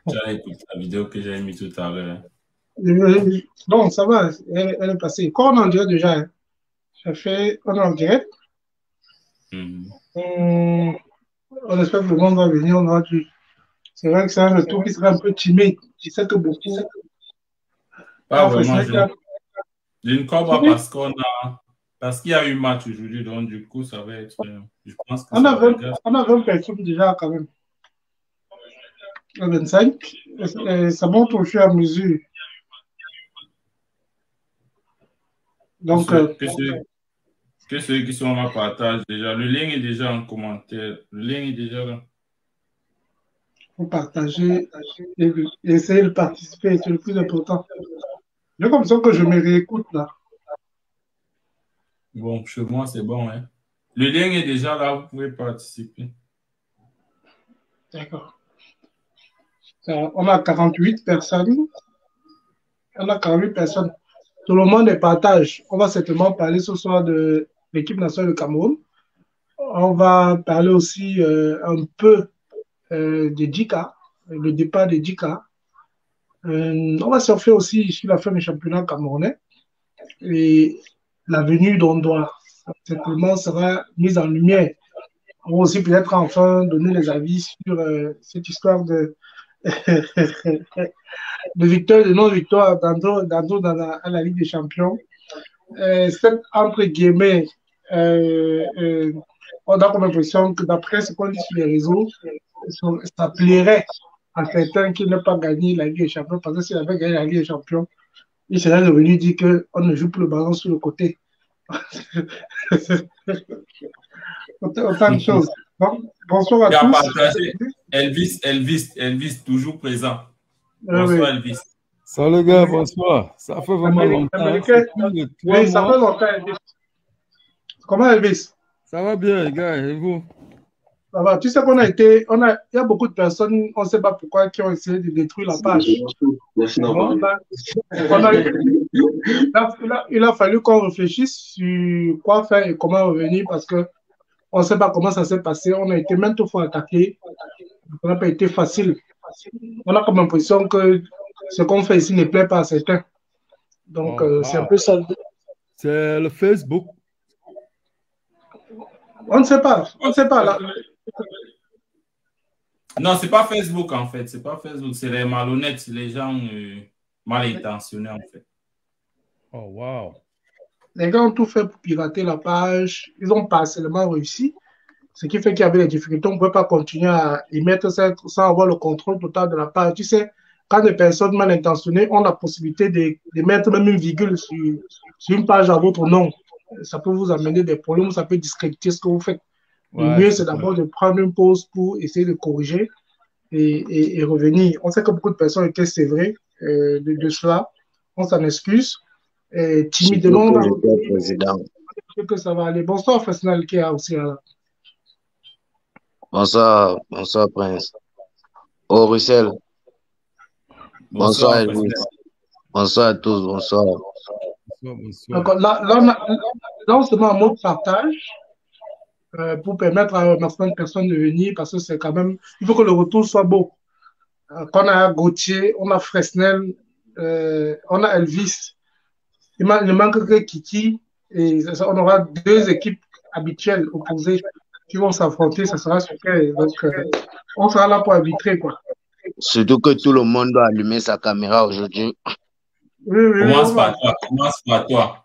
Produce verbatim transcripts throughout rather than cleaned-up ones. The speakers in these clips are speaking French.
Tu as écouté la vidéo que j'ai mis tout à l'heure. Non, ça va, elle, elle est passée. Quand on est en direct déjà, hein. Ça fait, on est en direct. Mhm. On, on espère que le monde va venir, on aura du. C'est vrai que c'est un retour qui serait un peu timide. Je sais que beaucoup. Pas Ah, vraiment, Fresnel je qui ne, a je ne crois pas timide. parce qu'on a parce qu'il y a eu match aujourd'hui, donc du coup, ça va être. euh, Je pense que On a ça vingt, regarde. on a vingt personnes déjà quand même. vingt-cinq. Et ça monte au fur et à mesure. Que Donc, euh, ceux, que ceux, que ceux qui sont là partagent déjà. Le lien est déjà en commentaire. Le lien est déjà là. faut partager et, et essayer de participer, c'est le plus important. J'ai comme ça que je me réécoute là. Bon, chez moi, c'est bon, hein. Le lien est déjà là, vous pouvez participer. D'accord. Euh, on a quarante-huit personnes. On a quarante-huit personnes. Tout le monde est partage. On va certainement parler ce soir de l'équipe nationale du Cameroun. On va parler aussi euh, un peu euh, de Dika, le départ de Dika. Euh, on va surfer aussi sur la fin du championnat camerounais et la venue d'Ondoa. Certainement sera mise en lumière. On va aussi peut-être enfin donner les avis sur euh, cette histoire de, de victoire et de non-victoire d'Ando dans la, à la Ligue des Champions. Euh, cette, entre guillemets, euh, euh, on a comme l'impression que d'après ce qu'on dit sur les réseaux, ça plairait à certains qui n'ont pas gagné la Ligue des Champions, parce que s'il avait gagné la Ligue des Champions, il serait revenu dire qu'on ne joue plus le ballon sur le côté. autant, autant de choses. Bon, bonsoir à Qui a tous. partagé Elvis, Elvis, Elvis, toujours présent. Euh, Bonsoir, oui. Elvis. Salut gars, bonsoir. Ça fait vraiment longtemps. Américain, C'est plus de trois oui, ça mois. fait longtemps, Elvis. Comment Elvis? Ça va bien, les gars, et vous? Ça va. Tu sais qu'on a été, on a, il y a beaucoup de personnes, on ne sait pas pourquoi, qui ont essayé de détruire la page. Bon, là, on a, il, a, il a- il a fallu qu'on réfléchisse sur quoi faire et comment revenir parce que on ne sait pas comment ça s'est passé. On a été maintes fois attaqué. Ça n'a pas été facile. On a comme l'impression que ce qu'on fait ici ne plaît pas à certains. Donc, Oh, euh, c'est un wow. peu ça. C'est le Facebook. On ne sait pas. On ne sait pas. Là. Non, c'est pas Facebook en fait. C'est pas Facebook. C'est les malhonnêtes, c'est les gens euh, mal intentionnés en fait. Oh, wow. Les gars ont tout fait pour pirater la page. Ils ont partiellement réussi. Ce qui fait qu'il y avait des difficultés. On ne peut pas continuer à y mettre ça sans avoir le contrôle total de la page. Tu sais, quand des personnes mal intentionnées ont la possibilité de, de mettre même une virgule sur, sur une page à votre nom, ça peut vous amener des problèmes, ça peut discréditer ce que vous faites. Le Ouais, mieux, c'est c'est vrai. d'abord de prendre une pause pour essayer de corriger et, et, et revenir. On sait que beaucoup de personnes étaient sévrées euh, de, de cela. On s'en excuse. Et Surtout timidement, on que va j'étais revenir. président. Que ça va aller. Bonsoir, Fesnal, qui est aussi là. Bonsoir, bonsoir Prince. Oh Russell, bonsoir Bonsoir, Elvis. Fesnel. Bonsoir à tous, bonsoir. Bonsoir, bonsoir. Donc, là, là, on a, là, on se met en mode partage euh, pour permettre à un maximum de personnes de venir parce que c'est quand même. Il faut que le retour soit beau. Euh, qu'on a Gauthier, on a Fresnel, euh, on a Elvis. Il, man, il manque que Kiki et ça, on aura deux équipes habituelles opposées qui vont s'affronter. Ça sera super. Donc, euh, on sera là pour arbitrer, quoi. Surtout que tout le monde doit allumer sa caméra aujourd'hui. Oui, oui, oui, Commence on va. par toi. Commence par toi.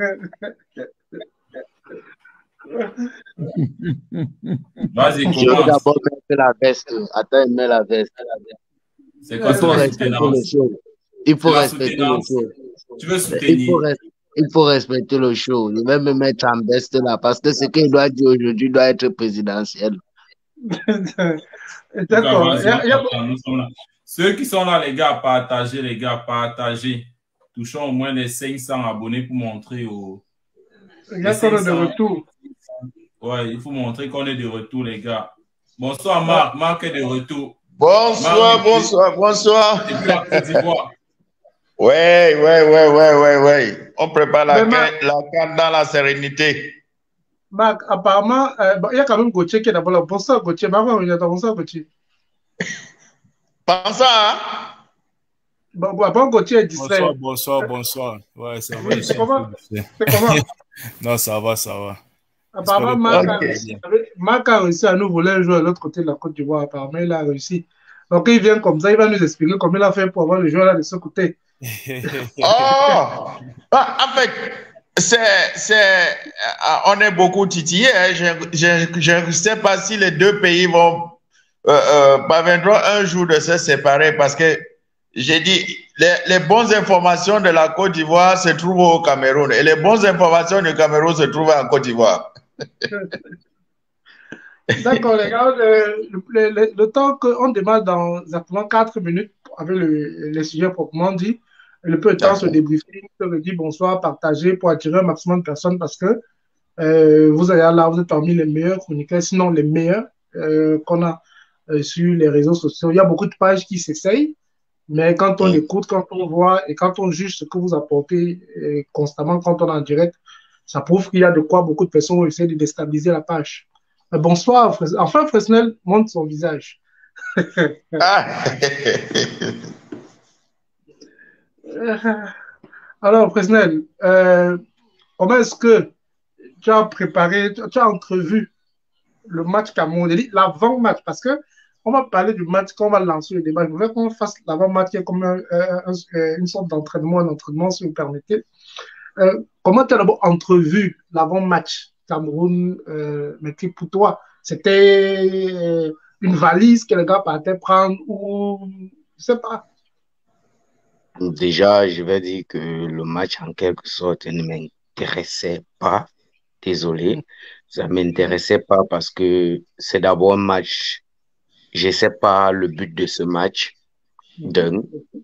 Vas-y, Je vais commence. d'abord mettre la veste. Attends, il met la veste. C'est quoi? Il C'est faut la respecter le soutenance. show. Il C'est faut la respecter le soutenance. show. Tu veux Il faut, soutenir. res- il faut respecter le show. Il va me mettre en veste là parce que ce qu'il doit dire aujourd'hui doit être présidentiel. D'accord, D'accord. Il y vas-y, on a, il y a, t'attend. Nous sommes là. Ceux qui sont là, les gars, partagez, les gars, partagez. Touchons au moins les cinq cents abonnés pour montrer aux. il y Les a qu'on est de cinq cents. retour. Ouais, il faut montrer qu'on est de retour, les gars. Bonsoir, Marc. Marc est de retour. Bonsoir, Marc, bonsoir, bonsoir. depuis la Côte d'Ivoire. Ouais, ouais, ouais, ouais, ouais, ouais. On prépare la Mais Marc, canne la canne dans la sérénité. Marc, apparemment, euh, bon, il y a quand même Gauthier qui est d'abord là. Bonsoir Gauthier. Marc, on est bonsoir Gauthier. Pense ça, hein? Bon, bon, bon, Gauthier est distrait. Bonsoir, bonsoir, bonsoir. Ouais, ça va. C'est comment? C'est comment? Non, ça va, ça va. Apparemment, Marc a, réussi, Marc a réussi à nous voler un joueur de l'autre côté de la Côte d'Ivoire. Apparemment, il a réussi. Donc, il vient comme ça, il va nous expliquer comment il a fait pour avoir le joueur là de ce côté. Oh! En fait, c'est, c'est, on est beaucoup titillés. Hein. Je ne sais pas si les deux pays vont euh, euh, parviendront un jour de se séparer parce que j'ai dit, les, les bonnes informations de la Côte d'Ivoire se trouvent au Cameroun et les bonnes informations du Cameroun se trouvent en Côte d'Ivoire. D'accord, les gars, le, le, le, le temps qu'on démarre dans exactement quatre minutes avec le, les sujets proprement dit, le peu de temps se débriefer, se dire bonsoir, partager pour attirer un maximum de personnes parce que euh, vous allez là, vous êtes parmi les meilleurs chroniqueurs, sinon les meilleurs euh, qu'on a euh, sur les réseaux sociaux. Il y a beaucoup de pages qui s'essayent. Mais quand on écoute, quand on voit et quand on juge ce que vous apportez euh, constamment quand on est en direct, ça prouve qu'il y a de quoi beaucoup de personnes essaient de déstabiliser la page. Euh, bonsoir, Fres enfin Fresnel montre son visage. Ah. Alors Fresnel, euh, comment est-ce que tu as préparé, tu as entrevu le match Cameroun, l'avant-match, parce que on va parler du match, qu'on va lancer le débat. Je voudrais qu'on fasse l'avant-match qui est comme un, un, un, une sorte d'entraînement, un entraînement, si vous permettez. Euh, comment tu as d'abord entrevu l'avant-match Cameroun, euh, mais pour toi, c'était une valise que le gars partait prendre ou je sais pas. Déjà, je vais dire que le match, en quelque sorte, ne m'intéressait pas. Désolé, ça ne m'intéressait pas parce que c'est d'abord un match. Je ne sais pas le but de ce match. Donc,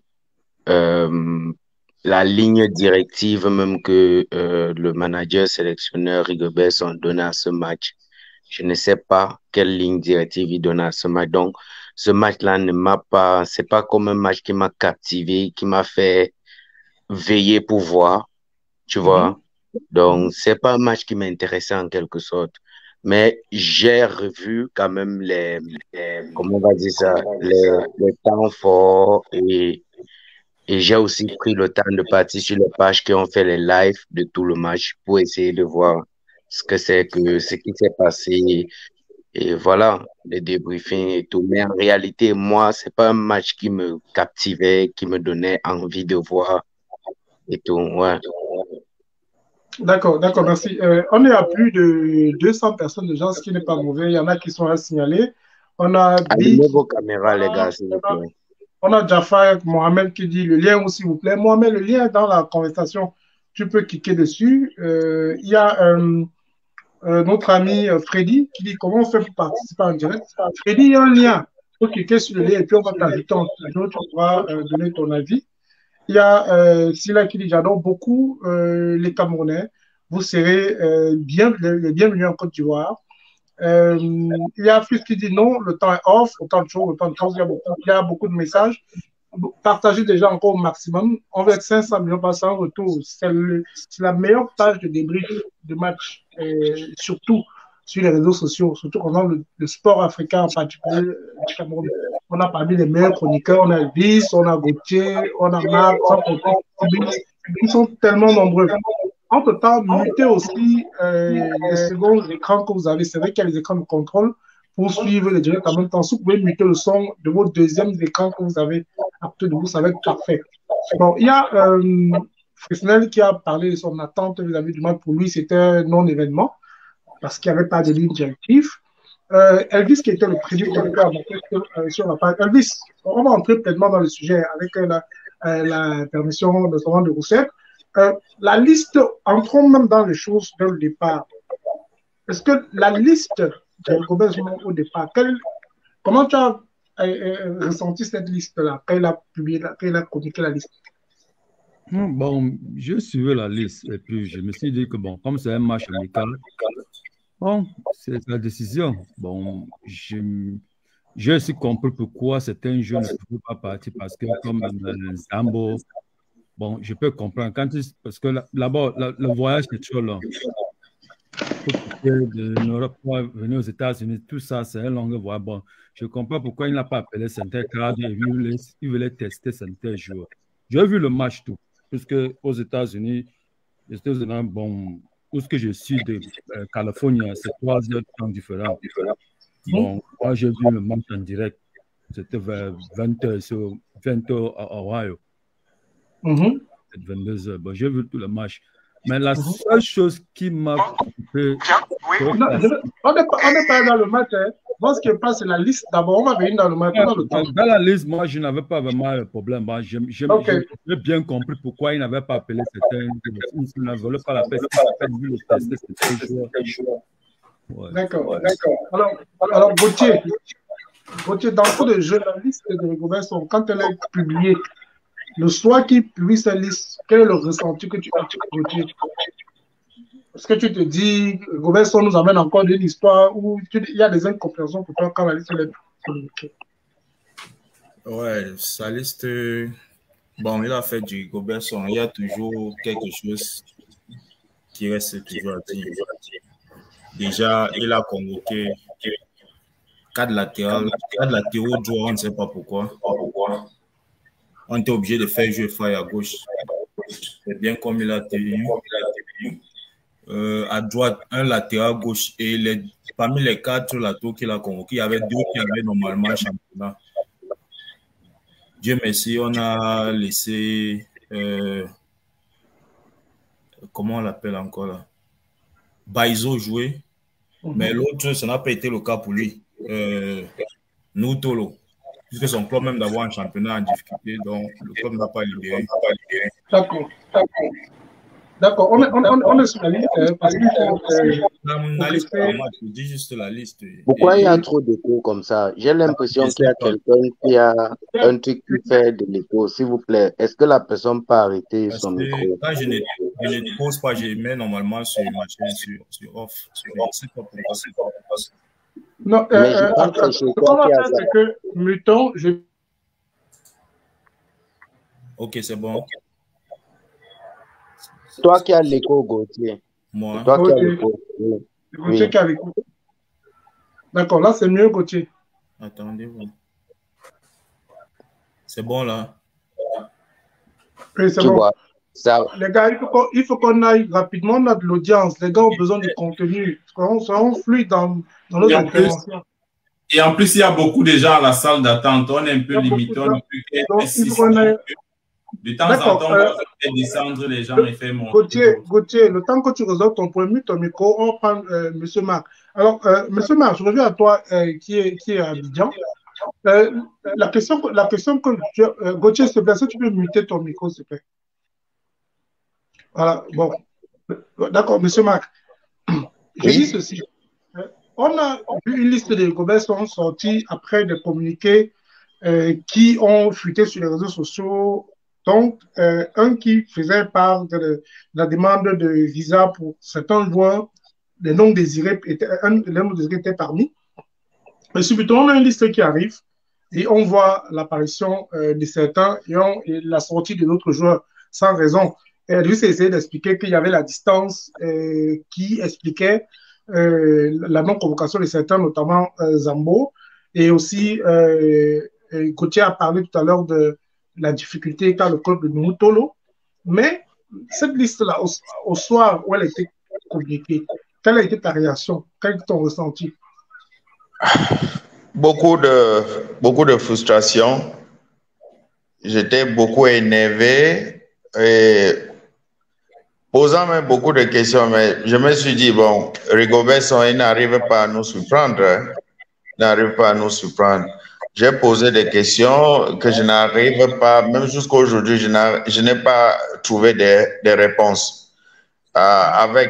euh, la ligne directive même que euh, le manager sélectionneur Rigobert ont donné à ce match, je ne sais pas quelle ligne directive il donne à ce match. Donc, ce match-là ne m'a pas, c'est pas comme un match qui m'a captivé, qui m'a fait veiller pour voir, tu vois. Mm-hmm. Donc, c'est pas un match qui m'intéressait en quelque sorte. Mais j'ai revu quand même les, les comment on va dire ça, les, les temps forts et, et j'ai aussi pris le temps de partir sur les pages qui ont fait les lives de tout le match pour essayer de voir ce que c'est que, ce qui s'est passé et voilà, les débriefings et tout. Mais en réalité, moi, c'est pas un match qui me captivait, qui me donnait envie de voir et tout, ouais. D'accord, d'accord, merci. Euh, on est à plus de deux cents personnes de gens, ce qui n'est pas mauvais. Il y en a qui sont à signaler. On a Allumez vos caméras, les gars, s'il vous plaît. On a Jafar Mohamed qui dit le lien, s'il vous plaît. Mohamed, le lien est dans la conversation. Tu peux cliquer dessus. Euh, il y a euh, euh, notre ami Freddy qui dit comment on fait pour participer en direct. Freddy, il y a un lien. Il faut cliquer sur le lien et puis on va t'inviter en studio. Tu pourras euh, donner ton avis. Il y a euh, Silla qui dit j'adore beaucoup euh, les Camerounais. Vous serez euh, bien, les bienvenus en Côte d'Ivoire. Euh, il y a Fils qui dit non, le temps est off, autant de choses, autant de choses. Il y a beaucoup, il y a beaucoup de messages. Partagez déjà encore au maximum. On va être cinq cents millions par cent en retour. C'est la meilleure page de débrief de match, euh, surtout sur les réseaux sociaux, surtout concernant le, le sport africain en particulier du Cameroun. On a parmi les meilleurs chroniqueurs, on a Elvis, on a Gauthier, on a Marc, ils sont tellement nombreux. Entre-temps, mutez aussi euh, les seconds écrans que vous avez. C'est vrai qu'il y a les écrans de contrôle pour suivre les directs en même temps. Si vous pouvez muter le son de vos deuxièmes écrans que vous avez à côté de vous, ça va être parfait. Bon, il y a euh, Fresnel qui a parlé de son attente vis-à-vis du match. Pour lui, c'était un non-événement parce qu'il n'y avait pas de ligne directive. Euh, Elvis, qui était le président euh, sur la page. Elvis, on va entrer pleinement dans le sujet avec euh, la, euh, la permission notamment de Rousset. Euh, la liste, entrons même dans les choses dès le départ. Est-ce que la liste de Robert Zuma au départ, quel, comment tu as euh, euh, ressenti cette liste-là, quand il a publié, quand il a communiqué la liste? Bon, je suivais la liste et puis je me suis dit que bon, comme c'est un match amical, bon, c'est la décision. Bon, je, j'ai aussi compris pourquoi certains jeunes ne pouvaient pas partir parce que comme euh, Zambo, bon, je peux comprendre. Quand il, parce que là-bas, là, le voyage est trop long. profiter de n'Europe pas venir aux États-Unis, tout ça, c'est un long voie. Bon, je ne comprends pas pourquoi il n'a pas appelé Saint-Écart et il voulait, il voulait tester Saint-Écart. J'ai vu le match tout, puisque aux États-Unis, les États-Unis, bon, où ce que je suis de euh, Californie, c'est trois heures de temps différents. Bon, moi, j'ai vu le match en direct. C'était vers vingt heures sur vingt heures à Ohio. Mm-hmm. vingt-deux heures. Bon, j'ai vu tout le match. Mais la seule chose qui m'a coupé. On n'est pas dans le match. Hein. Moi, ce qui passe, c'est la liste. D'abord, on va venir dans le match. Dans, le temps. Dans la liste, moi, je n'avais pas vraiment de problème. J'ai okay. bien compris pourquoi il n'avait pas appelé certains. Il ne voulait pas la peste. Ouais. D'accord. Ouais. Alors, alors Gauthier, Gauthier, dans le cours de jeu, la liste de Rigobert Song, quand elle est publiée, le soir qu'il publie sa liste, quel est le ressenti que tu as, Gauthier? Est-ce que tu te dis, Rigobert Song nous amène encore d'une histoire où il y a des incompréhensions pour toi quand la liste est publiée? Ouais, sa liste, bon, il a fait du Rigobert Song, il y a toujours quelque chose qui reste toujours à dire. Déjà, il a convoqué quatre latéraux, quatre latéraux joueurs, on ne sait pas pourquoi. On était obligé de faire jouer Faye à gauche. C'est bien comme il a tenu. Euh, à droite, un latéral gauche. Et les, parmi les quatre latéraux qu'il a convoqués, il y avait deux qui avaient normalement le championnat. Dieu merci, on a laissé. Euh, comment on l'appelle encore là? Baizo jouer. Mais l'autre, ça n'a pas été le cas pour lui. Euh, Noutolo. Puisque son club même d'avoir un championnat en difficulté, donc le club n'a pas libéré. D'accord. D'accord. On, on, on, on est sur la liste. Hein, parce que, euh, la liste, je dis juste la liste. Pourquoi et, il y a trop d'écho comme ça? J'ai l'impression qu'il y a quelqu'un qui a un truc qui fait de l'écho. S'il vous plaît, est-ce que la personne peut arrêter parce son micro? Quand je ne, je ne pose pas, je mets normalement sur ma chaîne sur, sur off. Je ne sais pas pourquoi c'est pas. Non, euh, euh, euh, ce qu'on va faire, c'est que, Muton, je... Ok, c'est bon. Toi qui as l'écho, Gauthier. Moi. Toi okay. qui as l'écho. Oui. Gauthier qui a l'écho. D'accord, là c'est mieux, Gauthier. Attendez, vous. C'est bon là. Oui, c'est bon. Vois, ça... Les gars, il faut qu'on aille rapidement, on a de l'audience. Les gars ont besoin de contenu. On seront fluides dans, dans nos interventions. Et en plus, il y a beaucoup de gens à la salle d'attente. On est un peu limité. On peut de temps en temps, euh, on peut descendre les gens et faire monter. Gauthier, Gauthier, le temps que tu résolves ton premier ton micro, on prend euh, M. Marc. Alors, euh, M. Marc, je reviens à toi euh, qui, est, qui est à Abidjan. Euh, la, question, la question que je, euh, Gauthier, s'il te plaît, si tu peux muter ton micro, s'il te plaît. Voilà, bon. D'accord, M. Marc. Je dis ceci. On a vu une liste de Rigobert Song sortis après des communiqués euh, qui ont fuité sur les réseaux sociaux. Donc, euh, un qui faisait part de, de la demande de visa pour certains joueurs, les noms désirés étaient, un, les noms désirés étaient parmi. Et subitement, on a une liste qui arrive et on voit l'apparition euh, de certains et, on, et la sortie de d'autres joueurs sans raison. Et lui, c'est essayer d'expliquer qu'il y avait la distance euh, qui expliquait euh, la non-convocation de certains, notamment euh, Zambo. Et aussi, euh, Gauthier a parlé tout à l'heure de la difficulté qu'a le club de Noutolo. Mais cette liste-là, au, au soir où elle a été communiquée, quelle a été ta réaction? Quel est ton ressenti? Beaucoup de, beaucoup de frustration. J'étais beaucoup énervé et posant même beaucoup de questions. Mais je me suis dit, bon, Rigobert Song, il n'arrive pas à nous surprendre. Hein? Il n'arrive pas à nous surprendre. J'ai posé des questions que je n'arrive pas, même jusqu'à aujourd'hui, je n'ai pas trouvé des, des réponses. Euh, avec,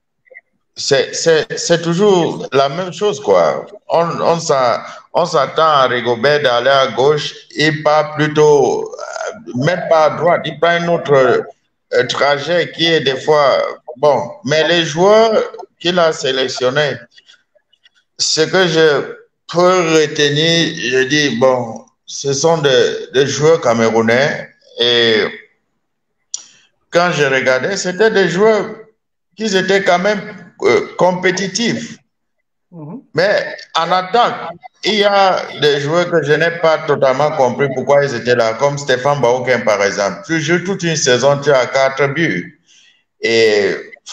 c'est toujours la même chose, quoi. On, on s'attend à Rigobert d'aller à gauche, il part plutôt, même pas à droite, il prend un autre euh, trajet qui est des fois, bon, mais les joueurs qu'il a sélectionnés, ce que je pour retenir, je dis, bon, ce sont des, des joueurs camerounais et quand je regardais, c'était des joueurs qui étaient quand même euh, compétitif. Mm-hmm. Mais en attaque, il y a des joueurs que je n'ai pas totalement compris pourquoi ils étaient là, comme Stéphane Baoken par exemple. Tu joues toute une saison, tu as quatre buts. Et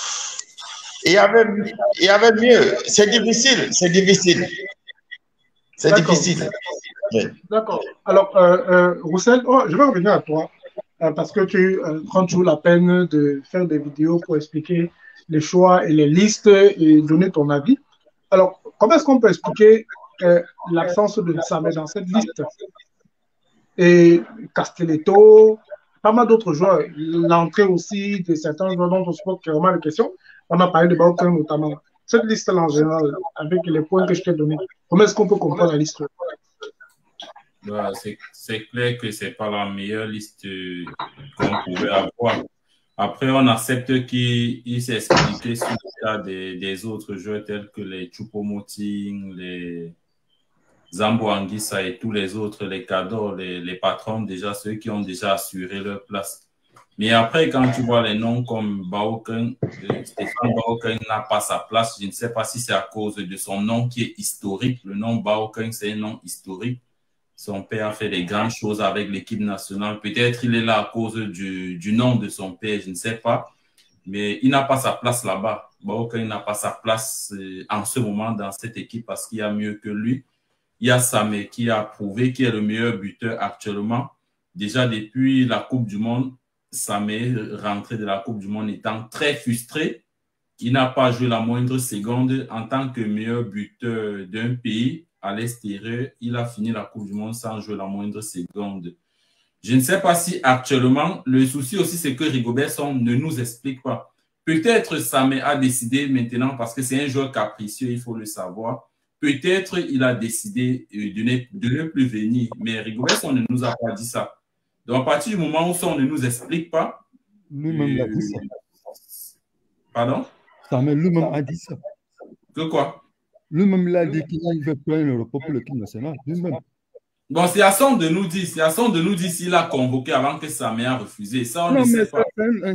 il y avait, il y avait mieux. C'est difficile, c'est difficile. C'est difficile. D'accord. Alors, euh, euh, Roussel, oh, je vais revenir à toi, euh, parce que tu euh, prends toujours la peine de faire des vidéos pour expliquer les choix et les listes et donner ton avis. Alors, comment est-ce qu'on peut expliquer euh, l'absence de Samé dans cette liste? Et Castelletto, pas mal d'autres joueurs, l'entrée aussi de certains joueurs dont on se pose clairement la question. On a parlé de Baoken notamment. Cette liste-là en général, avec les points que je t'ai donnés, comment est-ce qu'on peut comprendre la liste? Bah, c'est clair que ce n'est pas la meilleure liste qu'on pouvait avoir. Après, on accepte qu'il s'est expliqué sur le cas des, des autres joueurs tels que les Choupo-Moting, les Zambo Anguissa et tous les autres, les cadors, les, les patrons, déjà ceux qui ont déjà assuré leur place. Mais après, quand tu vois les noms comme Baoken, Stéphane Baoken n'a pas sa place. Je ne sais pas si c'est à cause de son nom qui est historique. Le nom Baoken, c'est un nom historique. Son père a fait des grandes choses avec l'équipe nationale. Peut-être il est là à cause du, du nom de son père, je ne sais pas. Mais il n'a pas sa place là-bas. Baoken n'a pas sa place en ce moment dans cette équipe parce qu'il y a mieux que lui. Il y a Samé qui a prouvé qu'il est le meilleur buteur actuellement. Déjà depuis la Coupe du Monde, Samé, rentré de la Coupe du Monde, étant très frustré. Il n'a pas joué la moindre seconde en tant que meilleur buteur d'un pays. À l'extérieur, il a fini la Coupe du Monde sans jouer la moindre seconde. Je ne sais pas si actuellement, le souci aussi, c'est que Rigobert Song ne nous explique pas. Peut-être Samé a décidé maintenant, parce que c'est un joueur capricieux, il faut le savoir. Peut-être il a décidé de ne, de ne plus venir, mais Rigobert Song ne nous a pas dit ça. Donc, à partir du moment où Song ne nous explique pas... Lui-même l'a dit ça. Pardon? Samé lui-même a dit ça. Que quoi? Lui-même, il a dit qu'il veut prendre le repos pour l'équipe nationale. Lui-même. Bon, c'est à son de nous dire. C'est à son de nous dire s'il a convoqué avant que Samé a refusé. Ça, on non, ne mais sait pas.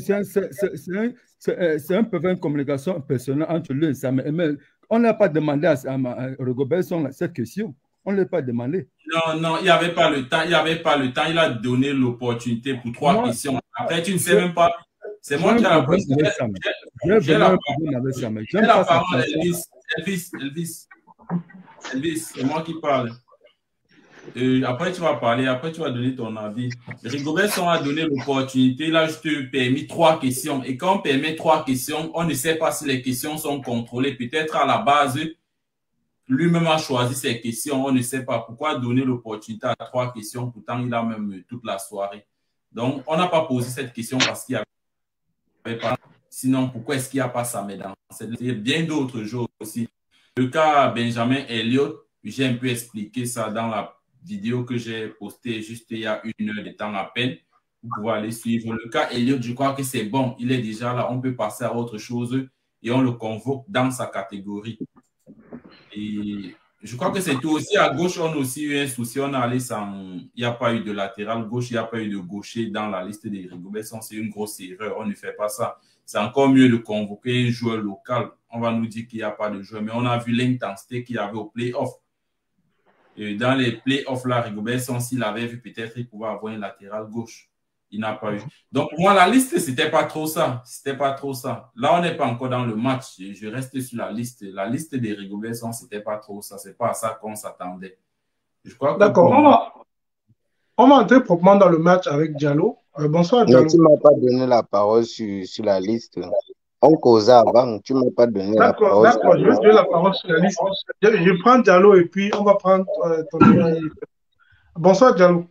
C'est un peu une communication personnelle entre lui et Samé. Mais on n'a pas demandé à, à, à Rigobert Song cette question. On ne l'a pas demandé. Non, non, il n'y avait pas le temps. Il n'y avait pas le temps. Il a donné l'opportunité pour trois moi, questions. Après, tu ne sais même pas. C'est moi qui ai la parole. J'ai la parole. J'ai la parole, Elvis. Elvis, Elvis. Elvis, c'est moi qui parle. Euh, après, tu vas parler, après, tu vas donner ton avis. Rigobert Song a donné l'opportunité, il a juste permis trois questions. Et quand on permet trois questions, on ne sait pas si les questions sont contrôlées. Peut-être à la base, lui-même a choisi ces questions. On ne sait pas pourquoi donner l'opportunité à trois questions. Pourtant, il a même toute la soirée. Donc, on n'a pas posé cette question parce qu'il n'y avait pas. Sinon, pourquoi est-ce qu'il n'y a pas Samé dans cette liste? Il y a bien d'autres jours aussi. Le cas Benjamin Elliott, j'ai un peu expliqué ça dans la vidéo que j'ai postée juste il y a une heure de temps à peine. Vous pouvez aller suivre. Le cas Elliott, je crois que c'est bon. Il est déjà là. On peut passer à autre chose et on le convoque dans sa catégorie. Et je crois que c'est tout. Aussi, à gauche, on a aussi eu un souci. On a allé sans... Il n'y a pas eu de latéral gauche. Il n'y a pas eu de gaucher dans la liste des Rigobert Song. C'est une grosse erreur. On ne fait pas ça. C'est encore mieux de convoquer un joueur local. On va nous dire qu'il n'y a pas de joueur. Mais on a vu l'intensité qu'il y avait au play-off. Et dans les play-offs, là, Rigobert Song, s'il avait vu, peut-être il pouvait avoir un latéral gauche. Il n'a pas eu. Donc, pour moi, la liste, c'était pas trop ça. C'était pas trop ça. Là, on n'est pas encore dans le match. Je reste sur la liste. La liste des Rigobert Song, c'était pas trop ça. C'est pas à ça qu'on s'attendait. Je crois que... D'accord. On va, on va entrer proprement dans le match avec Diallo. Euh, bonsoir, Diallo. Mais tu ne m'as pas donné la parole sur, sur la liste. On causait avant. Tu ne m'as pas donné la parole. D'accord, je vais donner la parole sur la liste. Je, je prends Diallo et puis on va prendre euh, ton avis. Bonsoir, Diallo.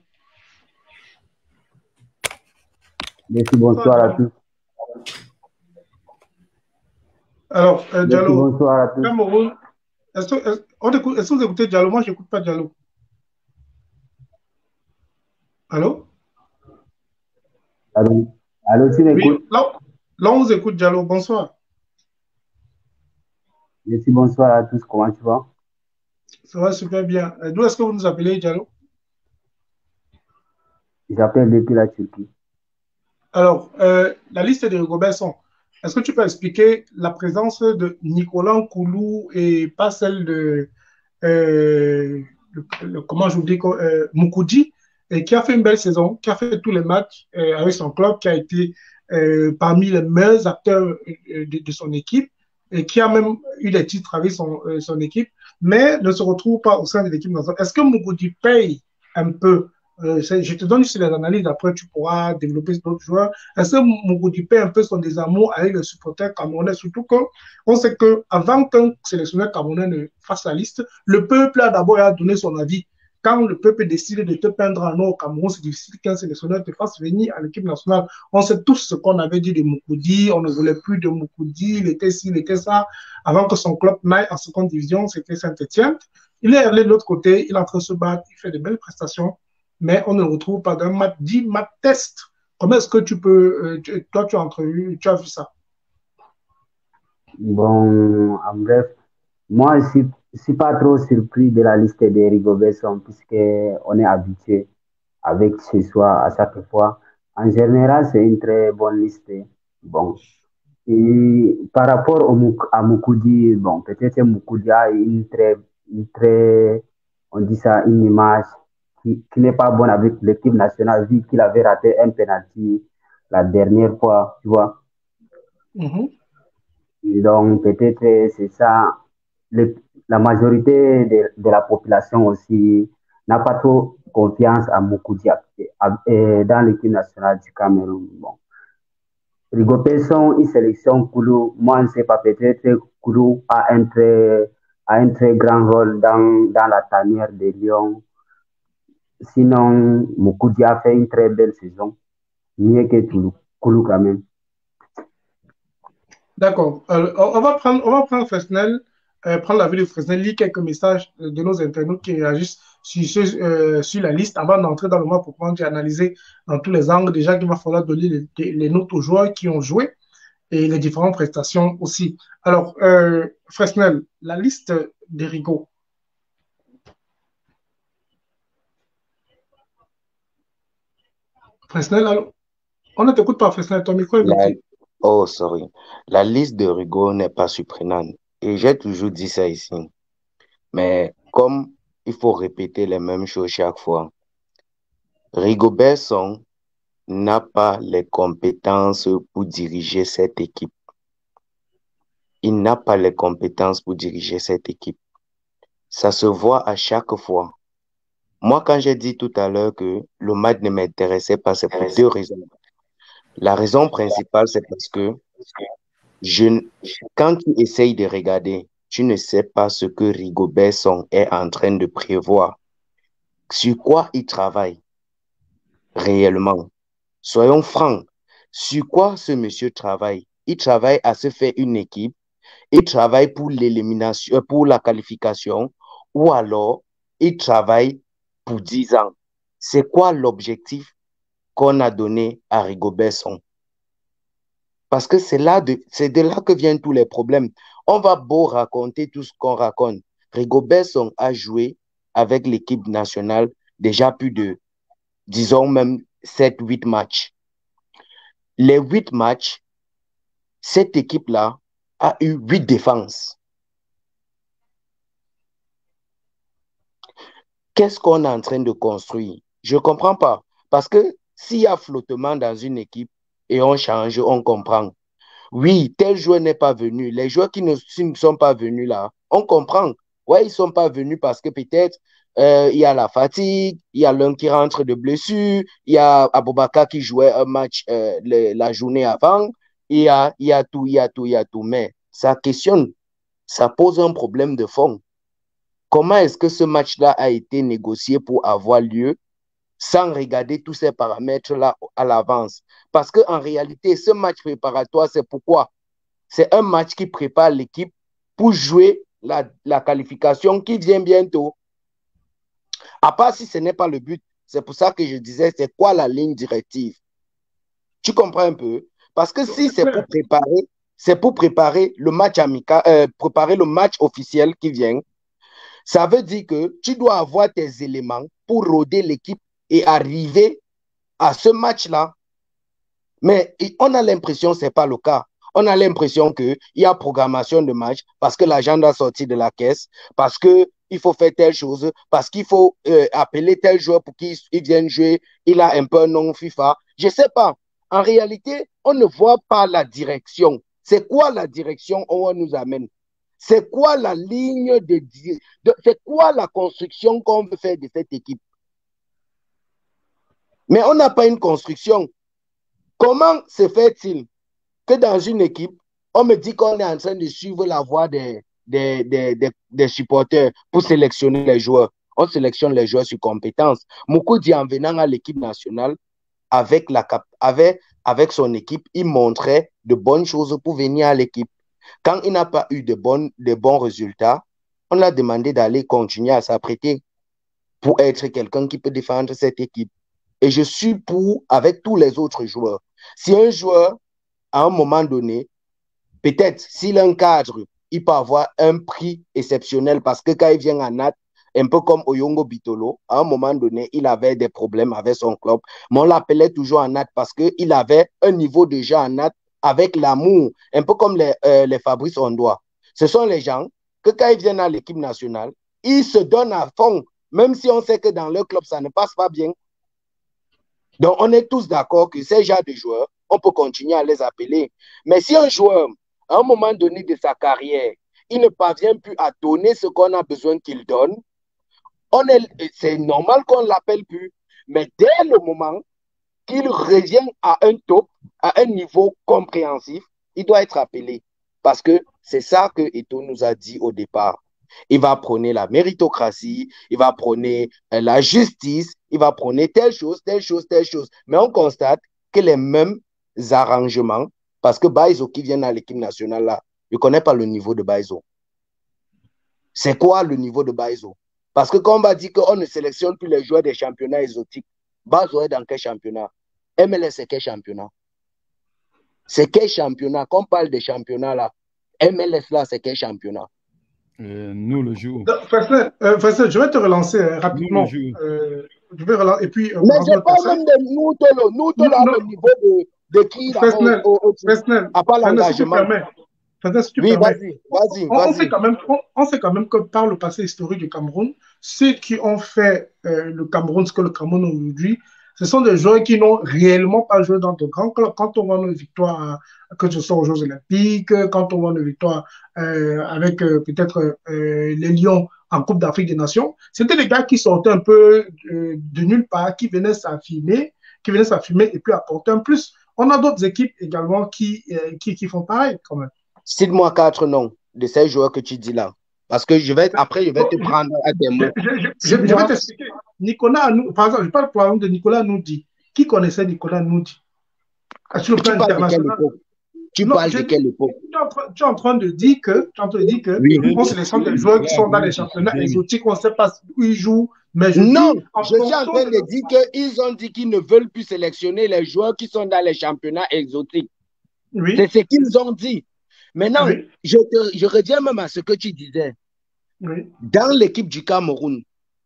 Merci, bonsoir à tous. Alors, euh, Diallo, Merci, bonsoir à tous. Cameroun, est-ce que, est est que vous écoutez Diallo? Moi, je n'écoute pas Diallo. Allô? Allô, Allô tu m'écoutes? Oui, là, là, on vous écoute, Diallo. Bonsoir. Merci, bonsoir à tous. Comment tu vas? Ça va super bien. D'où est-ce que vous nous appelez, Diallo? J'appelle depuis la Turquie. Alors, euh, la liste de Rigobert Song. est-ce que tu peux expliquer la présence de Nicolas Nkoulou et pas celle de, euh, le, le, comment je vous dis, euh, Moukoudi, et qui a fait une belle saison, qui a fait tous les matchs euh, avec son club, qui a été euh, parmi les meilleurs acteurs euh, de, de son équipe, et qui a même eu des titres avec son, euh, son équipe, mais ne se retrouve pas au sein de l'équipe nationale. Est-ce que Moukoudi paye un peu? Euh, je te donne juste les analyses, après tu pourras développer d'autres joueurs. Est-ce que Moukoudi paye un peu son désamour avec les supporters camerounais? Surtout qu'on sait qu'avant qu'un sélectionneur camerounais ne fasse la liste, le peuple a d'abord donné son avis. Quand le peuple décide de te peindre en or au Cameroun, c'est difficile qu'un sélectionneur te fasse venir à l'équipe nationale. On sait tous ce qu'on avait dit de Moukoudi, on ne voulait plus de Moukoudi, il était ci, il était ça. Avant que son club n'aille en seconde division, c'était Saint-Etienne. Il est allé de l'autre côté, il est en train de se battre, il fait de belles prestations, mais on ne le retrouve pas dans un match dit match test. Comment est-ce que tu peux, euh, tu, toi tu as entrevu, tu as vu ça? Bon, en bref, moi je ne suis, suis pas trop surpris de la liste de Rigobert Song puisqu'on est habitué avec ce soir à chaque fois. En général, c'est une très bonne liste. Bon. Et par rapport au Mouk à Moukoudi, bon, peut-être que Moukoudi a une très, une très, on dit ça, une image qui, qui n'est pas bonne avec l'équipe nationale, vu qu'il avait raté un penalty la dernière fois, tu vois. Mm-hmm. Et donc, peut-être c'est ça. Le, la majorité de, de la population aussi n'a pas trop confiance à Moukoudi dans l'équipe nationale du Cameroun. Bon. Rigobert Song, une sélection Koulou, moi je ne sais pas, peut-être Koulou a un très, a un très grand rôle dans, dans la tanière de Lyon. Sinon, Moukoudi a fait une très belle saison, mieux que Koulou quand même. D'accord. Euh, on va prendre, on va prendre Fresnel, euh, prendre l'avis de Fresnel, lire quelques messages de nos internautes qui réagissent sur, sur, euh, sur la liste avant d'entrer dans le mois pour prendre et analyser dans tous les angles. Déjà qu'il va falloir donner les, les notes aux joueurs qui ont joué et les différentes prestations aussi. Alors, euh, Fresnel, la liste des Rigaud. Fresnel, alors, on ne t'écoute pas, Fresnel, ton micro est bloqué. Oh, sorry. La liste de Rigaud n'est pas surprenante. Et j'ai toujours dit ça ici. Mais comme il faut répéter les mêmes choses chaque fois, Rigobert Song n'a pas les compétences pour diriger cette équipe. Il n'a pas les compétences pour diriger cette équipe. Ça se voit à chaque fois. Moi, quand j'ai dit tout à l'heure que le match ne m'intéressait pas, c'est pour deux raisons. La raison principale, c'est parce que je, quand tu essayes de regarder, tu ne sais pas ce que Rigobert Song est en train de prévoir. Sur quoi il travaille réellement? Soyons francs. Sur quoi ce monsieur travaille? Il travaille à se faire une équipe. Il travaille pour l'élimination, pour la qualification, ou alors il travaille pour dix ans. C'est quoi l'objectif qu'on a donné à Rigobert Song? Parce que c'est là de, c'est de là que viennent tous les problèmes. On va beau raconter tout ce qu'on raconte. Rigobert Song a joué avec l'équipe nationale déjà plus de, disons même, sept huit matchs. Les huit matchs, cette équipe-là a eu huit défenses. Qu'est-ce qu'on est en train de construire? Je ne comprends pas. Parce que s'il y a flottement dans une équipe et on change, on comprend. Oui, tel joueur n'est pas venu. Les joueurs qui ne, qui ne sont pas venus là, on comprend. Ouais, ils ne sont pas venus parce que peut-être euh, il y a la fatigue, il y a l'un qui rentre de blessure, il y a Aboubakar qui jouait un match euh, le, la journée avant, il y, a, il y a tout, il y a tout, il y a tout. Mais ça questionne, ça pose un problème de fond. Comment est-ce que ce match-là a été négocié pour avoir lieu sans regarder tous ces paramètres-là à l'avance? Parce qu'en réalité, ce match préparatoire, c'est pourquoi? C'est un match qui prépare l'équipe pour jouer la, la qualification qui vient bientôt. À part si ce n'est pas le but, c'est pour ça que je disais, c'est quoi la ligne directive? Tu comprends un peu? Parce que si c'est pour préparer, c'est pour préparer le match amical, euh, préparer le match officiel qui vient, ça veut dire que tu dois avoir tes éléments pour rôder l'équipe et arriver à ce match-là. Mais on a l'impression que ce n'est pas le cas. on a l'impression qu'il y a programmation de match parce que l'agent doit sortir de la caisse, parce qu'il faut faire telle chose, parce qu'il faut euh, appeler tel joueur pour qu'il vienne jouer, il a un peu un nom FIFA. Je ne sais pas. En réalité, on ne voit pas la direction. C'est quoi la direction où on nous amène? C'est quoi la ligne de... de c'est quoi la construction qu'on veut faire de cette équipe? Mais on n'a pas une construction. Comment se fait-il que dans une équipe, on me dit qu'on est en train de suivre la voie des, des, des, des, des supporters pour sélectionner les joueurs? On sélectionne les joueurs sur compétence. Moukoudi, en venant à l'équipe nationale, avec, la, avec, avec son équipe, il montrait de bonnes choses pour venir à l'équipe. Quand il n'a pas eu de, bonnes, de bons résultats, on l'a demandé d'aller continuer à s'apprêter pour être quelqu'un qui peut défendre cette équipe. Et je suis pour, avec tous les autres joueurs. Si un joueur, à un moment donné, peut-être s'il a un cadre, il peut avoir un prix exceptionnel parce que quand il vient en N A T, un peu comme Oyongo Bitolo, à un moment donné, il avait des problèmes avec son club, mais on l'appelait toujours en N A T parce qu'il avait un niveau de jeu en N A T avec l'amour, un peu comme les, euh, les Fabrice Ondoa. Ce sont les gens que quand ils viennent à l'équipe nationale, ils se donnent à fond, même si on sait que dans leur club, ça ne passe pas bien. Donc, on est tous d'accord que ces genres de joueurs, on peut continuer à les appeler. Mais si un joueur, à un moment donné de sa carrière, il ne parvient plus à donner ce qu'on a besoin qu'il donne, c'est normal qu'on ne l'appelle plus. Mais dès le moment qu'il revient à un top, à un niveau compréhensif, il doit être appelé. Parce que c'est ça que Eto'o nous a dit au départ. Il va prôner la méritocratie, il va prôner euh, la justice, il va prôner telle chose, telle chose, telle chose. Mais on constate que les mêmes arrangements, parce que Baizo qui vient à l'équipe nationale là, je ne connais pas le niveau de Baizo. C'est quoi le niveau de Baizo? Parce que quand on va dire qu'on ne sélectionne plus les joueurs des championnats exotiques, Baizo est dans quel championnat? M L S, c'est quel championnat? C'est quel championnat? Quand on parle des championnats là, M L S là, c'est quel championnat? Euh, nous le jour. Faisal, euh, Faisal, je vais te relancer euh, rapidement. Euh, je vais relancer, et puis, euh, mais je parle même de nous, Tolo. Nous, Tolo, à le niveau de, de qui Faisal, au, au, Faisal, à part l'engagement. Faisal, si tu oui, permets. vas-y, vas-y, on, vas-y. on sait quand même, on, on sait quand même que par le passé historique du Cameroun, ceux qui ont fait euh, le Cameroun, ce que le Cameroun aujourd'hui, ce sont des joueurs qui n'ont réellement pas joué dans de grands clubs. Quand on voit nos victoires, que ce soit aux Jeux Olympiques, quand on voit nos victoires euh, avec euh, peut-être euh, les Lions en Coupe d'Afrique des Nations, c'était des gars qui sortaient un peu de, de nulle part, qui venaient s'affirmer, qui venaient s'affirmer et puis apporter un plus. On a d'autres équipes également qui, euh, qui, qui font pareil quand même. Cite-moi quatre noms de ces joueurs que tu dis là. Parce que je vais, après, je vais te prendre à tes mots. Je, je, je, je vais t'expliquer. Nicolas, par exemple, je parle pour exemple de Nicolas Noudi. Qui connaissait Nicolas Noudi? Sur le plan tu international. Tu non, parles je, de quelle époque? Tu es en train de dire que, tu es en train de dire que oui. on sélectionne des joueurs qui sont dans les championnats exotiques, on ne sait pas où ils jouent. Mais je non, dis, je suis en train de, de dire qu'ils ont dit qu'ils ne veulent plus sélectionner les joueurs qui sont dans les championnats exotiques. Oui. C'est ce qu'ils ont dit. Maintenant, oui. je, te, je reviens même à ce que tu disais. Oui. Dans l'équipe du Cameroun,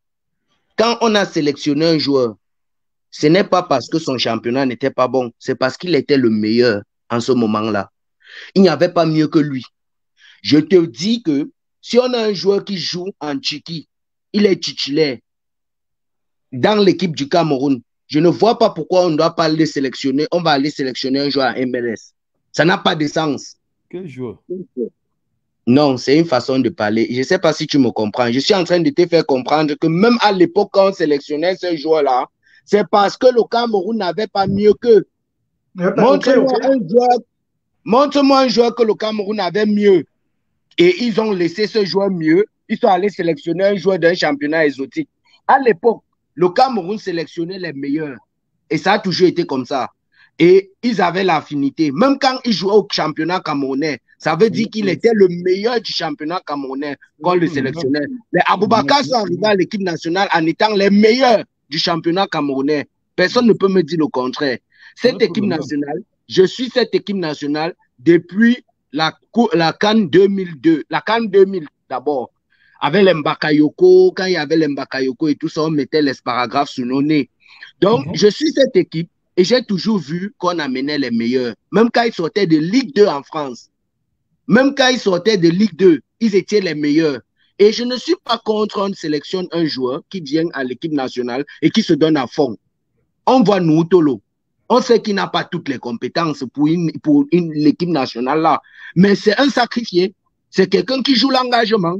quand on a sélectionné un joueur, ce n'est pas parce que son championnat n'était pas bon, c'est parce qu'il était le meilleur en ce moment-là. Il n'y avait pas mieux que lui. Je te dis que si on a un joueur qui joue en Tchiki, il est titulaire dans l'équipe du Cameroun, je ne vois pas pourquoi on ne doit pas le sélectionner. On va aller sélectionner un joueur à M L S. Ça n'a pas de sens. Quel joueur? Non, c'est une façon de parler. Je ne sais pas si tu me comprends. Je suis en train de te faire comprendre que même à l'époque, quand on sélectionnait ce joueur-là, c'est parce que le Cameroun n'avait pas mieux qu'eux. Montre-moi okay, okay. un joueur, montre-moi un joueur que le Cameroun avait mieux. Et ils ont laissé ce joueur mieux. Ils sont allés sélectionner un joueur d'un championnat exotique. À l'époque, le Cameroun sélectionnait les meilleurs. Et ça a toujours été comme ça. Et ils avaient l'affinité. Même quand ils jouaient au championnat camerounais, ça veut dire qu'il était le meilleur du championnat camerounais qu'on le sélectionnait. Les Aboubakar sont arrivés à l'équipe nationale en étant les meilleurs du championnat camerounais. Personne ne peut me dire le contraire. Cette équipe nationale, je suis cette équipe nationale depuis la, la CAN deux mille deux. La CAN deux mille d'abord. Avec les Mbakayoko, quand il y avait les Mbakayoko et tout ça, on mettait les sparagraphes sous nos nez. Donc, mm-hmm. je suis cette équipe Et j'ai toujours vu qu'on amenait les meilleurs. Même quand ils sortaient de Ligue deux en France, même quand ils sortaient de Ligue deux, ils étaient les meilleurs. Et je ne suis pas contre on sélectionne un joueur qui vient à l'équipe nationale et qui se donne à fond. On voit Noutolo. On sait qu'il n'a pas toutes les compétences pour une, pour une, l'équipe nationale là. Mais c'est un sacrifié. C'est quelqu'un qui joue l'engagement.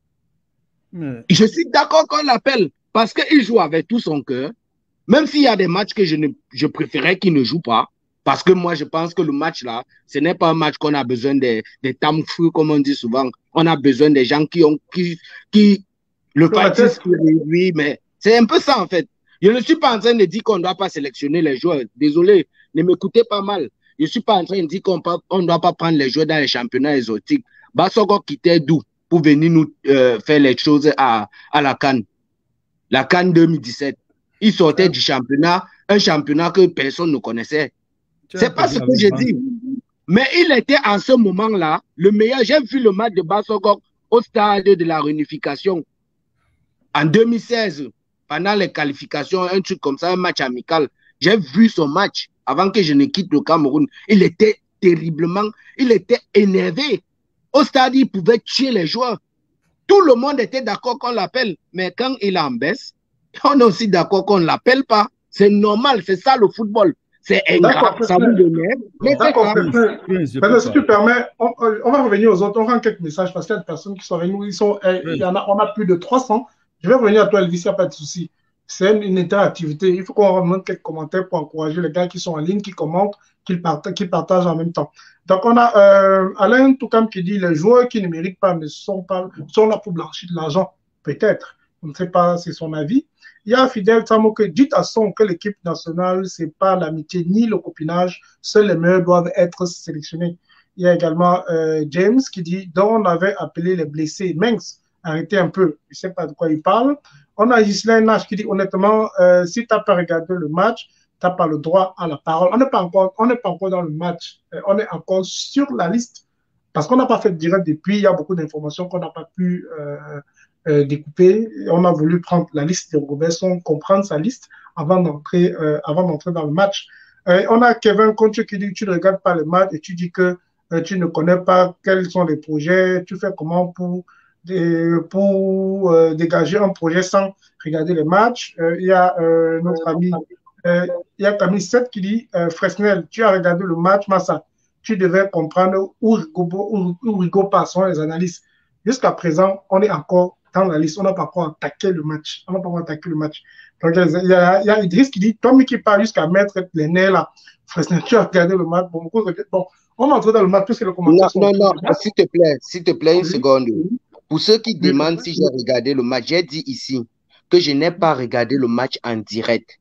Mm. Je suis d'accord qu'on l'appelle parce qu'il joue avec tout son cœur. Même s'il y a des matchs que je, ne, je préférais qu'il ne joue pas. Parce que moi, je pense que le match là, ce n'est pas un match qu'on a besoin des, des tamfous, comme on dit souvent. On a besoin des gens qui ont, qui, qui le pratiquent pour lui, mais c'est un peu ça en fait. Je ne suis pas en train de dire qu'on ne doit pas sélectionner les joueurs. Désolé, ne m'écoutez pas mal. Je ne suis pas en train de dire qu'on ne doit pas prendre les joueurs dans les championnats exotiques. Bassoko quittait d'où pour venir nous euh, faire les choses à, à la CAN. La CAN deux mille dix-sept. Il sortait du championnat, un championnat que personne ne connaissait. C'est pas ce que je dis. Mais il était en ce moment-là le meilleur. J'ai vu le match de Bassoko au stade de la réunification en deux mille seize. Pendant les qualifications, un truc comme ça, un match amical. J'ai vu son match avant que je ne quitte le Cameroun. Il était terriblement, il était énervé. Au stade, il pouvait tuer les joueurs. Tout le monde était d'accord qu'on l'appelle. Mais quand il est en baisse, on est aussi d'accord qu'on ne l'appelle pas. C'est normal, c'est ça le football. C'est ingrat, ça vous énerve. Mais d'accord, maintenant, si tu permets, on, on va revenir aux autres. On rend quelques messages parce qu'il y a des personnes qui sont avec nous. Ils sont, il y en a, on a plus de trois cents. Je vais revenir à toi, Elvis, il n'y a pas de souci. C'est une, une interactivité. Il faut qu'on remonte quelques commentaires pour encourager les gars qui sont en ligne, qui commentent, qui partagent, qui partagent en même temps. Donc, on a euh, Alain Toukam qui dit les joueurs qui ne méritent pas ne sont pas sont là pour blanchir de l'argent. Peut-être. On ne sait pas, c'est son avis. Il y a Fidel Samo qui dit à son que l'équipe nationale, ce n'est pas l'amitié ni le copinage. Seuls les meilleurs doivent être sélectionnés. Il y a également euh, James qui dit dont on avait appelé les blessés minces. Arrêtez un peu, je ne sais pas de quoi il parle. On a Ghislain Nash qui dit honnêtement, euh, si tu n'as pas regardé le match, tu n'as pas le droit à la parole. On n'est pas encore, on n'est pas encore dans le match, euh, on est encore sur la liste parce qu'on n'a pas fait de direct depuis. Il y a beaucoup d'informations qu'on n'a pas pu euh, euh, découper. On a voulu prendre la liste de Robertson, comprendre sa liste avant d'entrer, euh, avant d'entrer dans le match. Euh, on a Kevin Conche qui dit tu ne regardes pas le match et tu dis que euh, tu ne connais pas quels sont les projets, tu fais comment pour De, pour euh, dégager un projet sans regarder les matchs. Euh, il y a euh, notre ami, euh, il y a Camille sept qui dit euh, Fresnel, tu as regardé le match, Massa, tu devais comprendre où Rigo, où, où Rigo passe les analyses. Jusqu'à présent, on est encore dans la liste, on n'a pas encore attaqué le match. On n'a pas encore attaqué le match. Donc, il y a, il y a Idriss qui dit Tommy qui part jusqu'à mettre les nerfs là. Fresnel, tu as regardé le match. Bon, bon on va entrer dans le match puisque le commentaire. Non, non, non, s'il te plaît, s'il te plaît, une oui. seconde. Pour ceux qui demandent si j'ai regardé le match, j'ai dit ici que je n'ai pas regardé le match en direct.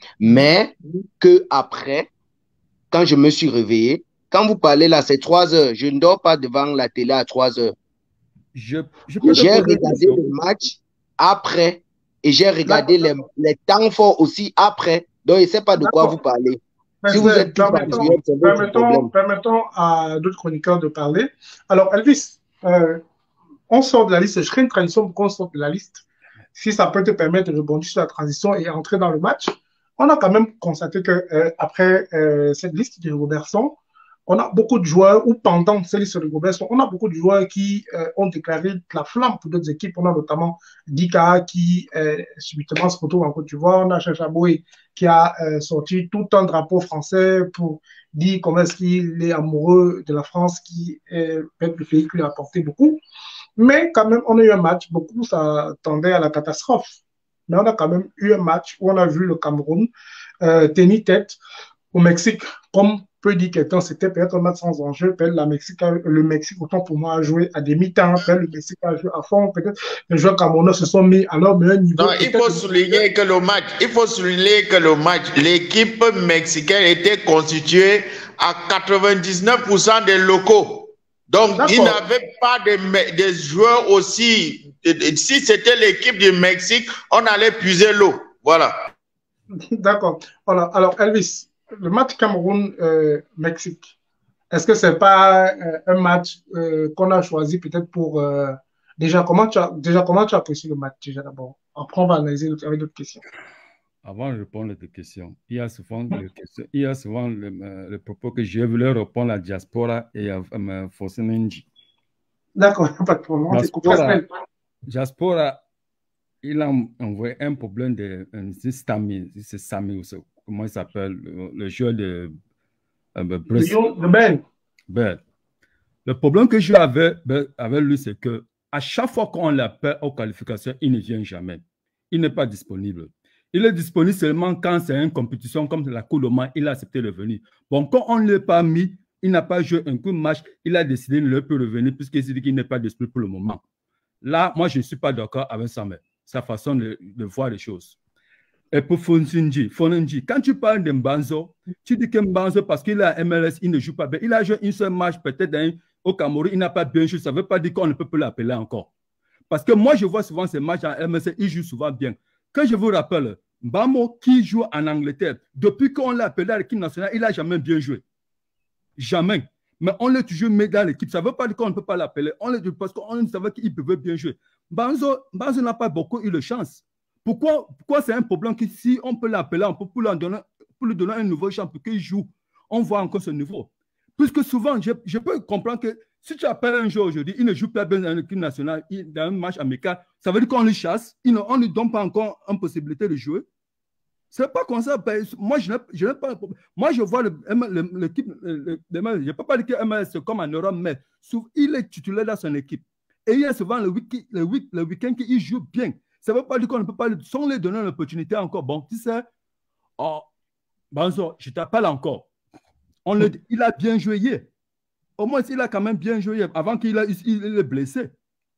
Mais que après, quand je me suis réveillé, quand vous parlez là, c'est trois heures. Je ne dors pas devant la télé à trois heures. Je, je j'ai regardé le match après et j'ai regardé les, les temps forts aussi après. Donc, je ne sais pas de quoi vous parlez. Si vous êtes permettons, permettons, permettons à d'autres chroniqueurs de parler. Alors, Elvis, euh, on sort de la liste, je serais une tradition pour qu'on sorte de la liste. Si ça peut te permettre de rebondir sur la transition et entrer dans le match, on a quand même constaté qu'après euh, euh, cette liste de Robertson, on a beaucoup de joueurs, ou pendant cette liste de Robertson, on a beaucoup de joueurs qui euh, ont déclaré la flamme pour d'autres équipes. On a notamment Dika qui euh, subitement se retrouve en Côte d'Ivoire. On a Chachaboué qui a euh, sorti tout un drapeau français pour dire comment est-ce qu'il est amoureux de la France, qui est peut-être le pays qui lui a apporté beaucoup. Mais quand même, on a eu un match, beaucoup s'attendaient à la catastrophe. Mais on a quand même eu un match où on a vu le Cameroun euh, tenir tête au Mexique. Comme peut dire quelqu'un, c'était peut-être un match sans enjeu. Peut-être la Mexique a, le Mexique, autant pour moi, a joué à des mi-temps. Peut-être le Mexique a joué à fond. Peut-être les joueurs camerounais se sont mis à leur meilleur niveau. Non, il faut souligner que le match, il faut souligner que le match, l'équipe mexicaine était constituée à quatre-vingt-dix-neuf pour cent des locaux. Donc, il n'avait pas de, de joueurs aussi. Si c'était l'équipe du Mexique, on allait puiser l'eau. Voilà. D'accord. Voilà. Alors, Elvis, le match Cameroun-Mexique, euh, est-ce que ce n'est pas euh, un match euh, qu'on a choisi peut-être pour... Euh, déjà, comment tu as, déjà, comment tu as apprécié le match déjà d'abord? Après, on va analyser avec d'autres questions. avant de répondre à tes questions, il y a souvent, les questions, il y a souvent le, euh, le propos que je voulais répondre à la diaspora et à euh, Fosenenji. D'accord, pas de problème. Diaspora, diaspora, il a envoyé un problème de c'est Sami, c'est Sami, comment il s'appelle, le, le joueur de euh, de Ben. Ben. Le problème que j'ai avec, avec lui, c'est que à chaque fois qu'on l'appelle aux qualifications, il ne vient jamais. Il n'est pas disponible. Il est disponible seulement quand c'est une compétition comme la Coupe du Monde, il a accepté de venir. Bon, quand on ne l'a pas mis, il n'a pas joué un coup de match, il a décidé de ne plus revenir puisqu'il s'est dit qu'il n'est pas disponible pour le moment. Là, moi, je ne suis pas d'accord avec ça, mais sa façon de, de voir les choses. Et pour Fonsunji, Fonunji, quand tu parles de Mbanzo, tu dis que Mbanzo, parce qu'il a M L S, il ne joue pas bien. Il a joué une seule match, peut-être au Cameroun, il n'a pas bien joué. Ça ne veut pas dire qu'on ne peut plus l'appeler encore. Parce que moi, je vois souvent ces matchs en M L S, il joue souvent bien. Que je vous rappelle, Mbamo qui joue en Angleterre, depuis qu'on l'a appelé à l'équipe nationale, il n'a jamais bien joué. Jamais. Mais on l'a toujours mis dans l'équipe. Ça ne veut pas dire qu'on ne peut pas l'appeler. On l'a dit parce qu'on savait qu'il pouvait bien jouer. Mbanzo, Mbanzo n'a pas beaucoup eu de chance. Pourquoi, pourquoi c'est un problème que si on peut l'appeler, on peut pour lui, donner, pour lui donner un nouveau champ pour qu'il joue, on voit encore ce niveau. Puisque souvent, je, je peux comprendre que si tu appelles un joueur aujourd'hui, il ne joue pas bien dans l'équipe nationale, il, dans un match amical, ça veut dire qu'on le chasse, il ne, on ne lui donne pas encore une possibilité de jouer. Ce n'est pas comme ça. Moi, je n'ai pas. Moi, je vois l'équipe. Je ne peux pas dire que M L S c'est comme en Europe, mais il est titulaire dans son équipe. Et il y a souvent le week-end le week, le week qu'il joue bien. Ça ne veut pas dire qu'on ne peut pas, sans lui donner l'opportunité encore. Bon, tu sais, oh, Banzo, je t'appelle encore. On le, il a bien joué hier. Au moins, il a quand même bien joué hier, avant qu'il il, il est blessé.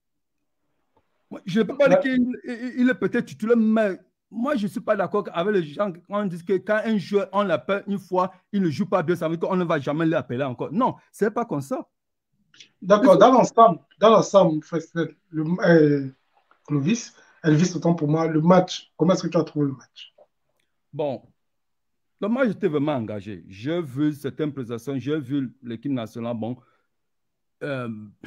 Je ne peux pas dire qu'il il est peut-être titulaire, mais moi, je ne suis pas d'accord avec les gens quand on dit que quand un joueur, on l'appelle une fois, il ne joue pas bien, ça veut dire qu'on ne va jamais l'appeler encore. Non, ce n'est pas comme ça. D'accord, dans l'ensemble, dans l'ensemble, euh, Clovis, Elvis, autant pour moi, le match, comment est-ce que tu as trouvé le match? Bon, le match était vraiment engagé. J'ai vu certaines prestations, j'ai vu l'équipe nationale, bon, euh,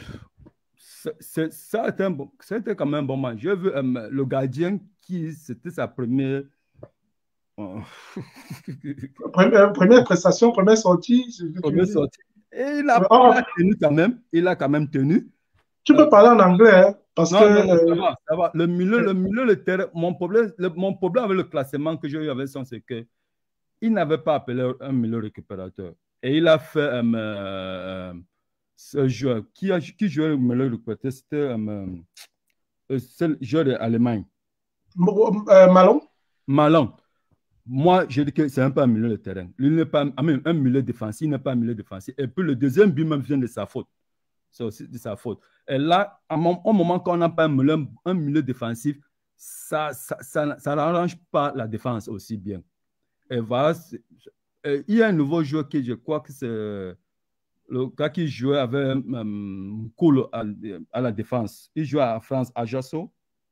ça a été, bon, quand même un bon match. J'ai vu euh, le gardien qui, c'était sa première... Oh. première... Première prestation, première sortie. Première sortie. Et il a, oh. il a tenu quand même, il a quand même tenu. Tu peux euh, parler en anglais, hein, parce non, que... Non, non, ça va, ça va. Le milieu, le milieu, le terrain, mon problème, le, mon problème avec le classement que j'ai eu avec son, c'est que il n'avait pas appelé un milieu récupérateur. Et il a fait euh, euh, ce joueur qui, a, qui jouait le milieu récupérateur, c'était euh, euh, le joueur d'Allemagne. Euh, Malon? Malon. Moi, je dis que c'est un peu un milieu de terrain. Lui n'est pas un milieu défensif, il n'est pas un milieu défensif. Et puis le deuxième but même vient de sa faute. C'est aussi de sa faute. Et là, au moment qu'on n'a pas un milieu, un milieu défensif, ça ça, ça, ça n'arrange pas la défense aussi bien. Et voilà, et il y a un nouveau joueur qui, je crois que c'est le gars qui jouait avec um, Cool à, à la défense. Il jouait à France, à Ajaccio.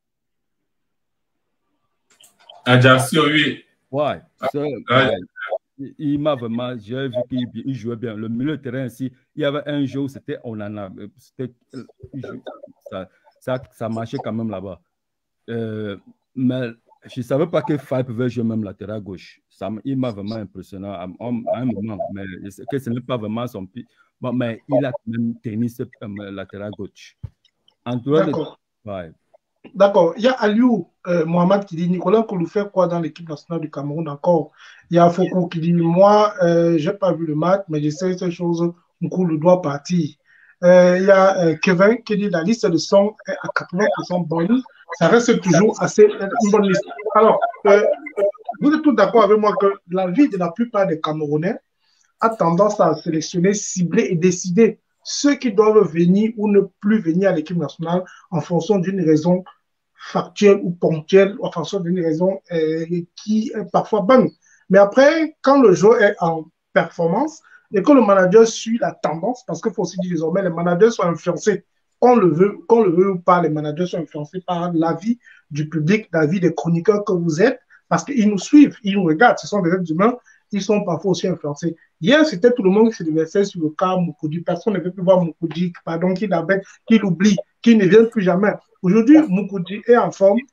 Ajaccio, oui. Ouais. ouais. Il, il m'a vraiment, j'ai vu qu'il jouait bien. Le milieu de terrain ici, il y avait un jour, c'était on en a, ça, ça, ça marchait quand même là-bas. Euh, mais je ne savais pas que Faye pouvait jouer même latéral gauche. Ça, il m'a vraiment impressionné à, à un moment, mais que ce n'est pas vraiment son pied. Bon, mais il a quand même tenu ce euh, latéral gauche. D'accord. De... Ouais. D'accord. Il y a Aliou euh, Mohamed qui dit Nicolas Koulou fait quoi dans l'équipe nationale du Cameroun encore? Il y a Foucault qui dit moi, euh, je n'ai pas vu le match, mais je sais ces choses, Koulou doit partir. Euh, il y a euh, Kevin qui dit la liste de son est à quatre-vingts pour cent bonne. Ça reste toujours assez une bonne liste. Alors, euh, vous êtes tous d'accord avec moi que la vie de la plupart des Camerounais a tendance à sélectionner, cibler et décider ceux qui doivent venir ou ne plus venir à l'équipe nationale en fonction d'une raison factuelle ou ponctuelle, en fonction d'une raison euh, qui est parfois bonne. Mais après, quand le joueur est en performance et que le manager suit la tendance, parce qu'il faut aussi dire désormais, les managers sont influencés, qu'on le veut, qu'on le veut ou pas, les managers sont influencés par l'avis du public, l'avis des chroniqueurs que vous êtes, parce qu'ils nous suivent, ils nous regardent, ce sont des êtres humains, ils sont parfois aussi influencés. Hier, c'était tout le monde qui se déversait sur le cas Moukoudi. Personne ne veut plus voir Moukoudi, pardon, qui l'abête, qui l'oublie, qui ne vient plus jamais. Aujourd'hui, Moukoudi est en forme,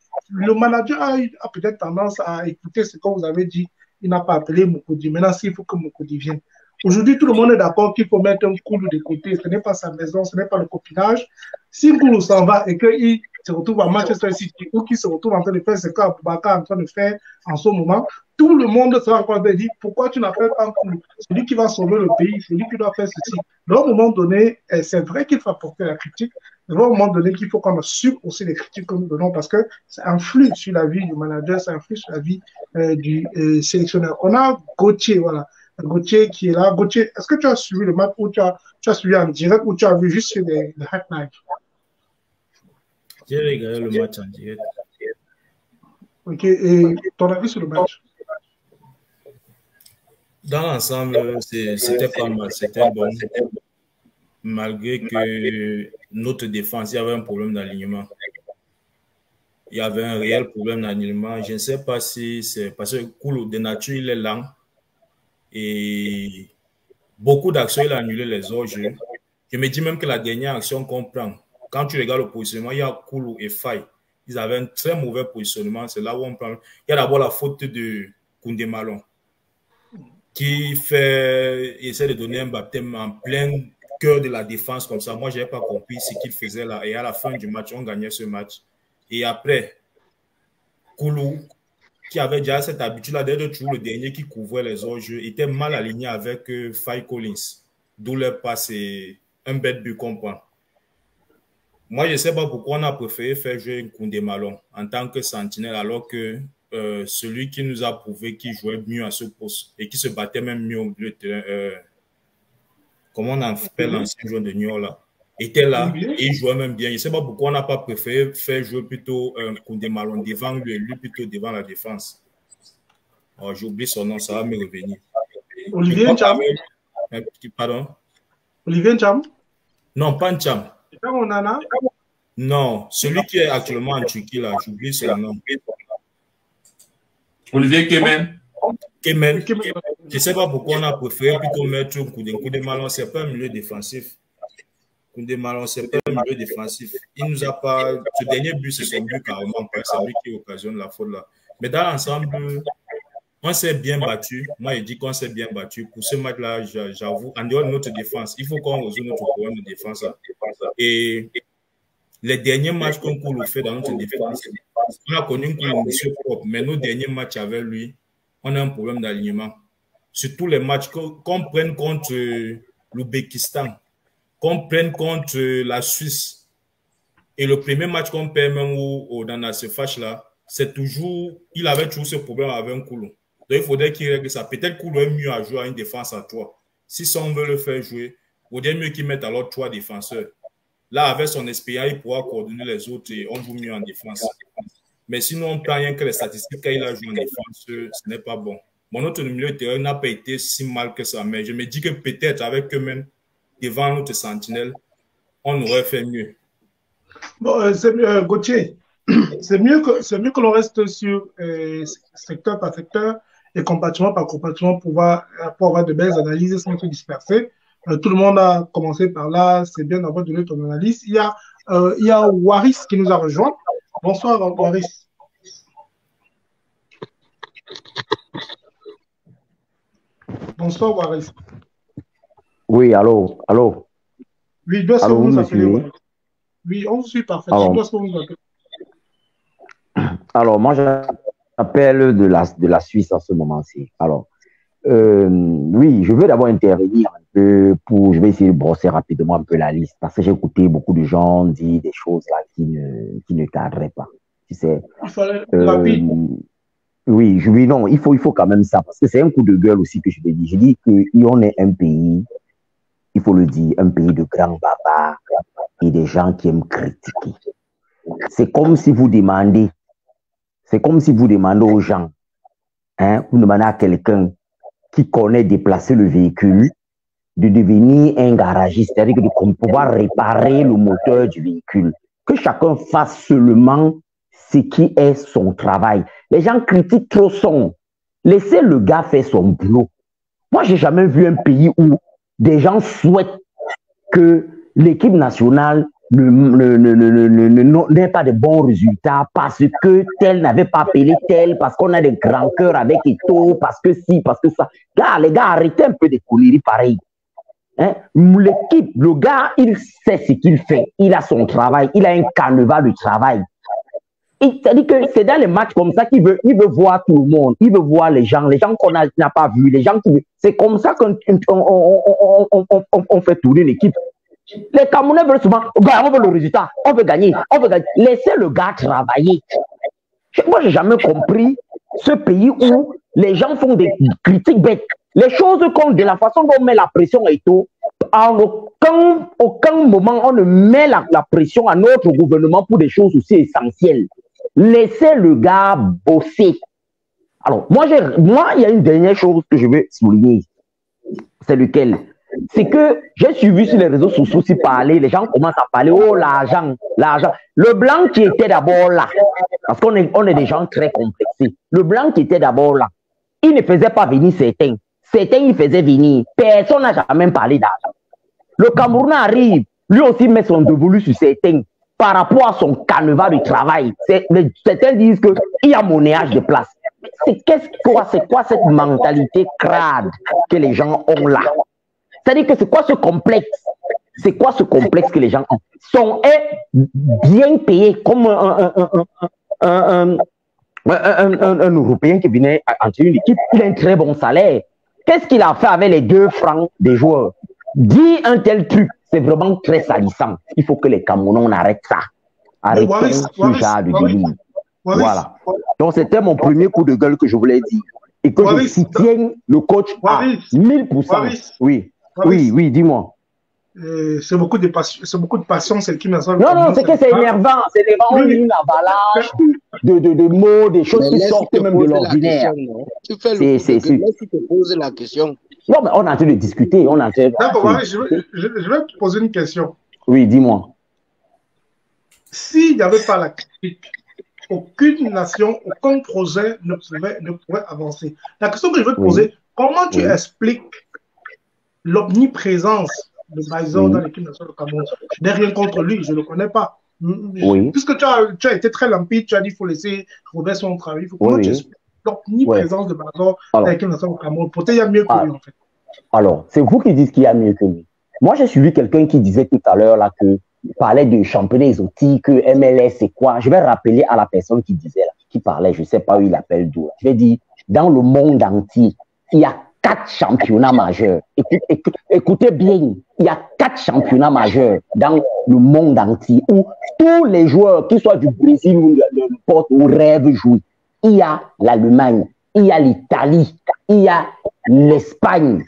le manager a, a peut-être tendance à écouter ce que vous avez dit. Il n'a pas appelé Mukudi. Maintenant, s'il faut que Mukudi vienne. Aujourd'hui, tout le monde est d'accord qu'il faut mettre un Koulou de côté. Ce n'est pas sa maison, ce n'est pas le copinage. Si Koulou s'en va et qu'il se retrouve à Manchester City ou qu'il se retrouve en train de faire ce qu'Aboubacar est en train de faire en ce moment, tout le monde sera encore de dire pourquoi tu n'as pas un Koulou. C'est lui qui va sauver le pays, c'est lui qui doit faire ceci. Donc, à un moment donné, c'est vrai qu'il faut apporter la critique. Mais à un moment donné, qu'il faut qu'on assume aussi les critiques que nous donnons parce que ça influe sur la vie du manager, ça influe sur la vie euh, du euh, sélectionneur. On a Gauthier, voilà. Gauthier qui est là. Gauthier, est-ce que tu as suivi le match ou tu as, tu as suivi en direct ou tu as vu juste sur les, les highlights? J'ai regardé le match en direct. Ok, et ton avis sur le match? Dans l'ensemble, c'était pas mal, c'était bon. Malgré que notre défense, il y avait un problème d'alignement. Il y avait un réel problème d'alignement. Je ne sais pas si c'est parce que Koulou, de nature, il est lent. Et beaucoup d'actions, il a annulé les autres jeux. Je me dis même que la dernière action qu'on prend, quand tu regardes le positionnement, il y a Koulou et Faye. Ils avaient un très mauvais positionnement. C'est là où on prend. Il y a d'abord la faute de Koundé Malon qui fait, essaie de donner un baptême en plein cœur de la défense comme ça. Moi, je n'ai pas compris ce qu'il faisait là. Et à la fin du match, on gagnait ce match. Et après, Koulou, qui avait déjà cette habitude-là d'être toujours le dernier qui couvrait les autres jeux, était mal aligné avec euh, Faye Collins. D'où leur passe et un bête but qu'on prend. Moi, je ne sais pas pourquoi on a préféré faire jouer Koundé Malon en tant que sentinelle, alors que euh, celui qui nous a prouvé qu'il jouait mieux à ce poste et qui se battait même mieux au milieu de terrain, euh, comment on appelle l'ancien joueur de New York là, était là et il jouait même bien. Je ne sais pas pourquoi on n'a pas préféré faire jouer plutôt euh, Koundé Malon devant lui et lui plutôt devant la défense. Oh, j'ai oublié son nom, ça va me revenir. Olivier Ncham. Pardon? Olivier Ncham? Non, pas Ncham. Onana? Non, celui qui est actuellement en Turquie là, j'oublie son nom. Olivier Kemen. Kemen. Je ne sais pas pourquoi on a préféré plutôt mettre Koundé. Koundé Malon, ce n'est pas un milieu défensif. Koundé Malon, ce n'est pas un milieu défensif. Il nous a pas. Ce dernier but, c'est son but carrément, c'est lui qui occasionne la faute là. Mais dans l'ensemble, on s'est bien battu. Moi, je dis qu'on s'est bien battu. Pour ce match-là, j'avoue, en dehors de notre défense, il faut qu'on résolve notre problème de défense là. Et les derniers matchs qu'on Koulou fait dans notre défense, on a connu un monsieur propre, mais nos derniers matchs avec lui, on a un problème d'alignement. Sur tous les matchs, qu'on prenne contre l'Ouzbékistan, qu'on prenne contre la Suisse, et le premier match qu'on perd même au, au, dans ce fâche-là, c'est toujours, il avait toujours ce problème avec un Koulou. Donc il faudrait qu'il règle ça. Peut-être Koulou est mieux à jouer à une défense à trois. Si ça, on veut le faire jouer, il faudrait mieux qu'il mette alors trois défenseurs. Là, avec son expérience, il pourra coordonner les autres et on joue mieux en défense. Mais sinon, on prend rien que les statistiques qu'il a joué en défense, ce n'est pas bon. Mon autre milieu de terrain n'a pas été si mal que ça, mais je me dis que peut-être avec eux-mêmes, devant notre sentinelle, on aurait fait mieux. Bon, euh, c'est mieux, euh, Gauthier. C'est mieux que, c'est mieux que l'on reste sur euh, secteur par secteur et compartiment par compartiment pour avoir, pour avoir de belles analyses sans se disperser. Euh, tout le monde a commencé par là, c'est bien d'avoir donné ton analyse. Il y a, euh, il y a Waris qui nous a rejoint. Bonsoir, Waris. Bonsoir, Waris. Oui, allô, allô. Oui, doit-ce que vous nous appelez? Oui, on vous suit parfaitement. Doit-ce que vous nous appelez? Alors, moi, j'appelle de la, de la Suisse en ce moment-ci. Alors, euh, oui, je veux d'abord intervenir un peu pour, je vais essayer de brosser rapidement un peu la liste parce que j'ai écouté beaucoup de gens dire des choses là qui ne, qui ne cadraient pas. Tu sais. Il fallait euh, oui, je, oui, non, il faut, il faut quand même ça parce que c'est un coup de gueule aussi que je vais dire. Je dis qu'on est un pays, il faut le dire, un pays de grands barbares et des gens qui aiment critiquer. C'est comme si vous demandez, c'est comme si vous demandez aux gens, hein, vous demandez à quelqu'un qui connaît déplacer le véhicule de devenir un garagiste, c'est-à-dire de pouvoir réparer le moteur du véhicule. Que chacun fasse seulement ce qui est son travail. Les gens critiquent trop son. Laissez le gars faire son boulot. Moi, j'ai jamais vu un pays où des gens souhaitent que l'équipe nationale n'ait pas de bons résultats parce que tel n'avait pas appelé tel, parce qu'on a des grands cœurs avec Eto'o, parce que si, parce que ça. Là, les gars, arrêtez un peu de conneries pareilles. Hein? L'équipe, le gars, il sait ce qu'il fait. Il a son travail, il a un canevas de travail. C'est-à-dire que c'est dans les matchs comme ça qu'il veut, il veut voir tout le monde, il veut voir les gens, les gens qu'on n'a pas vus, les gens qui. C'est comme ça qu'on on, on, on, on, on fait tourner l'équipe. Les Camerounais veulent souvent, on veut le résultat, on veut gagner, on veut gagner. Laissez le gars travailler. Moi, je n'ai jamais compris ce pays où les gens font des critiques bêtes. Les choses comptent de la façon dont on met la pression et tout. En aucun, aucun moment, on ne met la, la pression à notre gouvernement pour des choses aussi essentielles. Laissez le gars bosser. Alors, moi, moi, il y a une dernière chose que je veux souligner. C'est lequel? C'est que j'ai suivi sur les réseaux sociaux aussi parler, les gens commencent à parler, oh l'argent, l'argent. Le blanc qui était d'abord là, parce qu'on est, on est des gens très complexés, le blanc qui était d'abord là, il ne faisait pas venir certains, certains il faisait venir, personne n'a jamais parlé d'argent. Le Cameroun arrive, lui aussi met son dévolu sur certains par rapport à son canevas de travail. Certains disent qu'il y a monnayage de place. C'est qu'est-ce quoi, c'est quoi cette mentalité crade que les gens ont là? C'est-à-dire que c'est quoi ce complexe? C'est quoi ce complexe que les gens ont? Sont bien payés comme un, un, un, un, un, un, un Européen qui venait entrer une équipe. Il a un très bon salaire. Qu'est-ce qu'il a fait avec les deux francs des joueurs? Dis un tel truc, c'est vraiment très salissant. Il faut que les Camerounais arrêtent ça. Arrêtons ce genre de délire. Voilà. Donc c'était mon premier coup de gueule que je voulais dire. Et que je soutienne le coach à mille pour cent. Oui. Oui, oui, dis-moi. Euh, c'est beaucoup de passion, c'est beaucoup de passion, c'est l'équipe nationale. Non, non, c'est que c'est énervant, c'est énervant, on lit une avalanche de, de, de mots, des choses mais qui sortent même de l'ordinaire. Tu fais le c'est, c'est, laisse te poser la question. Non, mais on est en train de discuter, on est en train de... D'accord, ouais, je, vais, je, je vais te poser une question. Oui, dis-moi. S'il n'y avait pas la critique, aucune nation, aucun projet ne pouvait, ne pourrait avancer. La question que je veux te poser, oui. comment tu oui. expliques l'omniprésence de Bison oui. dans l'équipe nationale de Cameroun? Je n'ai rien contre lui, je ne le connais pas. Oui. Puisque tu as, tu as été très limpide, tu as dit qu'il faut laisser Robert son travail. Comment oui. tu expliques l'omniprésence oui. de Bison dans l'équipe nationale de Cameroun? Peut-être il y a mieux que ah, lui, en fait. Alors, c'est vous qui dites qu'il y a mieux que lui. Moi, j'ai suivi quelqu'un qui disait tout à l'heure là que il parlait de championnat exotique, M L S, c'est quoi? Je vais rappeler à la personne qui disait là, qui parlait, je ne sais pas où il appelle d'où. Je vais dire, dans le monde entier, il y a quatre championnats majeurs. Écoute, écoute, écoutez bien, il y a quatre championnats majeurs dans le monde entier où tous les joueurs, qu'ils soient du Brésil ou n'importe où, rêvent jouer. Il y a l'Allemagne, il y a l'Italie, il y a l'Espagne,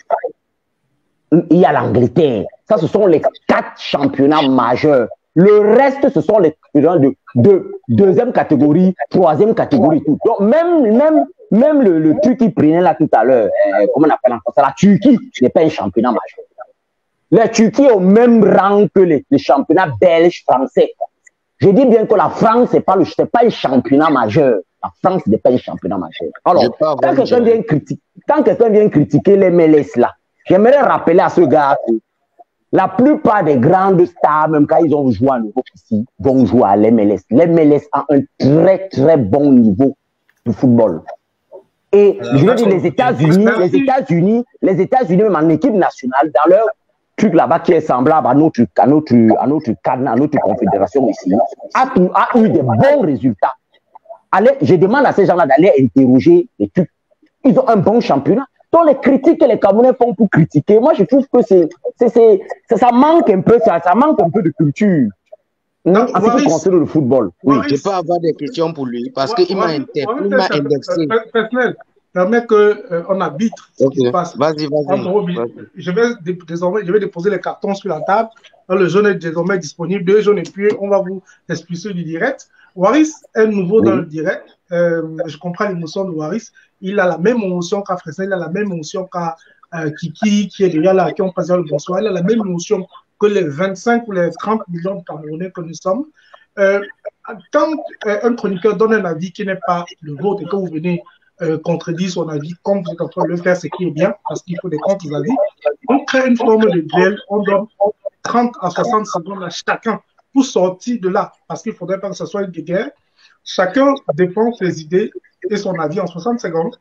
il y a l'Angleterre. Ça, ce sont les quatre championnats majeurs. Le reste, ce sont les championnats de, de deuxième catégorie, troisième catégorie, tout. Donc, même, même, même le, le truc qu'il prenait là tout à l'heure, euh, comment on appelle encore ça, la Turquie n'est pas un championnat majeur. La Turquie est au même rang que les, les championnats belges, français. Je dis bien que la France, ce n'est pas, pas un championnat majeur. La France n'est pas un championnat majeur. Alors, quand quelqu'un vient, critiquer, quand quelqu'un vient critiquer les M L S là, j'aimerais rappeler à ce gars que la plupart des grandes stars, même quand ils ont joué en Europe ici, vont jouer à l'M L S. L'M L S a un très, très bon niveau de football. Et alors, je veux dire, les États-Unis, les États-Unis, les États-Unis, même en équipe nationale, dans leur truc là-bas qui est semblable à notre, à notre, à notre cadre, à notre confédération ici, a, a eu des bons résultats. Allez, je demande à ces gens-là d'aller interroger les trucs. Ils ont un bon championnat. Donc les critiques que les Camerounais font pour critiquer, moi je trouve que c'est, c'est, c'est, ça manque un peu, ça, ça manque un peu de culture. Non, en ce qui concerne le football. Oui. Je peux avoir des questions pour lui parce qu'il m'a indexé. Personnel, permet qu'on euh, arbitre ce okay. qui se passe. Vas-y, vas-y. Vas je vais désormais, je vais déposer les cartons sur la table. Alors, le jaune est désormais disponible. Deux jaunes et puis on va vous expulser du direct. Waris est nouveau oui. dans le direct. Euh, je comprends l'émotion de Waris. Il a la même émotion qu'à Fresnel, il a la même émotion qu'à euh, Kiki, qui est déjà là, qui ont passé le bonsoir. Il a la même émotion que les vingt-cinq ou les trente millions de Camerounais que nous sommes. Euh, quand euh, un chroniqueur donne un avis qui n'est pas le vôtre et que vous venez euh, contredire son avis, comme vous êtes en train de le faire, c'est qui est bien, parce qu'il faut des contre-avis, on crée une forme de duel, on donne trente à soixante secondes à chacun pour sortir de là, parce qu'il ne faudrait pas que ce soit une guerre. Chacun défend ses idées et son avis en soixante secondes.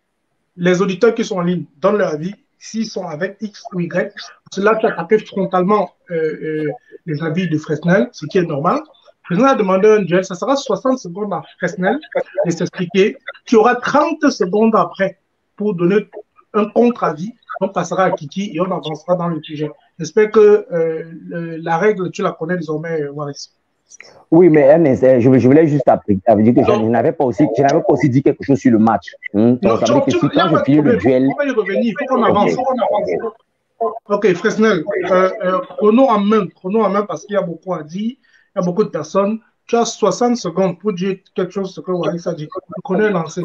Les auditeurs qui sont en ligne donnent leur avis, s'ils sont avec X ou Y. Cela tu attaqué frontalement euh, euh, les avis de Fresnel, ce qui est normal. Fresnel a demandé un duel, ça sera soixante secondes à Fresnel de s'expliquer. Tu auras trente secondes après pour donner un contre-avis. On passera à Kiki et on avancera dans le sujet. J'espère que euh, le, la règle, tu la connais désormais, Waris. Oui, mais je, je voulais juste appeler, dire que je, je n'avais pas aussi, je n'avais pas aussi dit quelque chose sur le match. Hum, non, ça veut dire que si, quand je finis le duel, on va y revenir. Il faut qu'on avance. Okay. Ok, Fresnel, euh, euh, chrono en main, chrono en main parce qu'il y a beaucoup à dire, il y a beaucoup de personnes. Tu as soixante secondes pour dire quelque chose ce que Waris a dit. Tu connais lancé.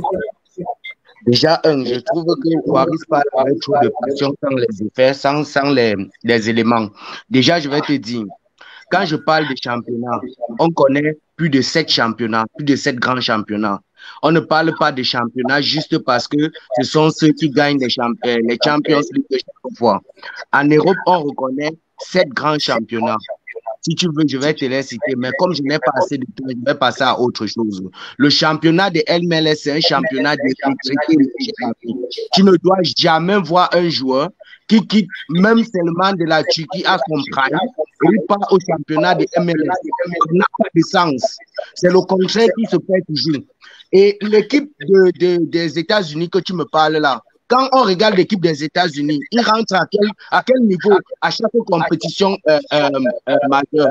Déjà, un, je trouve que Waris parle avec trop de passion sans les effets, sans, sans les, les éléments. Déjà, je vais te dire, quand je parle de championnat, on connaît plus de sept championnats, plus de sept grands championnats. On ne parle pas de championnat juste parce que ce sont ceux qui gagnent les, champ les Champions League de chaque fois. En Europe, on reconnaît sept grands championnats. Si tu veux, je vais te les citer, mais comme je n'ai pas assez de temps, je vais passer à autre chose. Le championnat de L M L S, c'est un championnat d'électricité. Tu ne dois jamais voir un joueur qui quitte même seulement de la Turquie à son prime et part au championnat de M L S. Ça n'a pas de sens. C'est le contraire qui se fait toujours. Et l'équipe de, de, des États-Unis que tu me parles là, quand on regarde l'équipe des États-Unis, ils rentrent à quel, à quel niveau à chaque compétition euh, euh, euh, majeure.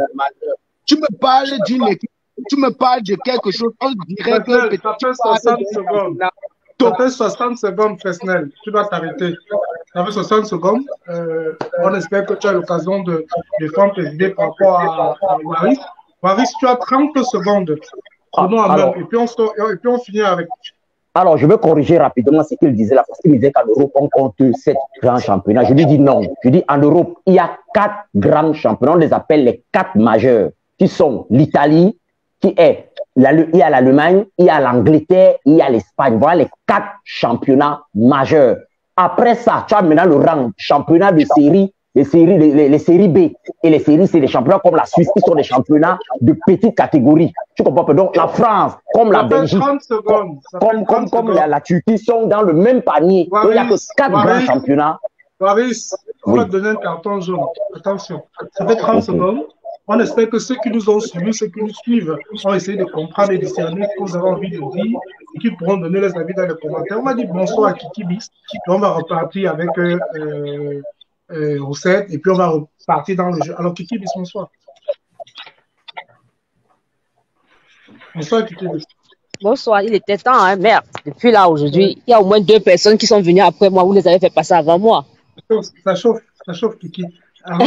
Tu me parles d'une équipe, tu me parles de quelque chose, on dirait que... Ça fait soixante secondes. Ça fait soixante secondes, Fresnel. Tu dois t'arrêter. Ça fait soixante secondes. Euh, on espère que tu as l'occasion de défendre tes idées par rapport à, à Waris. Waris, tu as trente secondes. Chrono en main. Et puis on, et puis on finit avec... Alors, je vais corriger rapidement ce qu'il disait là, parce qu'il disait qu'en Europe, on compte sept grands championnats. Je lui dis non. Je dis en Europe, il y a quatre grands championnats. On les appelle les quatre majeurs, qui sont l'Italie, qui est, la, il y a l'Allemagne, il y a l'Angleterre, il y a l'Espagne. Voilà les quatre championnats majeurs. Après ça, tu as maintenant le rang championnat de série, les séries, les, les, les séries B et les séries C, les championnats comme la Suisse, qui sont des championnats de petite catégorie. Tu comprends pas? Donc, la France, comme la Belgique, comme, comme, comme, comme la, la Turquie sont dans le même panier. Waris, il n'y a que quatre Waris, grands championnats. Waris, on Oui. va te donner un carton jaune. Attention, ça fait trente secondes. On espère que ceux qui nous ont suivis, ceux qui nous suivent, ont essayé de comprendre et discerner ce que vous avez envie de dire et qui pourront donner les avis dans les commentaires. On va dire bonsoir à Kiki Bis et on va repartir avec euh, euh, euh, Roussette et puis on va repartir dans le jeu. Alors Kiki Bis, bonsoir. Bonsoir Kiki Bis. Bonsoir, il était temps, hein, merde. Depuis là, aujourd'hui, il y a au moins deux personnes qui sont venues après moi. Vous les avez fait passer avant moi. Ça chauffe, ça chauffe Kiki. Alors,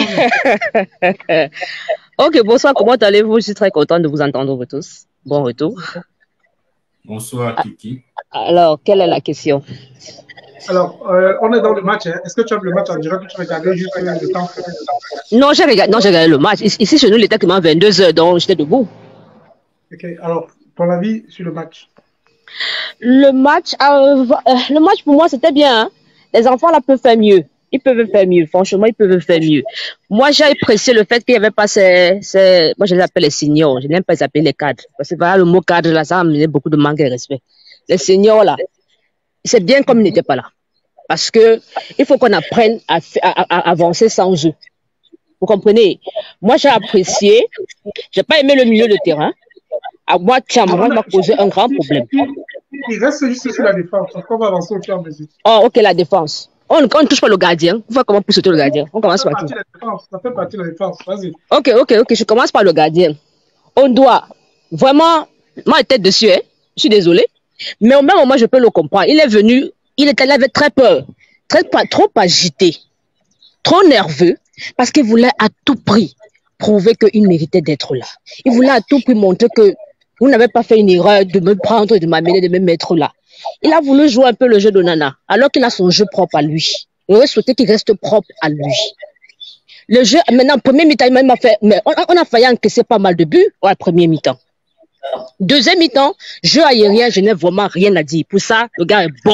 ok, bonsoir, comment allez-vous? Je suis très contente de vous entendre, vous tous. Bon retour. Bonsoir, Kiki. Alors, quelle est la question? alors euh, on est dans le match. Hein. Est-ce que tu as le match en direct ou tu regardais juste le temps? Non, j'ai regardé, non, j'ai regardé le match. Ici, chez nous, il était exactement vingt-deux heures, donc j'étais debout. Ok, alors, ton avis sur le match? Le match, euh, le match pour moi, c'était bien. Hein. Les enfants là peuvent faire mieux. Ils peuvent faire mieux. Franchement, ils peuvent faire mieux. Moi, j'ai apprécié le fait qu'il n'y avait pas ces, ces... Moi, je les appelle les seniors. Je n'aime pas les appeler les cadres. Parce que voilà, le mot cadre, là, ça m'a beaucoup de manque de respect. Les seniors, là, c'est bien comme ils n'étaient pas là. Parce que il faut qu'on apprenne à, à, à avancer sans eux. Vous comprenez? Moi, j'ai apprécié. J'ai pas aimé le milieu de terrain. À moi, Cameroun m'a posé un grand problème. Il reste juste sur la défense. On va avancer au fur et à mesure. Oh, ok, la défense. On ne touche pas le gardien. On voit comment pour sauter le gardien. On commence par qui? Ça fait partie de la défense. Vas-y. Ok, ok, ok. Je commence par le gardien. On doit vraiment. Moi, tête dessus, hein. Je suis désolé. Mais au même moment, je peux le comprendre. Il est venu, il, était, il avait très peur, très, trop agité, trop nerveux, parce qu'il voulait à tout prix prouver qu'il méritait d'être là. Il voulait à tout prix montrer que vous n'avez pas fait une erreur de me prendre, de m'amener, de me mettre là. Il a voulu jouer un peu le jeu de Nana, alors qu'il a son jeu propre à lui. Il aurait souhaité qu'il reste propre à lui. Le jeu, maintenant, premier mi-temps, il m'a fait, mais on, on a failli encaisser pas mal de buts au premier mi-temps. Deuxième mi-temps, jeu aérien, je n'ai vraiment rien à dire. Pour ça, le gars est bon.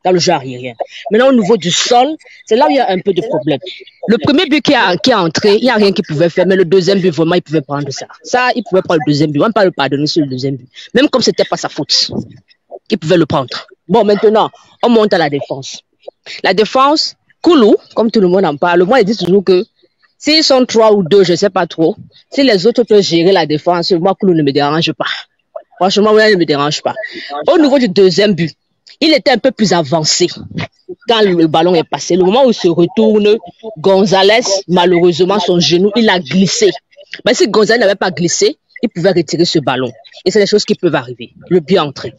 dans le jeu aérien. Maintenant, au niveau du sol, c'est là où il y a un peu de problème. Le premier but qui a, qui a entré, il n'y a rien qu'il pouvait faire, mais le deuxième but, vraiment, il pouvait prendre ça. Ça, il pouvait prendre le deuxième but. On ne peut pas le pardonner sur le deuxième but. Même comme ce n'était pas sa faute, il pouvait le prendre. Bon, maintenant, on monte à la défense. La défense, Koulou, comme tout le monde en parle, moi, il dit toujours que s'ils sont trois ou deux, je ne sais pas trop, si les autres peuvent gérer la défense, moi, Koulou ne me dérange pas. Franchement, moi, il ne me dérange pas. Au niveau du deuxième but, il était un peu plus avancé quand le ballon est passé. Le moment où il se retourne, Gonzalez, malheureusement, son genou, il a glissé. Mais si Gonzalez n'avait pas glissé, il pouvait retirer ce ballon. Et c'est des choses qui peuvent arriver. Le but entré.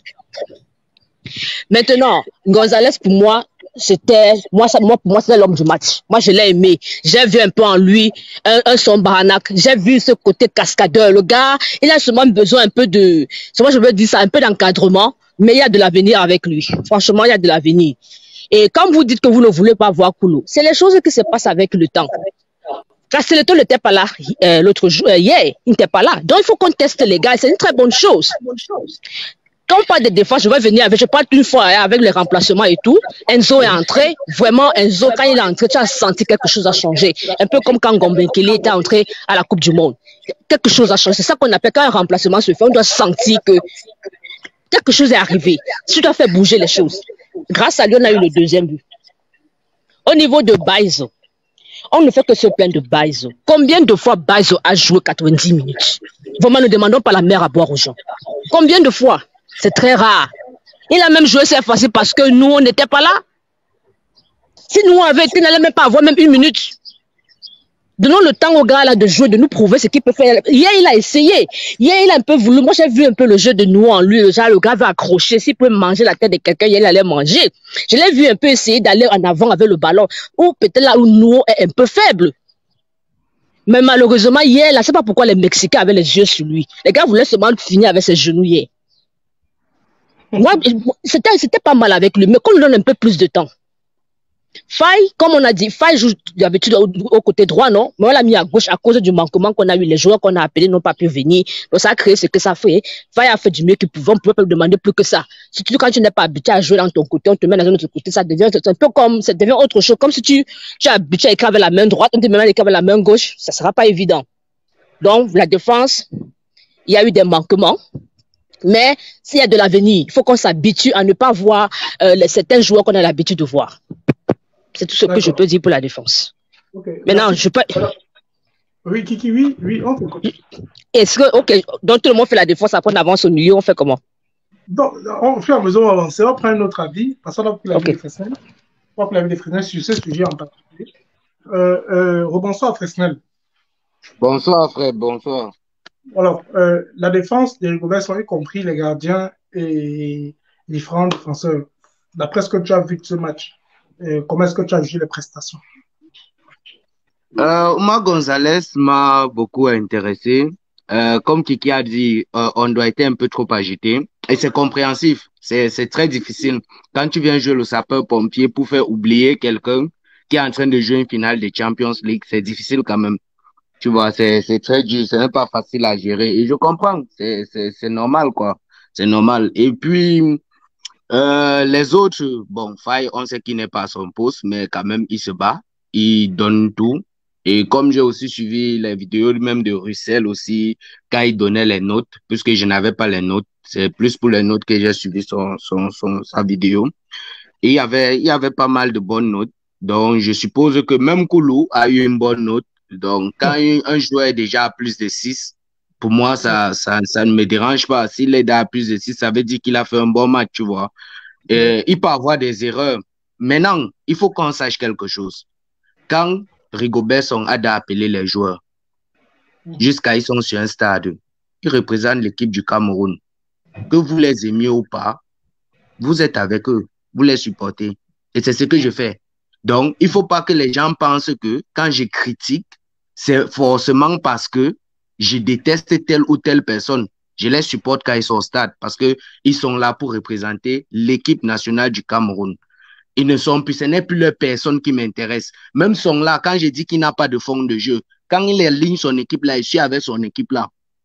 Maintenant, Gonzalez, pour moi, c'était, moi, ça, moi, pour moi, c'était l'homme du match. Moi, je l'ai aimé. J'ai vu un peu en lui un, un son baranac. J'ai vu ce côté cascadeur. Le gars, il a seulement besoin un peu de, moi, je veux dire ça, un peu d'encadrement. Mais il y a de l'avenir avec lui. Franchement, il y a de l'avenir. Et quand vous dites que vous ne voulez pas voir Koulou, c'est les choses qui se passent avec le temps. Castelletto n'était pas là euh, l'autre jour, euh, hier, il n'était pas là. Donc, il faut qu'on teste les gars. C'est une très bonne chose. Quand on parle de défense, je vais venir avec, je parle une fois hein, avec les remplacements et tout. Enzo est entré. Vraiment, Enzo, quand il est entré, tu as senti quelque chose a changé. Un peu comme quand Gombenkele était entré à la Coupe du Monde. Quelque chose a changé. C'est ça qu'on appelle quand un remplacement se fait. On doit sentir que quelque chose est arrivé. Tu dois faire bouger les choses. Grâce à lui, on a eu le deuxième but. Au niveau de Baizo, on ne fait que se plaindre de Baizo. Combien de fois Baizo a joué quatre-vingt-dix minutes? Vraiment, ne demandons pas la mer à boire aux gens. Combien de fois? C'est très rare. Il a même joué cette fois-ci parce que nous, on n'était pas là. Si nous, on avait été, il n'allait même pas avoir même une minute. Donnons le temps au gars là de jouer, de nous prouver ce qu'il peut faire. Hier, il a essayé. Hier, il a un peu voulu. Moi, j'ai vu un peu le jeu de nous en lui. Genre, le gars va accrocher. S'il peut manger la tête de quelqu'un, il allait manger. Je l'ai vu un peu essayer d'aller en avant avec le ballon. Ou peut-être là où nous est un peu faible. Mais malheureusement, hier, là, je ne sais pas pourquoi les Mexicains avaient les yeux sur lui. Les gars voulaient seulement finir avec ses genoux hier. Moi, c'était pas mal avec lui, mais qu'on lui donne un peu plus de temps. Faye, comme on a dit, Faye joue d'habitude au, au côté droit, non? Mais on l'a mis à gauche à cause du manquement qu'on a eu. Les joueurs qu'on a appelés n'ont pas pu venir. Donc ça a créé ce que ça fait. Faye a fait du mieux qu'il pouvait. On ne pouvait pas lui demander plus que ça. Surtout quand tu n'es pas habitué à jouer dans ton côté, on te met dans un autre côté, ça devient un peu comme, ça devient autre chose. Comme si tu, tu es habitué à écrire avec la main droite, on te met à écrire avec la main gauche. Ça ne sera pas évident. Donc, la défense, il y a eu des manquements. Mais s'il y a de l'avenir, il faut qu'on s'habitue à ne pas voir euh, les, certains joueurs qu'on a l'habitude de voir. C'est tout ce que je peux dire pour la défense. Okay. Maintenant, merci. Je peux... Oui, Kiki, oui, oui, on fait. Est-ce que, ok, donc tout le monde fait la défense, après on avance au milieu, on fait comment? Donc, on fait à mesure d'avancer, on prend un autre avis, parce qu'on a pris l'avis okay. de Fresnel. On a pris l'avis de Fresnel sur ce sujet en particulier. Euh, euh, rebonsoir, Fresnel. Bonsoir, frère, bonsoir. Alors, euh, la défense des Rigobert sont y compris les gardiens et les différents défenseurs. D'après ce que tu as vu de ce match, euh, comment est-ce que tu as vu les prestations? euh, Moi, Gonzalez m'a beaucoup intéressé. Euh, comme Kiki a dit, euh, on doit être un peu trop agité. Et c'est compréhensif. C'est très difficile. Quand tu viens jouer le sapeur-pompier pour faire oublier quelqu'un qui est en train de jouer une finale de Champions League, c'est difficile quand même. Tu vois, c'est très dur, ce n'est pas facile à gérer. Et je comprends, c'est normal, quoi. C'est normal. Et puis, euh, les autres, bon, Faye, on sait qu'il n'est pas à son poste, mais quand même, il se bat, il donne tout. Et comme j'ai aussi suivi les vidéos même de Russell aussi, quand il donnait les notes, puisque je n'avais pas les notes, c'est plus pour les notes que j'ai suivi son, son, son, sa vidéo. Et il y avait, il y avait pas mal de bonnes notes. Donc, je suppose que même Koulou a eu une bonne note. Donc, quand un joueur est déjà à plus de six, pour moi, ça, ça, ça ne me dérange pas. S'il est à plus de six, ça veut dire qu'il a fait un bon match, tu vois. Et il peut avoir des erreurs. Maintenant, il faut qu'on sache quelque chose. Quand Rigobert Song a d'appelé les joueurs, jusqu'à ils sont sur un stade, ils représentent l'équipe du Cameroun. Que vous les aimiez ou pas, vous êtes avec eux, vous les supportez. Et c'est ce que je fais. Donc, il ne faut pas que les gens pensent que quand je critique, c'est forcément parce que je déteste telle ou telle personne. Je les supporte quand ils sont au stade parce qu'ils sont là pour représenter l'équipe nationale du Cameroun. Ils ne sont plus, ce n'est plus leur personne qui m'intéresse. Même sont là, quand je dis qu'il n'a pas de fond de jeu, quand il aligne son équipe là, je suis avec son équipe là.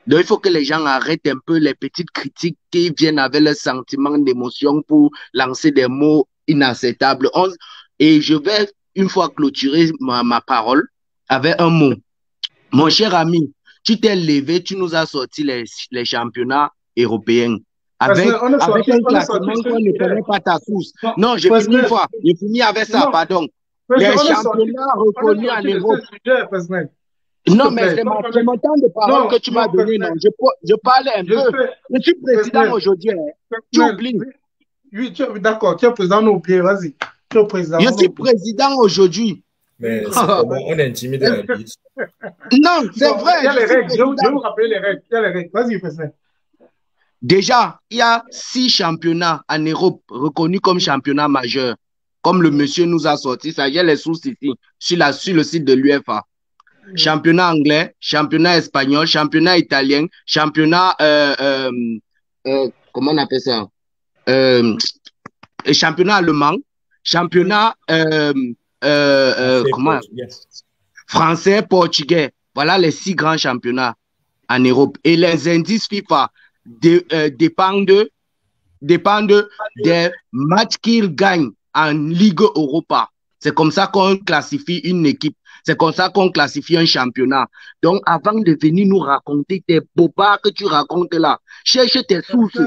Donc, il faut que les gens arrêtent un peu les petites critiques qui viennent avec le sentiment d'émotion pour lancer des mots inacceptables. On, et je vais, une fois clôturer ma, ma parole, avec un mot. Mon cher ami, tu t'es levé, tu nous as sorti les, les championnats européens. Avec, avec sorti, un classement qu'on ne connaît pas ta course. Non, non j'ai fini une fois. J'ai fini avec ça, non. Pardon. Les championnats reconnus en Europe. Non, mais c'est mon, mon temps de parole non, que tu m'as donné. Non. Je, je parle un je peu. Fais, je suis président aujourd'hui. Hein. Tu oublies. Oui, d'accord. Tu es président, on oublie. Vas-y. Tu es président. Je suis président aujourd'hui. Mais ah, bon, on est intimidé à la liste. Non, c'est vrai. Il y a les règles. Je vais vous rappeler les règles. Il y a les règles. Vas-y, président. Déjà, il y a six championnats en Europe reconnus comme championnats majeurs. Comme le monsieur nous a sorti, ça y est les sources ici, sur, la, sur le site de l'UEFA. Championnat anglais, championnat espagnol, championnat italien, championnat, euh, euh, euh, comment on appelle ça, euh, championnat allemand, championnat euh, euh, euh, français, comment portugais. français, portugais. Voilà les six grands championnats en Europe. Et les indices FIFA de, euh, dépendent, dépendent des matchs qu'ils gagnent en Ligue Europa. C'est comme ça qu'on classifie une équipe. C'est comme ça qu'on classifie un championnat. Donc, avant de venir nous raconter tes bobards que tu racontes là, cherche tes sources.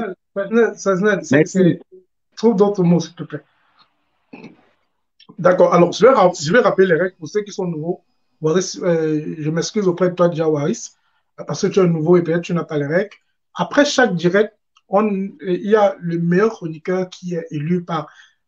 Trouve d'autres mots, s'il te plaît. D'accord. Alors, je vais, je vais rappeler les règles pour ceux qui sont nouveaux. Waris, euh, je m'excuse auprès de toi, déjà, Waris, parce que tu es nouveau et peut-être tu n'as pas les règles. Après chaque direct, on, il y a le meilleur chroniqueur qui est élu par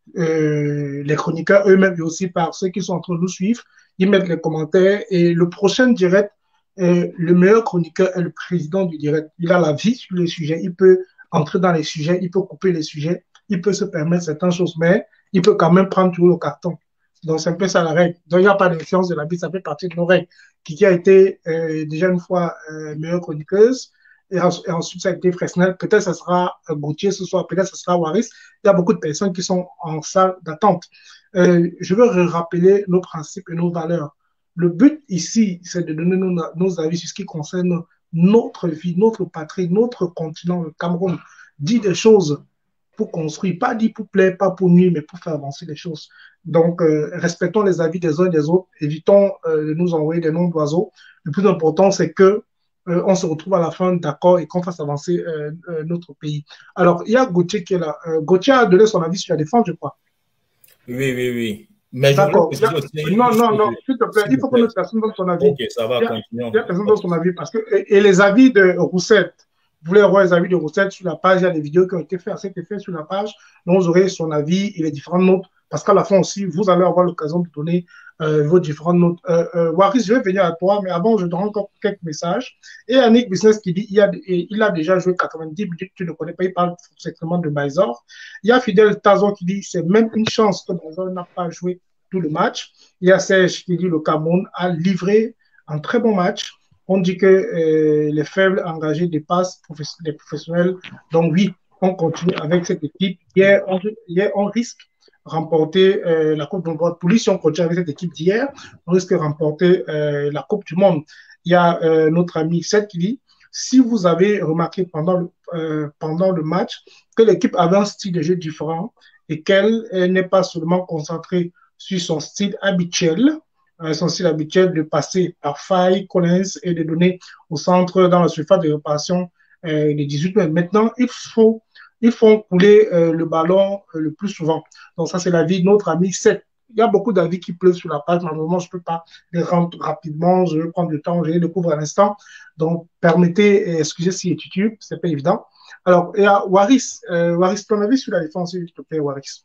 euh, les chroniqueurs eux-mêmes et aussi par ceux qui sont en train de nous suivre. Ils mettent les commentaires et le prochain direct, euh, le meilleur chroniqueur est le président du direct. Il a la vie sur les sujets, il peut entrer dans les sujets, il peut couper les sujets, il peut se permettre certaines choses, mais il peut quand même prendre tout le carton. Donc c'est un peu ça la règle. Donc il n'y a pas d'influence de la vie, ça fait partie de nos règles. Qui a été euh, déjà une fois euh, meilleure chroniqueuse et, en, et ensuite ça a été Fresnel, peut-être ça sera euh, Gauthier ce soir, peut-être ça sera Waris. Il y a beaucoup de personnes qui sont en salle d'attente. Euh, je veux rappeler nos principes et nos valeurs. Le but ici, c'est de donner nos, nos avis sur ce qui concerne notre vie, notre patrie, notre continent, le Cameroun. Dit des choses pour construire, pas dit pour plaire, pas pour nuire, mais pour faire avancer les choses. Donc, euh, respectons les avis des uns et des autres, évitons euh, de nous envoyer des noms d'oiseaux. Le plus important, c'est que euh, on se retrouve à la fin d'accord et qu'on fasse avancer euh, euh, notre pays. Alors, il y a Gauthier qui est là. Euh, Gauthier a donné son avis sur la défense, je crois. Oui, oui, oui. Mais d'accord. A... Non, non, non, s'il te plaît, il faut que notre personne donne son avis. Ok, ça va, continuons. Il y a personne donne son avis parce que, et, et les avis de Roussette, vous voulez avoir les avis de Roussette sur la page, il y a des vidéos qui ont été faites, assez fait sur la page, donc vous aurez son avis et les différentes notes, parce qu'à la fin aussi, vous allez avoir l'occasion de donner euh, vos différentes notes. Euh, euh, Waris, je vais venir à toi, mais avant, je donne encore quelques messages. Et Annick Business qui dit, il a, il a déjà joué quatre-vingt-dix minutes, tu ne connais pas, il parle secrètement de Baizor. Il y a Fidel Tazon qui dit, c'est même une chance que Baizor n'a pas joué tout le match. Il y a Serge qui dit, le Cameroun a livré un très bon match. On dit que euh, les faibles engagés dépassent les professionnels. Donc oui, on continue avec cette équipe. Hier, on, hier, on risque de remporter euh, la Coupe du Monde. Pour lui, si on continue avec cette équipe d'hier, on risque de remporter euh, la Coupe du Monde. Il y a euh, notre ami Seth qui dit, si vous avez remarqué pendant le, euh, pendant le match que l'équipe avait un style de jeu différent et qu'elle n'est pas seulement concentrée sur son style habituel, son style habituel de passer par Faye, Collins et de donner au centre dans la surface de réparation euh, les dix-huit mètres. Maintenant, il faut, il faut couler euh, le ballon euh, le plus souvent. Donc ça, c'est l'avis de notre ami Seth. Il y a beaucoup d'avis qui pleuvent sur la page. Malheureusement, je ne peux pas les rendre rapidement. Je vais prendre le temps, je les découvre à l'instant. Donc, permettez, excusez si YouTube, ce n'est pas évident. Alors, il y a Waris. Euh, Waris, ton avis sur la défense, s'il te plaît, Waris.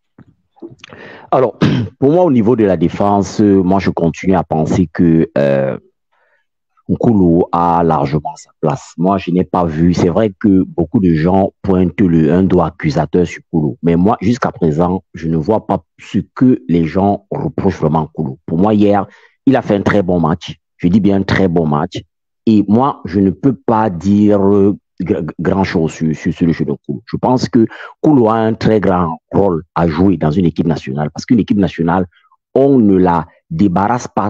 Alors, pour moi, au niveau de la défense, moi, je continue à penser que euh, Nkulu a largement sa place. Moi, je n'ai pas vu, c'est vrai que beaucoup de gens pointent le un doigt accusateur sur Nkulu, mais moi, jusqu'à présent, je ne vois pas ce que les gens reprochent vraiment à Nkulu. Pour moi, hier, il a fait un très bon match. Je dis bien un très bon match. Et moi, je ne peux pas dire grand-chose sur, sur, sur le jeu de Nkulu. Je pense que Nkulu a un très grand rôle à jouer dans une équipe nationale, parce qu'une équipe nationale, on ne la débarrasse pas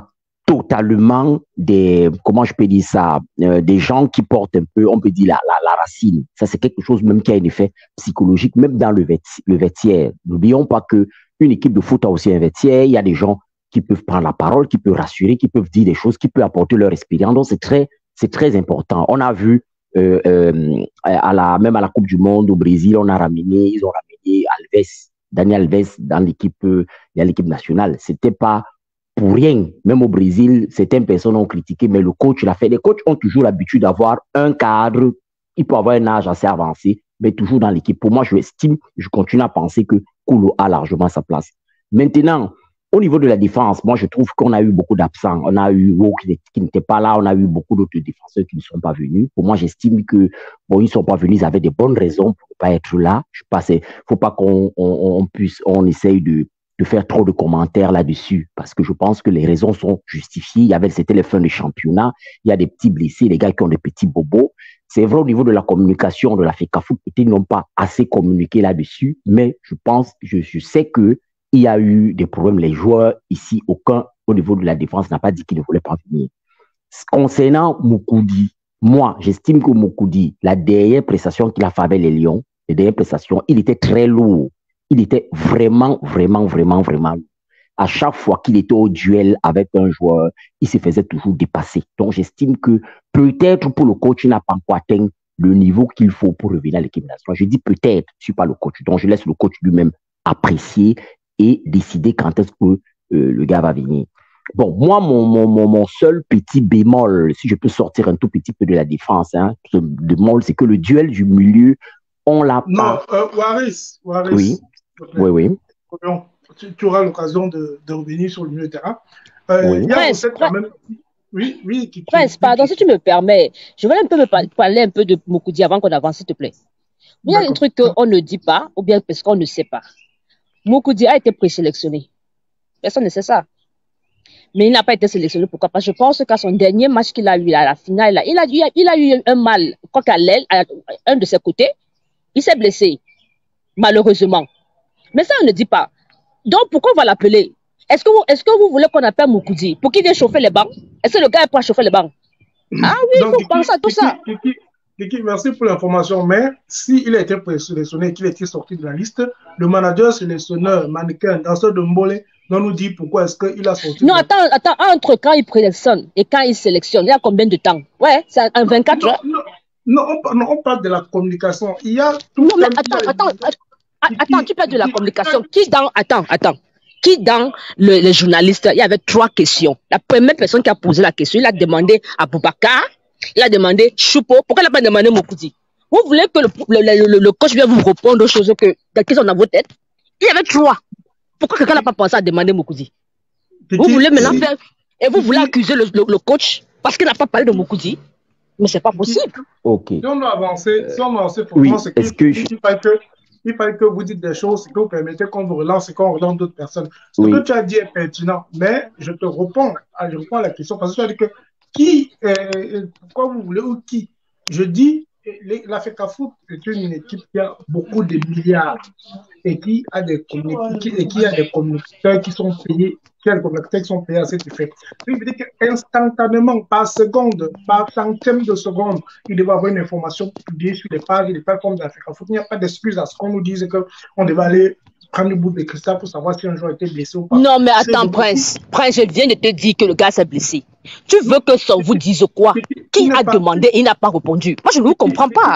totalement des, comment je peux dire ça, euh, des gens qui portent un peu, on peut dire, la, la, la racine. Ça, c'est quelque chose même qui a un effet psychologique, même dans le, le vestiaire. N'oublions pas que une équipe de foot a aussi un vestiaire. Il y a des gens qui peuvent prendre la parole, qui peuvent rassurer, qui peuvent dire des choses, qui peuvent apporter leur expérience. Donc, c'est très, c'est très important. On a vu, euh, euh, à la, même à la Coupe du Monde au Brésil, on a ramené, ils ont ramené Alves, Daniel Alves dans l'équipe, euh, dans l'équipe nationale. C'était pas pour rien. Même au Brésil, certaines personnes ont critiqué, mais le coach l'a fait. Les coachs ont toujours l'habitude d'avoir un cadre. Il peut avoir un âge assez avancé, mais toujours dans l'équipe. Pour moi, je estime, je continue à penser que Koulo a largement sa place. Maintenant, au niveau de la défense, moi, je trouve qu'on a eu beaucoup d'absents. On a eu Wo qui, qui n'était pas là. On a eu beaucoup d'autres défenseurs qui ne sont pas venus. Pour moi, j'estime que, bon, ils ne sont pas venus. Ils avaient des bonnes raisons pour ne pas être là. Je pense, faut pas qu'on on, on puisse, on essaye de, de faire trop de commentaires là-dessus, parce que je pense que les raisons sont justifiées. Il y avait, c'était les fins de championnat. Il y a des petits blessés, les gars qui ont des petits bobos. C'est vrai, au niveau de la communication de la FECAFOOT, peut-être ils n'ont pas assez communiqué là-dessus, mais je pense, je, je sais que il y a eu des problèmes. Les joueurs ici, aucun au niveau de la défense n'a pas dit qu'il ne voulait pas venir. Concernant Moukoudi, moi, j'estime que Moukoudi, la dernière prestation qu'il a fait avec les Lions, les dernières prestations, il était très lourd. Il était vraiment, vraiment, vraiment, vraiment lourd. À chaque fois qu'il était au duel avec un joueur, il se faisait toujours dépasser. Donc, j'estime que peut-être pour le coach, il n'a pas encore atteint le niveau qu'il faut pour revenir à l'équipe nationale. Je dis peut-être, je ne suis pas le coach. Donc, je laisse le coach lui-même apprécier et décider quand est-ce que euh, le gars va venir. Bon, moi, mon, mon, mon, mon seul petit bémol, si je peux sortir un tout petit peu de la défense, hein, ce bémol, c'est que le duel du milieu, on l'a pas... Non, euh, Waris, Waris. Oui, oui, oui. Tu, tu auras l'occasion de, de revenir sur le milieu de terrain. Euh, oui. Il y a Prince, quand même... Oui, oui. Qui, Prince, pardon, si tu me permets, je voulais un peu me parler un peu de Moukoudi avant qu'on avance, s'il te plaît. Il y a un truc qu'on ne dit pas, ou bien parce qu'on ne sait pas. Moukoudi a été présélectionné. Personne ne sait ça. Mais il n'a pas été sélectionné. Pourquoi? Parce que je pense qu'à son dernier match qu'il a eu à la finale, il a, il a, il a eu un mal, quoi qu'à l'aile, à un de ses côtés. Il s'est blessé, malheureusement. Mais ça, on ne dit pas. Donc, pourquoi on va l'appeler? Est-ce que, vous, est-ce que vous voulez qu'on appelle Moukoudi pour qu'il vienne chauffer les bancs? Est-ce que le gars est prêt à chauffer les bancs? Ah oui, il faut Donc, penser à tout Kiki, ça. Kiki, Kiki, merci pour l'information, mais s'il a été sélectionné et qu'il a été sorti de la liste, le manager, sélectionneur, mannequin, danseur de Mbole, doit nous dire pourquoi est-ce qu'il a sorti. Non, attends, attends, entre quand il sélectionne et quand il sélectionne, il y a combien de temps? Ouais, c'est en vingt-quatre heures. Non, non, on, non, on parle de la communication. Il y a tout non, mais attends, attends, attends, attends, tu parles de la communication. Qui dans, attends, attends, qui dans le, les journalistes, il y avait trois questions. La première personne qui a posé la question, il a demandé à Boubacar, il a demandé Choupo, pourquoi il n'a pas demandé Moukoudi? Vous voulez que le, le, le, le coach vienne vous répondre aux choses que, qui sont dans vos têtes? Il y avait trois. Pourquoi quelqu'un n'a pas pensé à demander Moukoudi? Vous voulez maintenant faire, et vous voulez accuser le, le, le coach parce qu'il n'a pas parlé de Moukoudi? Mais c'est pas possible. Ok. Si on doit avancer, si on doit avancer pour oui, moi, c'est qu'il que je... fallait que, il fallait que vous dites des choses, que vous permettez qu'on vous relance et qu'on relance d'autres personnes. Ce oui. que tu as dit est pertinent, mais je te réponds, je réponds à la question parce que tu as dit que qui, euh, pourquoi vous voulez ou qui? Je dis, la FECAFOOT est une équipe qui a beaucoup de milliards et qui a des communicateurs, et qui a des communicateurs qui sont payés, qui a des communicateurs qui sont payés à cet effet. Il veut dire qu'instantanément, par seconde, par centième de seconde, il devait avoir une information publiée sur les pages et les plateformes de la FECAFOOT. Il n'y a pas d'excuse à ce qu'on nous dise qu'on devait aller prendre le bout de cristal pour savoir si un joueur était blessé ou pas. Non, mais attends, Prince. Prince, je viens de te dire que le gars s'est blessé. Tu veux que ça vous dise quoi? Qui a demandé et il n'a pas répondu? Moi, je ne vous comprends pas.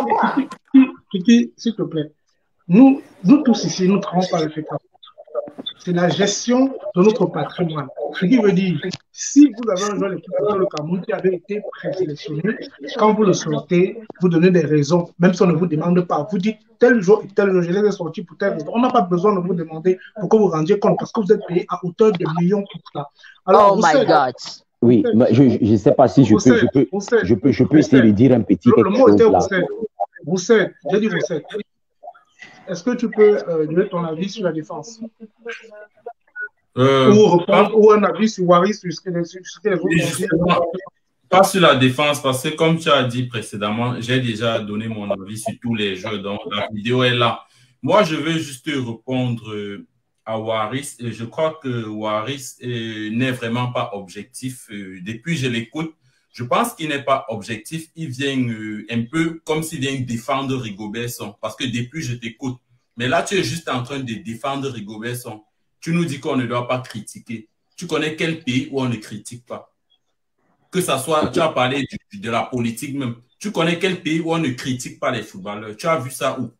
Kiki, s'il te plaît. Nous, nous tous ici, nous ne travaillons pas avec FECAFOOT. C'est la gestion de notre patrimoine. Ce qui veut dire, si vous avez un joueur de l'équipe de Cameroun qui avait été présélectionné, quand vous le sortez, vous donnez des raisons, même si on ne vous demande pas. Vous dites tel jour et tel jour, je les ai sortis pour telle raison. On n'a pas besoin de vous demander pour que vous rendiez compte, parce que vous êtes payé à hauteur de millions pour ça. Alors, oh my savez, God. Oui, mais je ne sais pas si je peux, je peux, je peux, je peux essayer de dire un petit le, quelque le mot chose était là. Vous savez, j'ai dit vous savez. Est-ce que tu peux euh, donner ton avis sur la défense euh, ou, reprendre, pas, ou un avis sur Waris, sur ce que les autres ont dit? Pas sur la défense, parce que comme tu as dit précédemment, j'ai déjà donné mon avis sur tous les jeux, donc la vidéo est là. Moi, je veux juste répondre à Waris. Et je crois que Waris euh, n'est vraiment pas objectif. Euh, depuis je l'écoute, je pense qu'il n'est pas objectif. Il vient euh, un peu comme s'il vient défendre Rigobertson. Parce que depuis je t'écoute. Mais là, tu es juste en train de défendre Rigobertson. Tu nous dis qu'on ne doit pas critiquer. Tu connais quel pays où on ne critique pas? Que ça soit, tu as parlé du, de la politique même. Tu connais quel pays où on ne critique pas les footballeurs? Tu as vu ça où?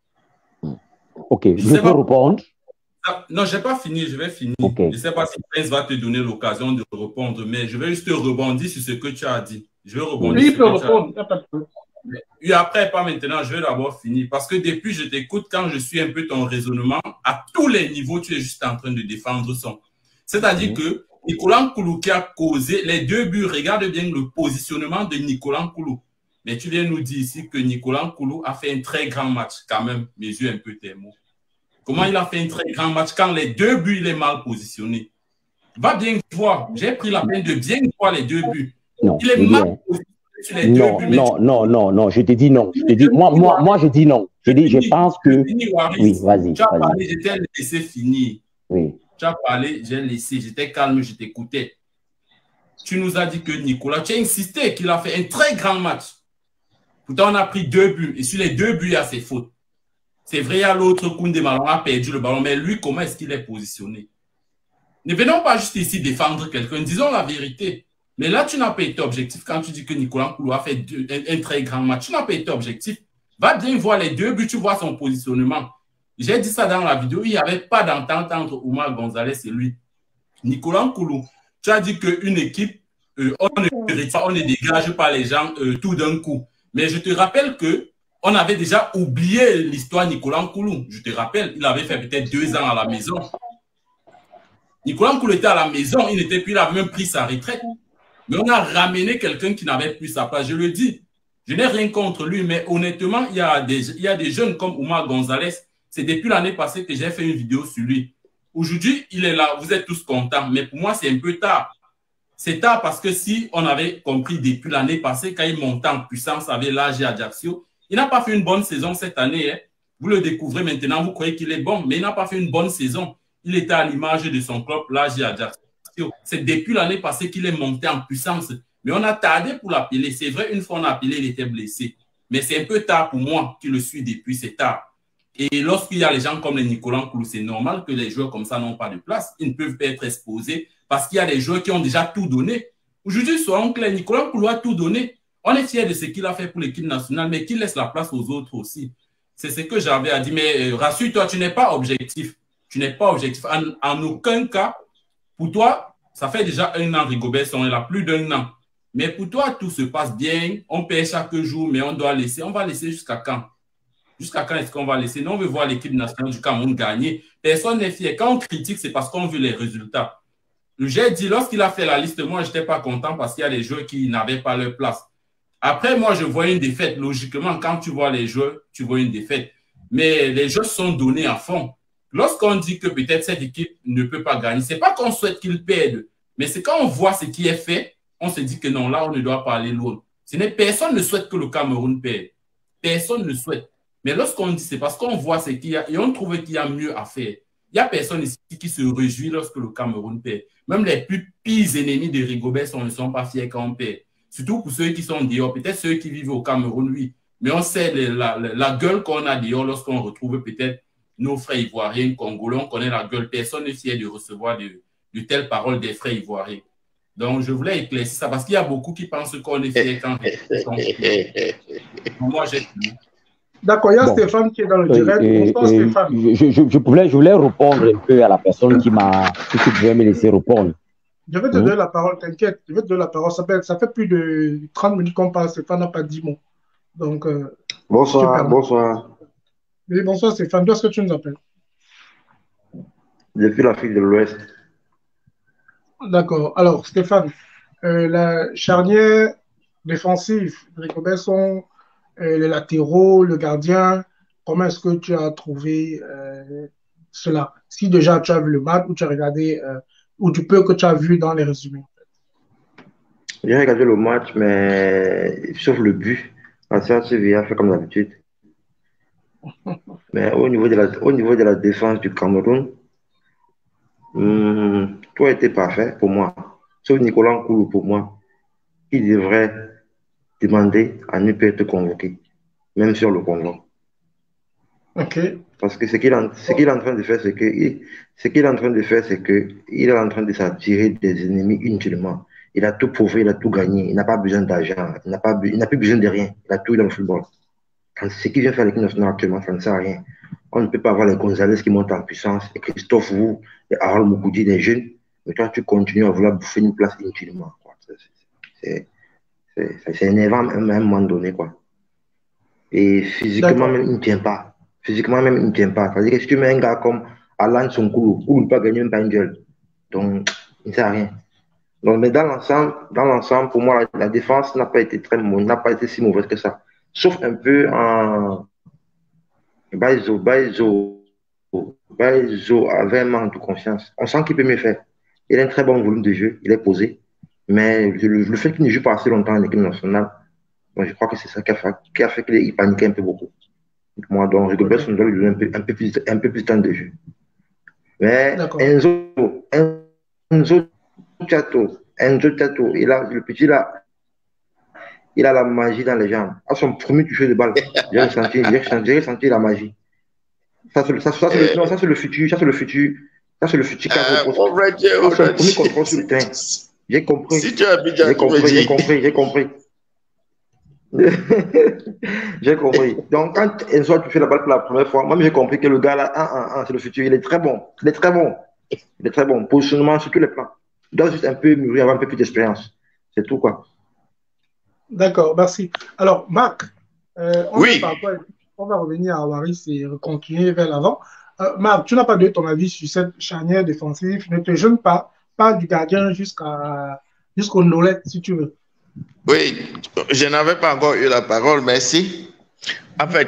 Ok, je, je peux pas répondre. Non, je n'ai pas fini, je vais finir. Okay. Je ne sais pas si Prince va te donner l'occasion de répondre, mais je vais juste rebondir sur ce que tu as dit. Je vais rebondir oui, sur ce que tu as dit. Et après, pas maintenant, je vais d'abord finir. Parce que depuis, je t'écoute, quand je suis un peu ton raisonnement, à tous les niveaux, tu es juste en train de défendre son. C'est-à-dire mmh. que Nicolas Nkoulou qui a causé les deux buts, regarde bien le positionnement de Nicolas Nkoulou. Mais tu viens nous dire ici que Nicolas Nkoulou a fait un très grand match, quand même, mes yeux un peu tes mots. Comment il a fait un très grand match quand les deux buts, il est mal positionné? Va bien voir. J'ai pris la peine de bien voir les deux buts. Non, il est mal positionné sur les non, deux buts. Non, tu... non, non, non, je te dis non. Je te dis, moi, moi, moi, je dis non. Je dis, je pense que. Oui, vas-y. Tu as parlé, je t'ai laissé finir. Oui. Tu as parlé, j'ai laissé, j'étais calme, je t'écoutais. Tu nous as dit que Nicolas, tu as insisté qu'il a fait un très grand match. Pourtant, on a pris deux buts. Et sur les deux buts, il y a ses fautes. C'est vrai, il y a l'autre Koundé Malon a perdu le ballon, mais lui, comment est-ce qu'il est positionné? Ne venons pas juste ici défendre quelqu'un, disons la vérité. Mais là, tu n'as pas été objectif quand tu dis que Nicolas Nkoulou a fait deux, un, un très grand match. Tu n'as pas été objectif. Va bien voir les deux buts, tu vois son positionnement. J'ai dit ça dans la vidéo, il n'y avait pas d'entente entre Oumar Gonzalez et lui. Nicolas Nkoulou, tu as dit qu'une équipe, euh, on, ne, on ne dégage pas les gens euh, tout d'un coup. Mais je te rappelle que on avait déjà oublié l'histoire Nicolas Nkoulou. Je te rappelle, il avait fait peut-être deux ans à la maison. Nicolas Nkoulou était à la maison, il n'était plus, il avait même pris sa retraite. Mais on a ramené quelqu'un qui n'avait plus sa place. Je le dis, je n'ai rien contre lui, mais honnêtement, il y a des, il y a des jeunes comme Oumar Gonzalez. C'est depuis l'année passée que j'ai fait une vidéo sur lui. Aujourd'hui, il est là, vous êtes tous contents, mais pour moi, c'est un peu tard. C'est tard parce que si on avait compris depuis l'année passée, quand il montait en puissance avec l'A G Ajaccio, il n'a pas fait une bonne saison cette année. Hein. Vous le découvrez maintenant, vous croyez qu'il est bon, mais il n'a pas fait une bonne saison. Il était à l'image de son club, l'A G Ajaccio. C'est depuis l'année passée qu'il est monté en puissance. Mais on a tardé pour l'appeler. C'est vrai, une fois on a appelé, il était blessé. Mais c'est un peu tard pour moi qui le suis depuis, c'est tard. Et lorsqu'il y a les gens comme les Nicolas Nkoulou, c'est normal que les joueurs comme ça n'ont pas de place. Ils ne peuvent pas être exposés parce qu'il y a des joueurs qui ont déjà tout donné. Aujourd'hui, soyons clairs, Nicolas Nkoulou a tout donné. On est fiers de ce qu'il a fait pour l'équipe nationale, mais qu'il laisse la place aux autres aussi. C'est ce que j'avais à dire. Mais euh, rassure-toi, tu n'es pas objectif. Tu n'es pas objectif. En, en aucun cas, pour toi, ça fait déjà un an, Rigobertson est là, plus d'un an. Mais pour toi, tout se passe bien. On paie chaque jour, mais on doit laisser. On va laisser jusqu'à quand? Jusqu'à quand est-ce qu'on va laisser? Nous, on veut voir l'équipe nationale du Cameroun gagner. Personne n'est fier. Quand on critique, c'est parce qu'on veut les résultats. J'ai dit, lorsqu'il a fait la liste, moi, je n'étais pas content parce qu'il y a des joueurs qui n'avaient pas leur place. Après, moi, je vois une défaite. Logiquement, quand tu vois les joueurs, tu vois une défaite. Mais les jeux sont donnés à fond. Lorsqu'on dit que peut-être cette équipe ne peut pas gagner, ce n'est pas qu'on souhaite qu'ils perdent, mais c'est quand on voit ce qui est fait, on se dit que non, là, on ne doit pas aller loin. Ce n'est, personne ne souhaite que le Cameroun perde. Personne ne souhaite. Mais lorsqu'on dit, c'est parce qu'on voit ce qu'il y a et on trouve qu'il y a mieux à faire. Il n'y a personne ici qui se réjouit lorsque le Cameroun perd. Même les plus pires ennemis de Rigobertson ne sont pas fiers quand on perd. Surtout pour ceux qui sont dehors. Peut-être ceux qui vivent au Cameroun, oui. Mais on sait la, la, la gueule qu'on a dehors lorsqu'on retrouve peut-être nos frères ivoiriens, congolais. On connaît la gueule. Personne n'est fier de recevoir de, de telles paroles des frères ivoiriens. Donc, je voulais éclaircir ça parce qu'il y a beaucoup qui pensent qu'on est fier quand on est Moi, j'ai fini. D'accord, il y a bon. Stéphane qui est dans le direct. Et, Bonsoir, et, Stéphane. Je, je, je, voulais, je voulais répondre un peu à la personne qui m'a qui pouvait me laisser répondre. Je vais te mmh. donner la parole, t'inquiète. Je vais te donner la parole. Ça fait, ça fait plus de trente minutes qu'on parle. Stéphane n'a pas dit mot. Donc, euh, bonsoir, bonsoir. Oui, bonsoir Stéphane. D'où est-ce que tu nous appelles? Depuis l'Afrique de l'Ouest. D'accord. Alors, Stéphane, euh, la charnière défensive, Rigobertson, euh, les latéraux, le gardien, comment est-ce que tu as trouvé euh, cela? Si déjà tu as vu le match ou tu as regardé, euh, ou du peu que tu as vu dans les résumés. J'ai regardé le match, mais sauf le but, la séance T V A fait comme d'habitude. Mais au niveau, de la, au niveau de la défense du Cameroun, Hum, tout a été parfait pour moi. Sauf Nicolas Nkoulou, pour moi, il devrait demander à ne pas être convoqué, même sur le convoi. Ok. Parce que ce qu'il est, ce qu'il est en train de faire, c'est que, il, ce qu'il est en train de faire, c'est que il est en train de s'attirer des ennemis inutilement. Il a tout prouvé, il a tout gagné. Il n'a pas besoin d'argent. Il n'a pas, il n'a plus besoin de rien. Il a tout dans le football. Quand ce qu'il vient faire l'équipe nationale actuellement, ça ne sert à rien. On ne peut pas avoir les Gonzalez qui montent en puissance, et Christophe Wu, et Harold Moukoudi, des jeunes. Mais toi, tu continues à vouloir bouffer une place inutilement. C'est énervant à un moment donné, quoi. Et physiquement, même, il ne tient pas. Physiquement, même, il ne tient pas. C'est-à-dire que si tu mets un gars comme Alan Sonkoulou, il ne peut pas gagner même pas une gueule. Donc, il ne sert à rien. Donc, mais dans l'ensemble, dans l'ensemble, pour moi, la, la défense n'a pas été très n'a pas été si mauvaise que ça. Sauf un peu en Baizo, Baizo, Baizo avait un manque de confiance. On sent qu'il peut mieux faire. Il a un très bon volume de jeu, il est posé. Mais le, le fait qu'il ne joue pas assez longtemps en équipe nationale, bon, je crois que c'est ça qui a fait, qui a fait qu'il paniquait un peu beaucoup. Moi, donc, Rigobert, on doit lui donner un peu, un peu plus, un peu plus de temps de jeu. Mais Enzo, Enzo Chato, Enzo Chato, il a, le petit là, il a la magie dans les jambes. À son premier toucher de balle, j'ai ressenti, j'ai ressenti la magie. Ça, c'est ça, ça, le, non, ça, c'est le futur, ça, c'est le futur, ça, c'est le futur. À son premier contrôle sur le terrain. J'ai compris. Si tu as j'ai compris, j'ai compris, j'ai compris. J'ai compris. Donc, quand Enzo a touché la balle pour la première fois, moi, j'ai compris que le gars là, un, un, un, c'est le futur. Il est très bon. Il est très bon. Il est très bon. Positionnement sur tous les plans. Il doit juste un peu mûrir, avoir un peu plus d'expérience. C'est tout, quoi. D'accord, merci. Alors, Marc, euh, on, oui. va pas, on va revenir à Waris et continuer vers l'avant. Euh, Marc, tu n'as pas donné ton avis sur cette charnière défensive. Ne te gêne pas. Pas du gardien jusqu'à jusqu'au Nolette, si tu veux. Oui, je n'avais pas encore eu la parole, merci. En fait,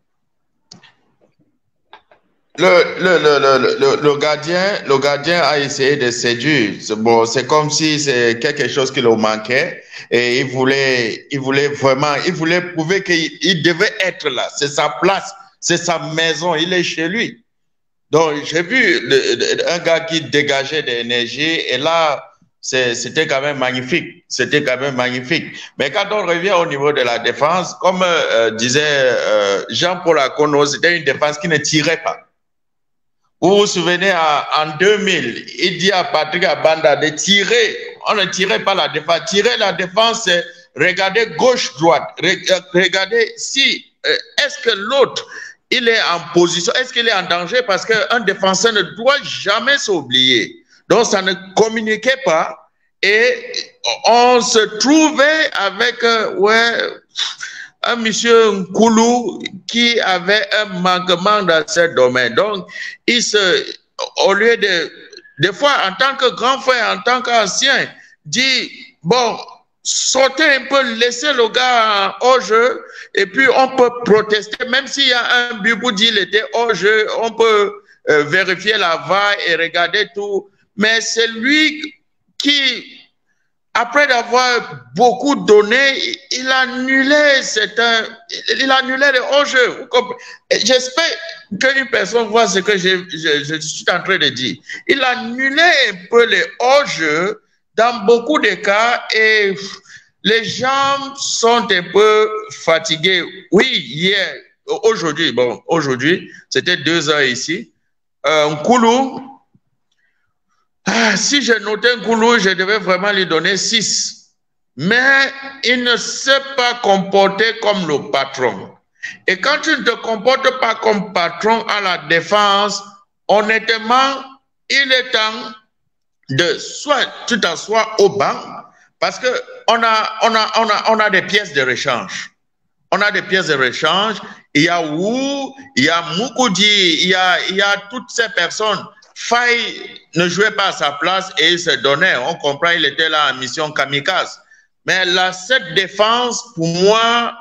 le, le, le, le, le, gardien, le gardien a essayé de séduire. Bon, c'est comme si c'est quelque chose qui lui manquait et il voulait, il voulait vraiment, il voulait prouver qu'il devait être là. C'est sa place, c'est sa maison, il est chez lui. Donc, j'ai vu le, un gars qui dégageait de l'énergie et là, c'était quand même magnifique. C'était quand même magnifique. Mais quand on revient au niveau de la défense, comme euh, disait euh, Jean-Paul Akono, c'était une défense qui ne tirait pas. Vous vous souvenez, à, en deux mille, il dit à Patrick Abanda de tirer. On ne tirait pas la défense. Tirer la défense, c'est regarder gauche-droite. Regarder si, euh, est-ce que l'autre, il est en position, est-ce qu'il est en danger? Parce qu'un défenseur ne doit jamais s'oublier. Donc, ça ne communiquait pas et on se trouvait avec euh, ouais, un monsieur Nkoulou qui avait un manquement dans ce domaine. Donc, il se, au lieu de, des fois, en tant que grand frère, en tant qu'ancien, dit, bon, sautez un peu, laissez le gars au jeu et puis on peut protester, même s'il y a un but pour dire qu'il était au jeu, on peut euh, vérifier la V A R et regarder tout. Mais c'est lui qui, après d'avoir beaucoup donné, il annulait certains, il annulait les hors-jeux. J'espère qu'une personne voit ce que je, je, je suis en train de dire. Il annulait un peu les hors-jeux dans beaucoup de cas et les gens sont un peu fatigués. Oui, hier, aujourd'hui, bon, aujourd'hui, c'était deux heures ici. Euh, Nkoulou, ah, si j'ai noté Nkoulou, je devais vraiment lui donner six. Mais il ne s'est pas comporté comme le patron. Et quand tu ne te comportes pas comme patron à la défense, honnêtement, il est temps de soit tu t'assois au banc, parce qu'on a, on a, on a, on a des pièces de rechange. On a des pièces de rechange. Il y a Wu, il y a Moukoudi, il y a, il y a toutes ces personnes. Faye ne jouait pas à sa place et il se donnait. On comprend, il était là en mission kamikaze. Mais là, cette défense, pour moi,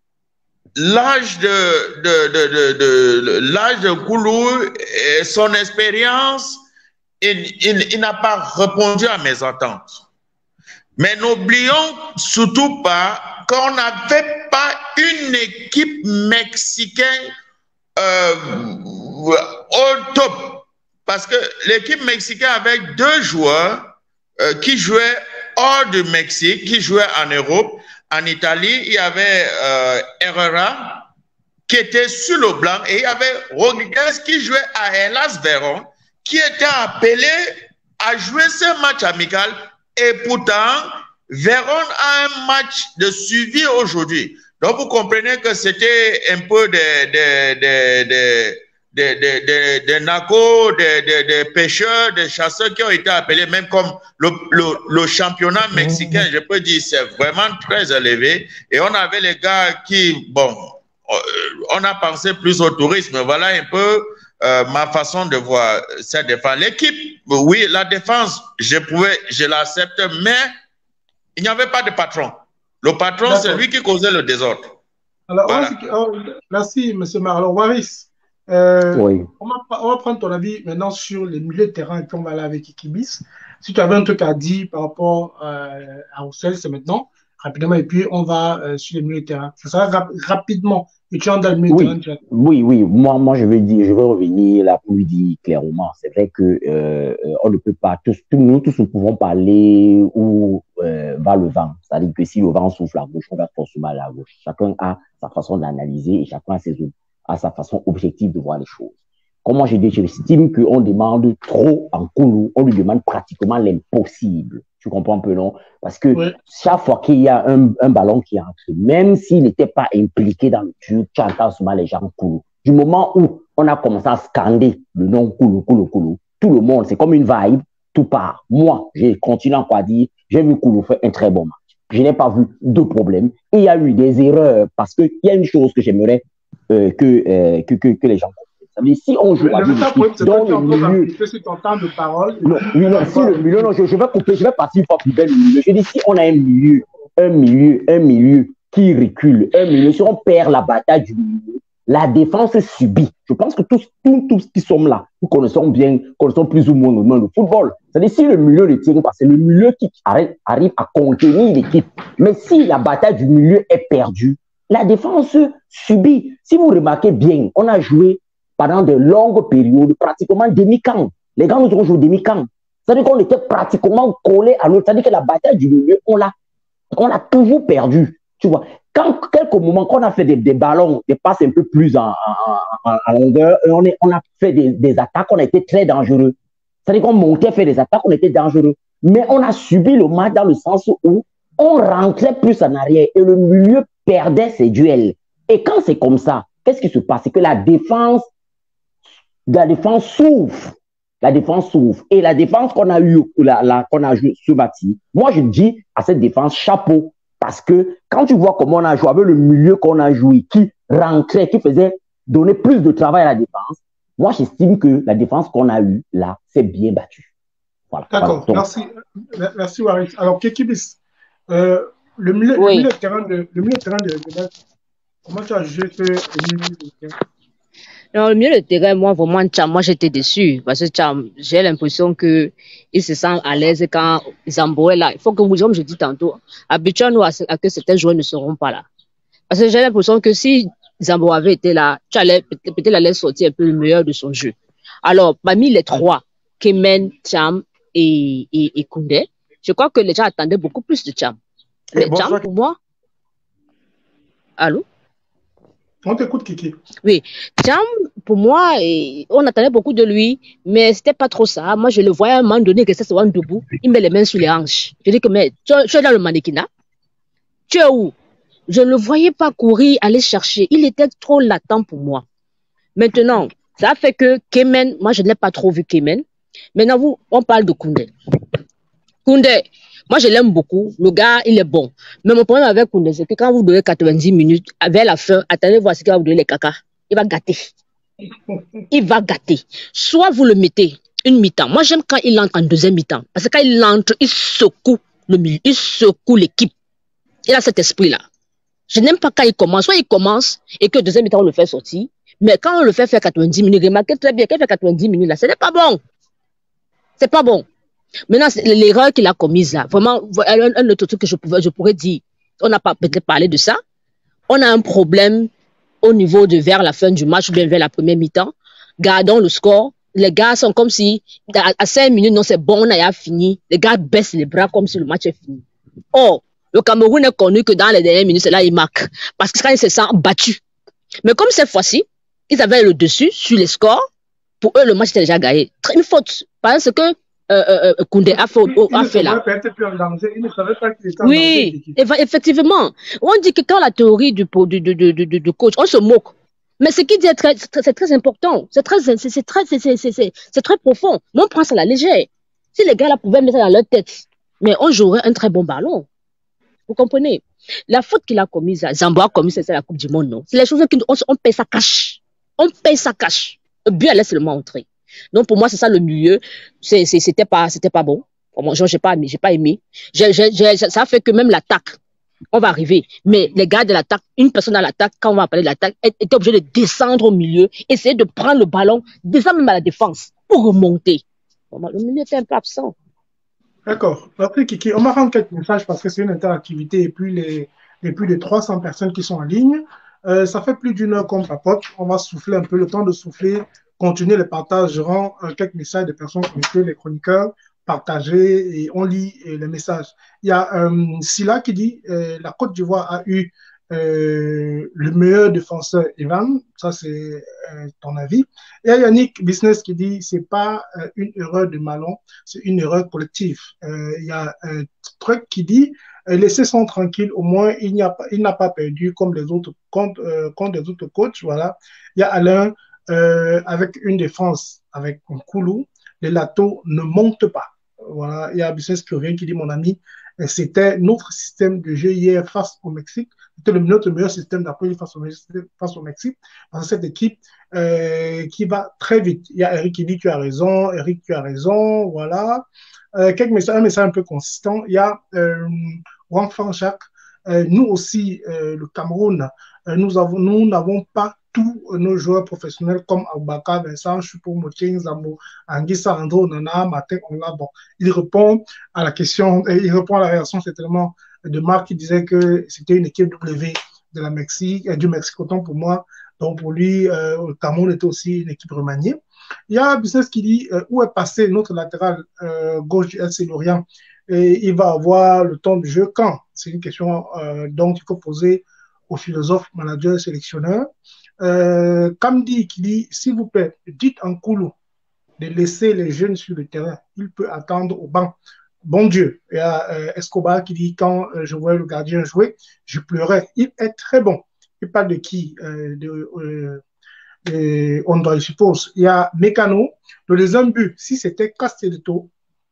l'âge de, de, de, de, de, de l'âge de Nkoulou et son expérience, il, il, il n'a pas répondu à mes attentes. Mais n'oublions surtout pas qu'on n'avait pas une équipe mexicaine euh, au top. parce que l'équipe mexicaine avait deux joueurs euh, qui jouaient hors du Mexique, qui jouaient en Europe. En Italie, il y avait euh, Herrera qui était sur le blanc et il y avait Rodriguez qui jouait à Hellas Vérone, qui était appelé à jouer ce match amical. Et pourtant, Vérone a un match de suivi aujourd'hui. Donc, vous comprenez que c'était un peu des de, de, de, de, de, de, de nacos, des de, de pêcheurs, des chasseurs qui ont été appelés, même comme le, le, le championnat mexicain, je peux dire, c'est vraiment très élevé. Et on avait les gars qui, bon, on a pensé plus au tourisme. Voilà un peu euh, ma façon de voir cette défense. L'équipe, oui, la défense, je pouvais, je l'accepte, mais il n'y avait pas de patron. Le patron, c'est lui qui causait le désordre. Alors, voilà. oh, merci, M. Mar. Alors, Waris, euh, oui. on, va, on va prendre ton avis maintenant sur les milieux de terrain et puis on va aller avec Ikibis. Si tu avais un truc à dire par rapport euh, à Roussel, c'est maintenant, rapidement, et puis on va euh, sur les milieux de terrain. Ça sera rap rapidement. Et tu en as le milieu oui. de terrain. Oui, oui. Moi, moi, je vais dire, je vais revenir là pour lui dire clairement. C'est vrai que euh, on ne peut pas tous, tous nous tous nous pouvons parler où euh, va le vent. C'est-à-dire que si le vent souffle à gauche, on va forcément à la gauche. Chacun a sa façon d'analyser et chacun a, ses, a sa façon objective de voir les choses. Comme moi, je dis, j'estime qu'on demande trop en Koulou, on lui demande pratiquement l'impossible. Tu comprends un peu, non? Parce que oui. chaque fois qu'il y a un, un ballon qui entre, même s'il n'était pas impliqué dans le jeu, tu entends souvent les gens Koulou. Du moment où on a commencé à scander le nom Koulou, Koulou, Koulou, tout le monde, c'est comme une vibe, tout part. Moi, j'ai continué encore à dire, j'ai vu Koulou faire un très bon match. Je n'ai pas vu de problème. Et il y a eu des erreurs parce qu'il y a une chose que j'aimerais euh, que, euh, que, que, que les gens comprennent. Mais si on joue à deux équipes dans le milieu, si ton temps de parole, non, oui, non, si le milieu, non, je, je vais couper, je vais partir par plus belle milieu. Je dis si on a un milieu, un milieu, un milieu qui recule, un milieu, si on perd la bataille du milieu, la défense subit. Je pense que tous, tous, tous qui sommes là, nous connaissons bien, connaissons plus ou moins le football. C'est-à-dire si le milieu ne tient pas, c'est le milieu qui arrive, arrive à contenir l'équipe. Mais si la bataille du milieu est perdue, la défense subit. Si vous remarquez bien, on a joué pendant de longues périodes, pratiquement demi-camp. Les gars, nous avons joué demi-camp. C'est-à-dire qu'on était pratiquement collés à l'autre. C'est-à-dire que la bataille du milieu, on l'a, on l'a toujours perdu. Tu vois, quand quelques moments qu'on a fait des, des ballons, des passes un peu plus en, en, en, en longueur, on, est, on a fait des, des attaques, on a été très dangereux. C'est-à-dire qu'on montait faire des attaques, on était dangereux. Mais on a subi le match dans le sens où on rentrait plus en arrière et le milieu perdait ses duels. Et quand c'est comme ça, qu'est-ce qui se passe? C'est que la défense La défense souffre. La défense souffre. Et la défense qu'on a eu, la, la, qu'on a joué ce bâti, moi je dis à cette défense chapeau. Parce que quand tu vois comment on a joué avec le milieu qu'on a joué, qui rentrait, qui faisait donner plus de travail à la défense, moi j'estime que la défense qu'on a eue là, c'est bien battu. Voilà. D'accord. Voilà, merci. Merci Waris. Alors, Kekibis, euh, le, milieu, oui. le milieu de terrain de, le milieu de terrain de, de, comment tu as jugé ce milieu de terrain? Non, le milieu de terrain, moi, vraiment, Tcham, moi, j'étais déçu. Parce que Tcham, j'ai l'impression qu'il se sent à l'aise quand Zambo est là. Il faut que, comme je dis tantôt, habituons-nous à, à que certains joueurs ne seront pas là. Parce que j'ai l'impression que si Zambo avait été là, tu allais, peut-être allait sortir un peu le meilleur de son jeu. Alors, parmi les trois, Kemen, Tcham et, et, et Koundé, je crois que les gens attendaient beaucoup plus de Tcham. Mais Tcham, pour moi... Allô? On t'écoute, Kiki. Oui. Tcham, pour moi, on attendait beaucoup de lui, mais c'était pas trop ça. Moi, je le voyais à un moment donné que ça se voit debout. Il met les mains sur les hanches. Je dis que, mais tu, tu es dans le mannequinat? Tu es où? Je ne le voyais pas courir, aller chercher. Il était trop latent pour moi. Maintenant, ça fait que Kemen, moi, je ne l'ai pas trop vu Kemen. Maintenant, vous, on parle de Koundé. Koundé, moi, je l'aime beaucoup. Le gars, il est bon. Mais mon problème avec Koundé, c'est que quand vous donnez quatre-vingt-dix minutes, vers la fin, attendez voir ce qu'il va vous donner les caca. Il va gâter. Il va gâter. Soit vous le mettez une mi-temps. Moi, j'aime quand il entre en deuxième mi-temps. Parce que quand il entre, il secoue le milieu. Il secoue l'équipe. Il a cet esprit-là. Je n'aime pas quand il commence. Soit il commence et que deuxième mi-temps, on le fait sortir. Mais quand on le fait faire quatre-vingt-dix minutes, remarquez très bien qu'il fait quatre-vingt-dix minutes là, ce n'est pas bon. C'est pas bon. Maintenant, l'erreur qu'il a commise là, vraiment, un, un autre truc que je, pouvais, je pourrais dire, on n'a pas peut-être parlé de ça. On a un problème au niveau de vers la fin du match ou bien vers la première mi-temps. Gardons le score les gars sont comme si, à cinq minutes, non, c'est bon, on a fini. Les gars baissent les bras comme si le match est fini. Or, le Cameroun est connu que dans les dernières minutes, c'est là il marque. Parce que quand il se sent battu. Mais comme cette fois-ci, ils avaient le dessus sur les scores, pour eux, le match était déjà gagné. Une faute. Parce que euh, euh, Koundé a fait, a fait là. Oui, effectivement. On dit que quand la théorie du, du, du, du, du, du coach, on se moque. Mais ce qu'il dit, c'est très, très, très important. C'est très, c'est, c'est très, c'est, c'est, c'est, c'est très profond. Mais on prend ça à la légère. Si les gars là pouvaient mettre ça dans leur tête, mais on jouerait un très bon ballon. Vous comprenez? La faute qu'il a commise, Zambo a commis, c'est la Coupe du Monde, non? C'est les choses qu'on on paye sa cash. On paye sa cash. Le but, elle laisse seulement entrer. Donc, pour moi, c'est ça le milieu. C'est, c'est, c'était pas, c'était pas bon. Bon, moi, j'ai pas aimé, j'ai pas aimé. J'ai, j'ai, j'ai, ça fait que même l'attaque, on va arriver. Mais les gars de l'attaque, une personne dans l'attaque, quand on va parler de l'attaque, était obligée de descendre au milieu, essayer de prendre le ballon, descendre même à la défense pour remonter. Bon, le milieu était un peu absent. D'accord. Après, Kiki, on m'a rendu quelques messages parce que c'est une interactivité et puis les, les plus de trois cents personnes qui sont en ligne. Euh, ça fait plus d'une heure qu'on papote. On va souffler un peu, le temps de souffler, continuer le partage. Je rends euh, quelques messages des personnes connectées, les chroniqueurs, partager et on lit euh, les messages. Il y a euh, Silla qui dit euh, la Côte d'Ivoire a eu euh, le meilleur défenseur, Evan. Ça, c'est euh, ton avis. Et il y a Yannick Business qui dit c'est pas euh, une erreur de Malon, c'est une erreur collective. Euh, il y a un truc qui dit laissez son tranquille, au moins il n'y a pas, il n'a pas perdu comme les autres contre, euh, contre les autres coachs. Voilà. Il y a Alain euh, avec une défense avec un Koulou, les latos ne montent pas. Voilà. Il y a Business Curien qui dit mon ami, c'était notre système de jeu hier face au Mexique. C'était le, notre meilleur système d'appui face au, face au Mexique. Parce que cette équipe euh, qui va très vite. Il y a Eric qui dit tu as raison, Eric tu as raison, voilà. Euh, quelques messages, un message un peu consistant. Il y a euh, Wang Fanchak. Euh, nous aussi, euh, le Cameroun, euh, nous avons, nous n'avons pas tous nos joueurs professionnels comme Aboubakar, Vincent, Choupo, Moting, Zambo, Anguissa, Andro, Nana, Matin, on l'a. Bon, il répond à la question, il répond à la réaction certainement de Marc qui disait que c'était une équipe W de la Mexique, euh, du Mexique, autant pour moi. Donc pour lui, euh, le Cameroun était aussi une équipe remaniée. Il y a Business qui dit euh, où est passé notre latéral euh, gauche du F C Lorient et il va avoir le temps de jeu quand? C'est une question euh, donc il faut poser aux philosophes, managers, sélectionneurs. Euh, Kamdi qui dit s'il vous plaît, dites en Koulou de laisser les jeunes sur le terrain, il peut attendre au banc. Bon Dieu. Il y a euh, Escobar qui dit quand euh, je voyais le gardien jouer, je pleurais. Il est très bon. Il parle de qui euh, de, euh, Et on doit, je suppose, il y a Mécano, le deuxième but, si c'était Castelletto,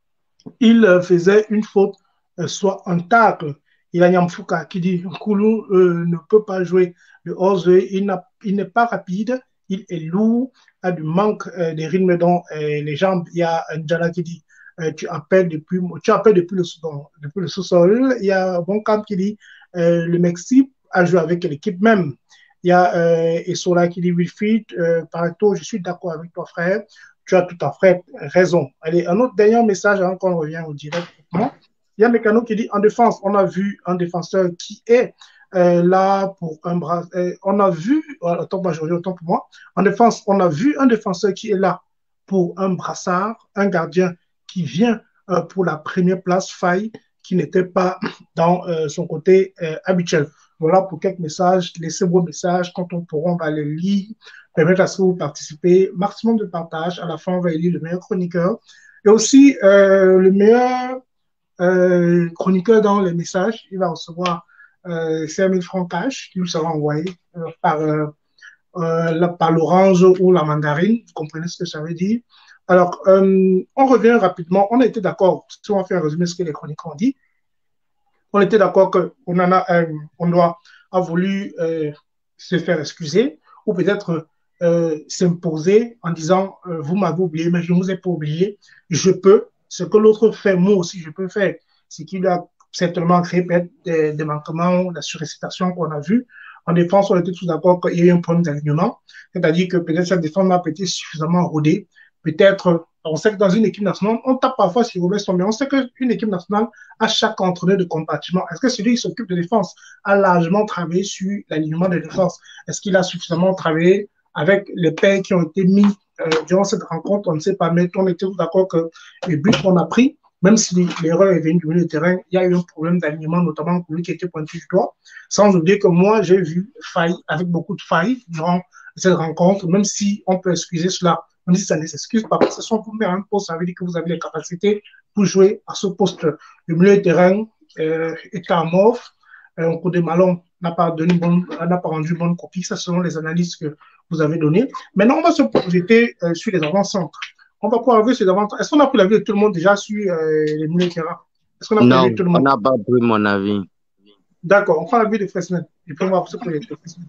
il euh, faisait une faute, euh, soit un tacle. Il y a Nyamfouka qui dit Koulou euh, ne peut pas jouer le hors-jeu, il, il n'est pas rapide, il est lourd, a du manque euh, de rythme dans euh, les jambes. Il y a Ndjala qui dit euh, tu appelles depuis, tu appelles depuis le, dans, depuis le sous-sol. Il y a Boncam qui dit euh, le Mexique a joué avec l'équipe même. Il y a euh, Essola qui dit Wilfried, euh, Pareto, je suis d'accord avec toi, frère. Tu as tout à fait raison. Allez, un autre dernier message avant qu'on revienne au direct. Il y a Mécano qui dit en défense, on a vu un défenseur qui est euh, là pour un bras. Euh, on a vu, autant pour moi, autant pour moi, en défense, on a vu un défenseur qui est là pour un brassard, un gardien qui vient euh, pour la première place, Faye, qui n'était pas dans euh, son côté euh, habituel. Voilà pour quelques messages. Laissez vos messages. Quand on pourra, on va les lire. Permettre à ce que vous participez. Maximum de partage. À la fin, on va élire le meilleur chroniqueur. Et aussi, euh, le meilleur euh, chroniqueur dans les messages, il va recevoir euh, cinq mille francs cash qui lui sera envoyé euh, par, euh, euh, par l'orange ou la mandarine. Vous comprenez ce que ça veut dire. Alors, euh, on revient rapidement. On a été d'accord, si on va faire un résumé de ce que les chroniqueurs ont dit. On était d'accord qu'on en a, euh, on doit a voulu euh, se faire excuser ou peut-être euh, s'imposer en disant euh, vous m'avez oublié, mais je ne vous ai pas oublié. Je peux. Ce que l'autre fait, moi aussi, je peux faire. C'est qu'il a certainement créé peut-être des, des manquements, la surrécitation qu'on a vue. En défense, on était tous d'accord qu'il y a eu un problème d'alignement. C'est-à-dire que peut-être cette défense n'a pas été suffisamment rodée. Peut-être, on sait que dans une équipe nationale, on tape parfois sur Robert Sommet. On sait qu'une équipe nationale a chaque entraîneur de compartiment. Est-ce que celui qui s'occupe de défense a largement travaillé sur l'alignement de défense? Est-ce qu'il a suffisamment travaillé avec les pairs qui ont été mis euh, durant cette rencontre, on ne sait pas, mais on était d'accord que les buts qu'on a pris, même si l'erreur est venue du milieu de terrain, il y a eu un problème d'alignement, notamment pour lui qui était pointu du doigt. Sans oublier que moi, j'ai vu faille, avec beaucoup de failles durant cette rencontre, même si on peut excuser cela, même si ça ne s'excuse pas, parce que si on vous met à un poste, ça veut dire que vous avez les capacités pour jouer à ce poste. Le milieu de terrain euh, est en morphe. Euh, coup de Malon n'a pas, donné bonne, n'a pas rendu bonne copie, ça selon les analyses que vous avez données. Maintenant, on va se projeter euh, sur les avant-centres. On va pouvoir voir ces avant-centres. Est-ce qu'on a pris l'avis de tout le monde déjà sur euh, les milieux de terrain? Est-ce qu'on a pris Non, l'avis de tout le monde? on n'a pas pris mon avis. D'accord, on prend l'avis de Fresnel. Et puis on va se projeter.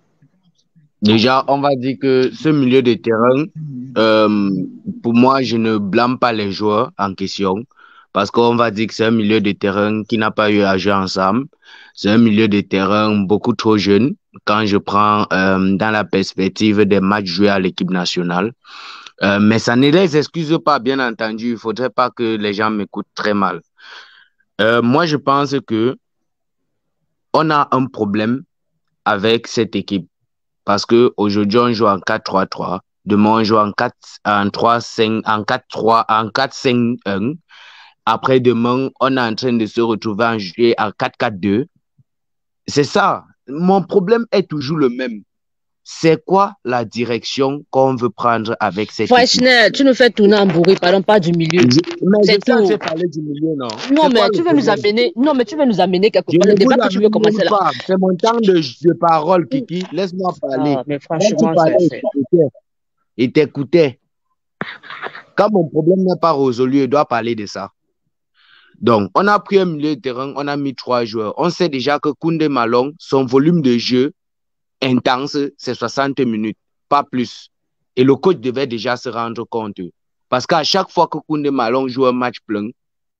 Déjà, on va dire que ce milieu de terrain, euh, pour moi, je ne blâme pas les joueurs en question. Parce qu'on va dire que c'est un milieu de terrain qui n'a pas eu à jouer ensemble. C'est un milieu de terrain beaucoup trop jeune quand je prends euh, dans la perspective des matchs joués à l'équipe nationale. Euh, mais ça ne les excuse pas, bien entendu. Il ne faudrait pas que les gens m'écoutent très mal. Euh, moi, je pense que on a un problème avec cette équipe. Parce qu'aujourd'hui, on joue en quatre trois trois. Demain, on joue en trois cinq, en quatre trois, en quatre cinq un. Après demain, on est en train de se retrouver en jouer en quatre quatre deux. C'est ça. Mon problème est toujours le même. C'est quoi la direction qu'on veut prendre avec cette Fresnel, tu nous fais tourner en bourré, parlons pas du milieu. Mais c'est je tout. sais parler du milieu, non. Non, mais tu veux nous amener, non, mais tu veux nous amener quelque part. Le débat que tu veux commencer là. C'est mon temps de, de parole, Kiki. Laisse-moi parler. Ah, mais franchement, c'est... Il t'écoutait. Quand mon problème n'est pas résolu, il doit parler de ça. Donc, on a pris un milieu de terrain, on a mis trois joueurs. On sait déjà que Koundé Malong, son volume de jeu intense, c'est soixante minutes, pas plus. Et le coach devait déjà se rendre compte. Parce qu'à chaque fois que Koundé Malong joue un match plein,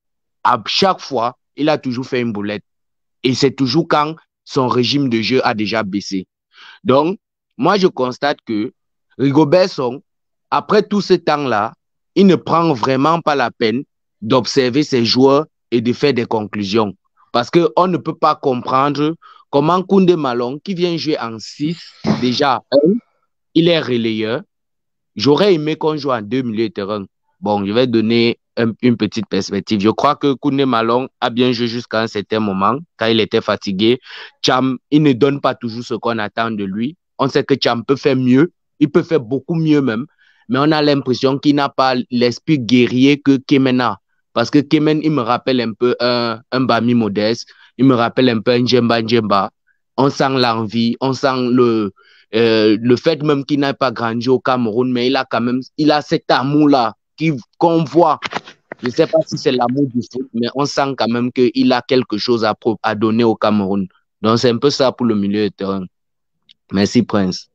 à chaque fois, il a toujours fait une boulette. Et c'est toujours quand son régime de jeu a déjà baissé. Donc, moi, je constate que Rigobert Song, après tout ce temps-là, il ne prend vraiment pas la peine d'observer ses joueurs et de faire des conclusions. Parce qu'on ne peut pas comprendre comment Koundé Malong, qui vient jouer en six, déjà, un, il est relayeur. J'aurais aimé qu'on joue en deux milieux de terrain. Bon, je vais donner un, une petite perspective. Je crois que Koundé Malong a bien joué jusqu'à un certain moment, quand il était fatigué. Cham, il ne donne pas toujours ce qu'on attend de lui. On sait que Cham peut faire mieux, il peut faire beaucoup mieux même, mais on a l'impression qu'il n'a pas l'esprit guerrier que Kemen a. Parce que Kemen, il me rappelle un peu un, un Bami modeste, il me rappelle un peu un Djemba Djemba. On sent l'envie, on sent le, euh, le fait même qu'il n'a pas grandi au Cameroun, mais il a quand même, il a cet amour-là qu'on voit. Je ne sais pas si c'est l'amour du foot, mais on sent quand même qu'il a quelque chose à, à donner au Cameroun. Donc c'est un peu ça pour le milieu de terrain. Merci Prince.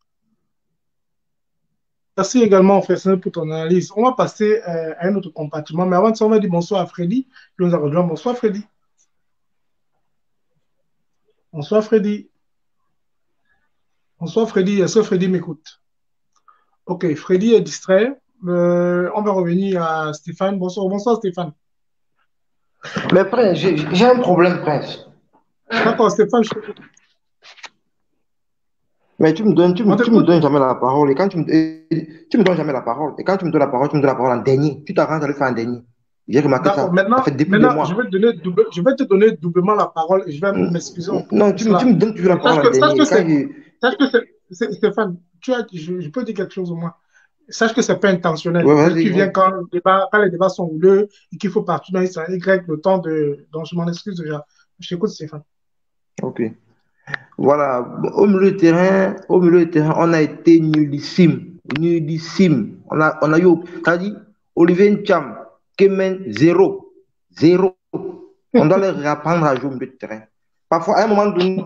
Merci également, Fresnel, pour ton analyse. On va passer euh, à un autre compartiment, mais avant de ça, on va dire bonsoir à Freddy, qui nous a rejoint. Bonsoir, Freddy. Bonsoir, Freddy. Bonsoir, Freddy. Est-ce que Freddy m'écoute? Ok, Freddy est distrait. Euh, on va revenir à Stéphane. Bonsoir, bonsoir, Stéphane. Mais Prince, j'ai un problème, Prince. D'accord, Stéphane, je t'écoute. Mais tu me donnes, tu me, tu me donnes jamais la parole. Et quand tu me, tu me donnes jamais la parole. Et quand tu me donnes la parole, tu me donnes la parole en dernier. Tu t'arranges à le faire en dernier. J'ai remarqué ça. Maintenant, ça fait depuis maintenant des mois. je, vais te donner double, je vais te donner doublement la parole et je vais m'excuser. Non, tu, tu me donnes toujours la parole en dernier. Sache que c'est, Stéphane, tu as, je, je peux dire quelque chose au moins. Sache que ce n'est pas intentionnel. Ouais, tu viens quand, le débat, quand les débats sont houleux et qu'il faut partir dans un Y, le temps de. Donc, je m'en excuse déjà. Je t'écoute, Stéphane. Ok. Voilà. Au milieu de terrain, au milieu de terrain, on a été nullissime. Nullissime. On a, on a eu, t'as dit, Olivier Ncham, Kemen, zéro. Zéro. On doit les réapprendre à jouer au milieu de terrain. Parfois, à un moment donné.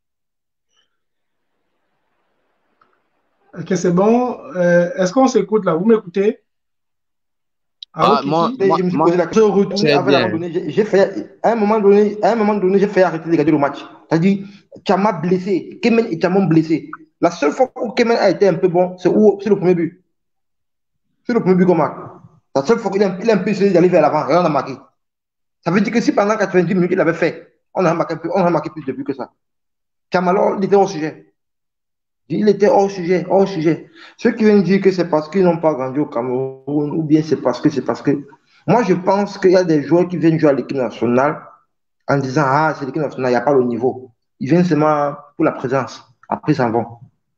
Ok, c'est bon. Euh, est-ce qu'on s'écoute là? Vous m'écoutez? Ah, moi, moi, je me suis posé la question, retourner avec un moment donné. J'ai fait, à un moment donné, à un moment donné, j'ai fait arrêter de regarder le match. C'est-à-dire, Chama blessé, Kemen et Chamon blessé. La seule fois où Kemen a été un peu bon, c'est le premier but. C'est le premier but qu'on marque. La seule fois qu'il a, il a un peu essayé d'aller vers l'avant, et on a marqué. Ça veut dire que si pendant quatre-vingt-dix minutes, il avait fait, on a marqué, on a marqué plus de buts que ça. Chama, alors, il était au sujet. Il était hors sujet, hors sujet. Ceux qui viennent dire que c'est parce qu'ils n'ont pas grandi au Cameroun, ou bien c'est parce que c'est parce que... Moi, je pense qu'il y a des joueurs qui viennent jouer à l'équipe nationale en disant, ah, c'est l'équipe nationale, il n'y a pas le niveau. Ils viennent seulement pour la présence. Après, ils s'en vont.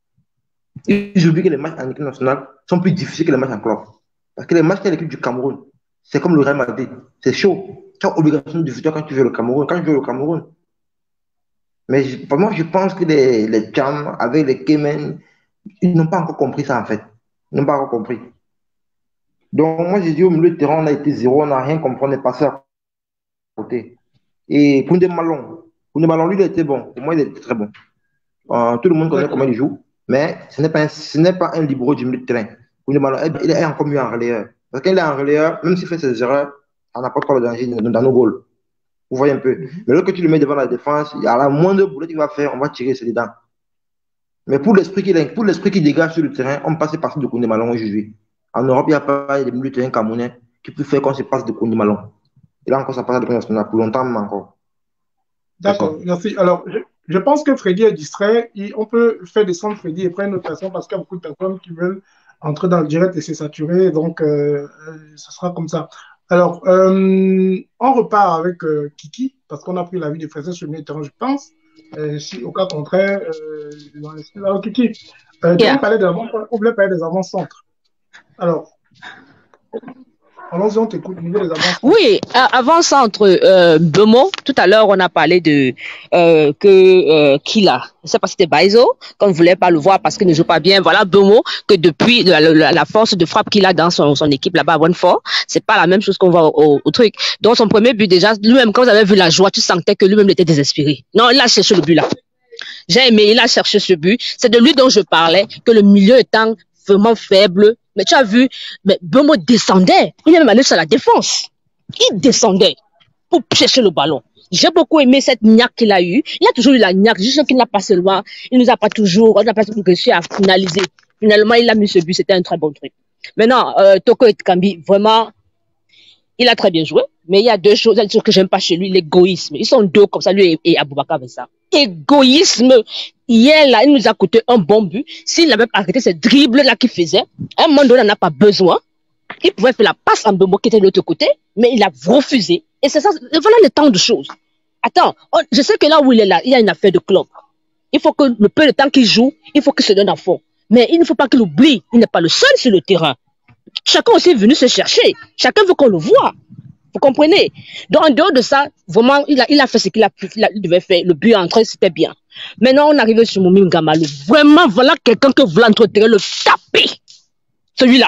Ils oublient que les matchs en équipe nationale sont plus difficiles que les matchs en club. Parce que les matchs de l'équipe du Cameroun, c'est comme le Real Madrid. C'est chaud. Tu as obligation de victoire quand tu veux le Cameroun, quand je veux le Cameroun. Mais je, pour moi, je pense que les, les Tcham, avec les Kémen, ils n'ont pas encore compris ça, en fait. Ils n'ont pas encore compris. Donc, moi, j'ai dit au milieu de terrain, on a été zéro, on n'a rien compris, on est passé à côté. Et Koundé Malon, Koundé Malon, lui, il était bon. Pour moi, il était très bon. Euh, tout le monde connaît comment il joue, mais ce n'est pas, pas un libéraux du milieu de terrain. Koundé Malon, il est encore mieux en relayeur. Parce qu'il est en relayeur, même s'il fait ses erreurs, on n'a pas trop le danger dans nos goals. Vous voyez un peu. Mais lorsque tu le mets devant la défense, il y a la moindre boulette qu'il va faire, on va tirer ses dents. Mais pour l'esprit qu'il pour l'esprit qui dégage sur le terrain, on passe par de Koundé Malon aujourd'hui. En Europe, il n'y a pas de milieu de terrain camerounais qui peut faire qu'on se passe de Koundé Malon. Et là encore, ça passe de Koundé Malon pour longtemps même encore. D'accord, merci. Alors, je, je pense que Freddy est distrait. Et on peut faire descendre Freddy et prendre une autre personne parce qu'il y a beaucoup de personnes qui veulent entrer dans le direct et c'est saturé. Donc, euh, ce sera comme ça. Alors, euh, on repart avec euh, Kiki, parce qu'on a pris l'avis de Frédéric sur le milieu de terrain, je pense. Euh, si au cas contraire, euh, alors Kiki, euh, yeah. on voulait parler des avant-centres. Alors, allons-y, on t'écoute au niveau des avant-centres. Oui, avant-centre, euh, Bemo, tout à l'heure, on a parlé de euh, que euh, Kila, je ne sais pas si c'était Baizo, qu'on ne voulait pas le voir parce qu'il ne joue pas bien. Voilà, Bemo, que depuis la, la, la force de frappe qu'il a dans son, son équipe là-bas à Bonfort, c'est pas la même chose qu'on voit au, au, au truc. Donc, son premier but, déjà, lui-même, quand vous avez vu la joie, tu sentais que lui-même était désespéré. Non, il a cherché le but là. J'ai aimé, il a cherché ce but. C'est de lui dont je parlais, que le milieu étant vraiment faible. Mais tu as vu, mais Bemo descendait. Il est même allé sur la défense. Il descendait pour chercher le ballon. J'ai beaucoup aimé cette niaque qu'il a eue. Il a toujours eu la niaque, juste qu'il n'a pas seulement, il nous a pas toujours, on n'a pas réussi à finaliser. Finalement, il a mis ce but, c'était un très bon truc. Maintenant, euh, Toko Ekambi, vraiment, il a très bien joué, mais il y a deux choses, deux choses que j'aime pas chez lui, l'égoïsme. Ils sont deux comme ça, lui et, et Aboubakar avec ça. Égoïsme. Hier, là, il nous a coûté un bon but. S'il n'avait pas arrêté ces dribbles-là qu'il faisait, à un moment donné, on n'a pas besoin. Il pouvait faire la passe en Bemo qui était de l'autre côté, mais il a refusé. Et c'est ça, voilà le temps de choses. Attends, on, je sais que là où il est là, il y a une affaire de club. Il faut que le peu de temps qu'il joue, il faut qu'il se donne à fond. Mais il ne faut pas qu'il oublie, il n'est pas le seul sur le terrain. Chacun aussi est venu se chercher. Chacun veut qu'on le voit. Vous comprenez? Donc, en dehors de ça, vraiment, il a, il a fait ce qu'il a pu, il, a, il devait faire. Le but entré, c'était bien. Maintenant, on arrive sur Moumi Ngamalou. Vraiment, voilà quelqu'un que vous l'entretenez, le taper. Celui-là.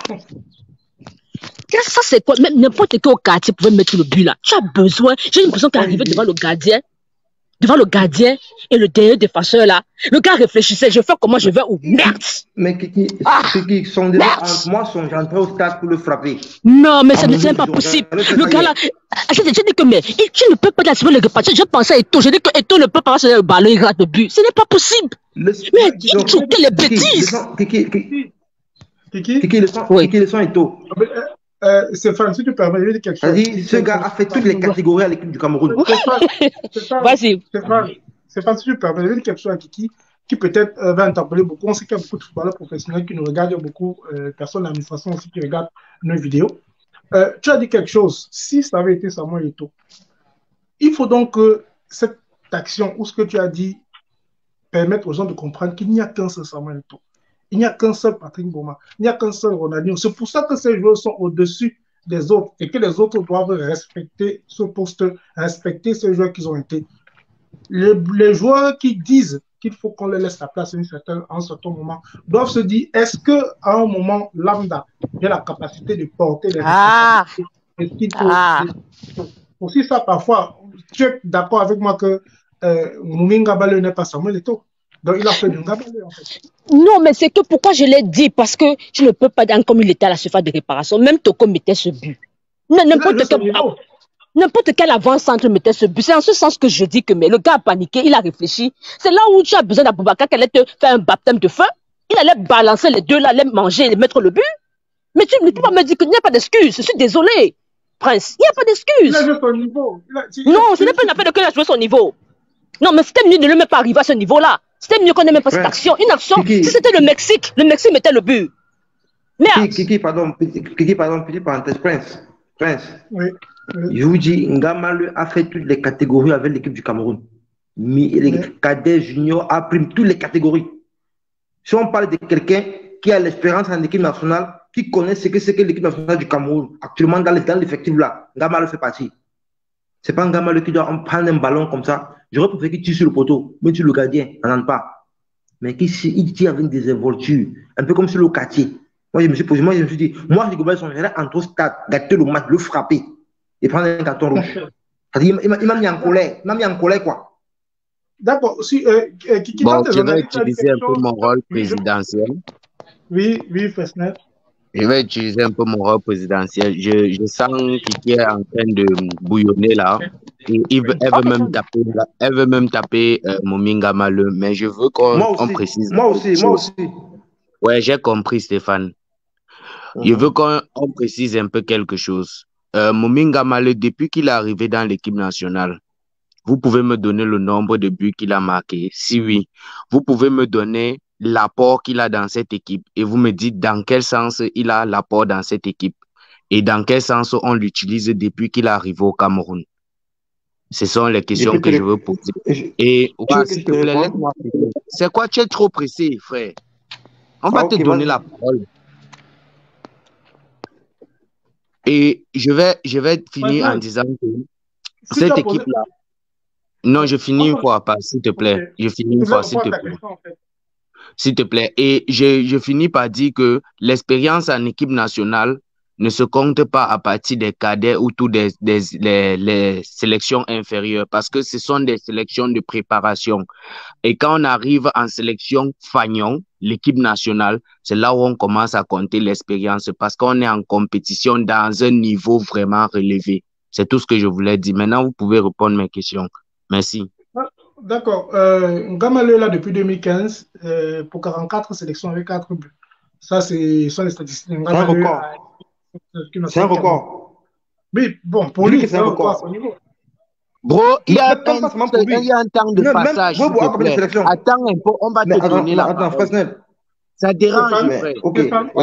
Ça, c'est quoi? Même n'importe quel au quartier pouvait mettre le but là. Tu as besoin. J'ai l'impression qu'il est arrivé devant le gardien. Devant le gardien et le dernier défenseur là. Le gars réfléchissait. Je fais comment je vais ou merde. Mais Kiki, ah, Kiki, son déjà entre moi, sont rentrés au stade pour le frapper. Non, mais ça n'est pas possible. Le gars là, j'ai dit que mais tu ne peux pas la le repartir. Je pensais à Eto. J'ai dit que Eto ne peut pas passer le ballon, il rate le but. Ce n'est pas possible. Le... Mais il joue que les bêtises. Kiki, Kiki, Kiki, Kiki, le son, Kiki, le son Eto. Euh, Stéphane, si tu permets, je vais dire quelque chose. Vas-y, ce gars a fait toutes les catégories à l'équipe du Cameroun. Vas-y. Stéphane, Stéphane, si tu permets, je vais dire quelque chose à Kiki, qui peut-être euh, va interpeller beaucoup. On sait qu'il y a beaucoup de footballeurs professionnels qui nous regardent, il y a beaucoup de euh, personnes de l'administration aussi qui regardent nos vidéos. Euh, tu as dit quelque chose. Si ça avait été Samuel Eto'o, il faut donc que cette action, ou ce que tu as dit, permette aux gens de comprendre qu'il n'y a qu'un seul Samuel Eto'o. Il n'y a qu'un seul Patrick Mboma, il n'y a qu'un seul Ronaldinho. C'est pour ça que ces joueurs sont au-dessus des autres et que les autres doivent respecter ce poste, respecter ces joueurs qu'ils ont été. Les, les joueurs qui disent qu'il faut qu'on les laisse la place à, une certaine, à un certain moment doivent se dire, est-ce qu'à un moment, lambda, j'ai la capacité de porter les ah. Est-ce qu'il faut, ah. Aussi ça, parfois, tu es d'accord avec moi que euh, Moumi Ngabalé n'est pas Samuel Eto'o. Donc, il a fait du Ngabalé, en fait. Non, mais c'est que pourquoi je l'ai dit, parce que tu ne peux pas dire comme il était à la surface de réparation, même Toko mettait ce but. N'importe quel, n'importe quel avant-centre mettait ce but. C'est en ce sens que je dis que mais le gars a paniqué, il a réfléchi. C'est là où tu as besoin d'Aboubacar qu'elle allait te faire un baptême de feu. Il allait balancer les deux là, allait manger et mettre le but. Mais tu ne peux pas me dire qu'il n'y a pas d'excuse. Je suis désolé, Prince. Il n'y a pas d'excuse. Il a joué son niveau. Il a, il non, a, ce n'est pas une affaire de qu'il a joué son niveau. Non, mais c'était mieux de ne même pas arriver à ce niveau-là. C'était mieux qu'on n'ait même pas cette action. Une action, si c'était le Mexique, le Mexique mettait le but. Merde. Kiki, pardon, Kiki, pardon, petite parenthèse, Prince. Prince. Oui. Oui. Je vous dis, Ngamalu a fait toutes les catégories avec l'équipe du Cameroun. Les oui. cadets, juniors, A prime, toutes les catégories. Si on parle de quelqu'un qui a l'expérience en équipe nationale, qui connaît ce que c'est que l'équipe nationale du Cameroun, actuellement dans l'effectif là, Ngamalu fait partie. C'est pas Ngamalu qui doit prendre un ballon comme ça. J'aurais préféré qu'il tire sur le poteau, mais tu le gardien, on n'en pas. Mais qui il tire avec des involtures, un peu comme sur le quartier. Moi, je me suis posé, moi, je me suis dit, moi, les Gobelson, j'allais entre stade, gâter le match, le frapper et prendre un carton rouge. Il m'a mis en colère, il m'a mis en colère, quoi. D'accord. Si, euh, qui, qui bon, je vais utiliser un peu mon rôle présidentiel. Oui, oui, Fresnel. Je vais utiliser un peu mon rôle présidentiel. Je, je sens Kiki est en train de bouillonner là. Et il veut, elle, veut même taper, elle veut même taper euh, Mominga Maleu. Mais je veux qu'on précise. Moi aussi, moi aussi. Ouais, j'ai compris, Stéphane. Mm-hmm. Je veux qu'on on précise un peu quelque chose. Euh, Mominga Maleu, depuis qu'il est arrivé dans l'équipe nationale, vous pouvez me donner le nombre de buts qu'il a marqué? Si oui, vous pouvez me donner l'apport qu'il a dans cette équipe et vous me dites dans quel sens il a l'apport dans cette équipe et dans quel sens on l'utilise depuis qu'il est arrivé au Cameroun. Ce sont les questions que je veux poser. Et ouais, s'il te plaît, laisse-moi. C'est quoi, tu es trop pressé, frère? On va ah, te okay, donner la parole. Et je vais, je vais finir en disant que si cette équipe-là... Non, je finis une fois, pas, s'il te plaît. Okay. Je finis une fois, s'il te plaît. En fait. S'il te plaît. Et je, je finis par dire que l'expérience en équipe nationale ne se compte pas à partir des cadets ou tout des, des les, les sélections inférieures parce que ce sont des sélections de préparation. Et quand on arrive en sélection fagnon, l'équipe nationale, c'est là où on commence à compter l'expérience parce qu'on est en compétition dans un niveau vraiment relevé. C'est tout ce que je voulais dire. Maintenant, vous pouvez répondre à mes questions. Merci. D'accord. Euh, Ngamalu est là depuis deux mille quinze euh, pour quarante-quatre sélections avec quatre buts. Ça, c'est sont les statistiques. C'est un record. C'est un record. Oui, bon, pour lui, c'est un record à son niveau. Bro, il y a un, il y a un temps de non, passage. Même, bro, attends un peu, on va mais te attends, donner la attends, Fresnel. Ça dérange, frère. Ok,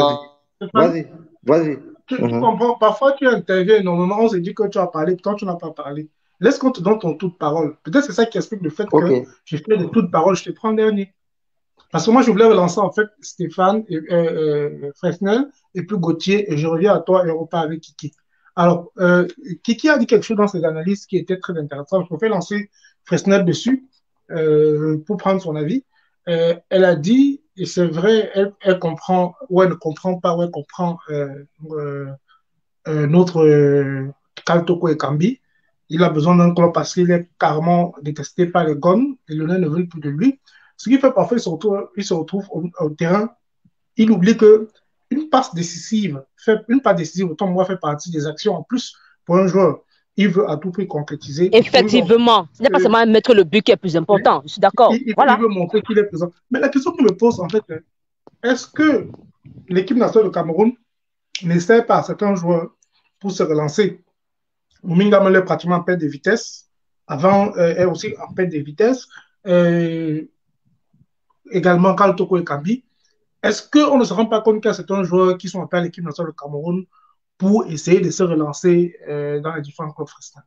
vas-y, vas-y. Tu uh-huh. comprends, parfois tu interviens, normalement on se dit que tu as parlé, toi tu n'as pas parlé. Laisse qu'on te donne ton toute parole. Peut-être c'est ça qui explique le fait okay. que j'ai fait de toute parole, je te prends dernier. Parce que moi je voulais relancer en fait Stéphane, et, euh, euh, Fresnel, et puis Gauthier, et je reviens à toi et on repart avec Kiki. Alors, euh, Kiki a dit quelque chose dans ses analyses qui était très intéressant. Je peux lancer Fresnel dessus euh, pour prendre son avis. Euh, elle a dit, et c'est vrai, elle, elle comprend, ou elle ne comprend pas, ou elle comprend euh, euh, euh, notre euh, Kaltoko Ekambi. Il a besoin d'un club parce qu'il est carrément détesté par les Gones. Les Lyonnais ne veulent plus de lui. Ce qui fait parfois, il se retrouve, il se retrouve au, au terrain. Il oublie que une passe décisive, fait, une passe décisive, autant moi, fait partie des actions en plus pour un joueur. Il veut à tout prix concrétiser. Effectivement, ce n'est pas seulement mettre le but qui est plus important. Je suis d'accord. Il, il, voilà. il veut montrer qu'il est présent. Mais la question que je me pose, en fait, est-ce que l'équipe nationale de Cameroun n'essaie pas certains joueurs pour se relancer? Mominga Maleu est pratiquement en perte de vitesse. Avant, euh, est aussi en perte de vitesse. Euh, également, Kaltoko Ekambi. Est-ce qu'on ne se rend pas compte qu'il y a certains joueurs qui sont appelés à l'équipe nationale de Cameroun pour essayer de se relancer euh, dans les différents clubs français?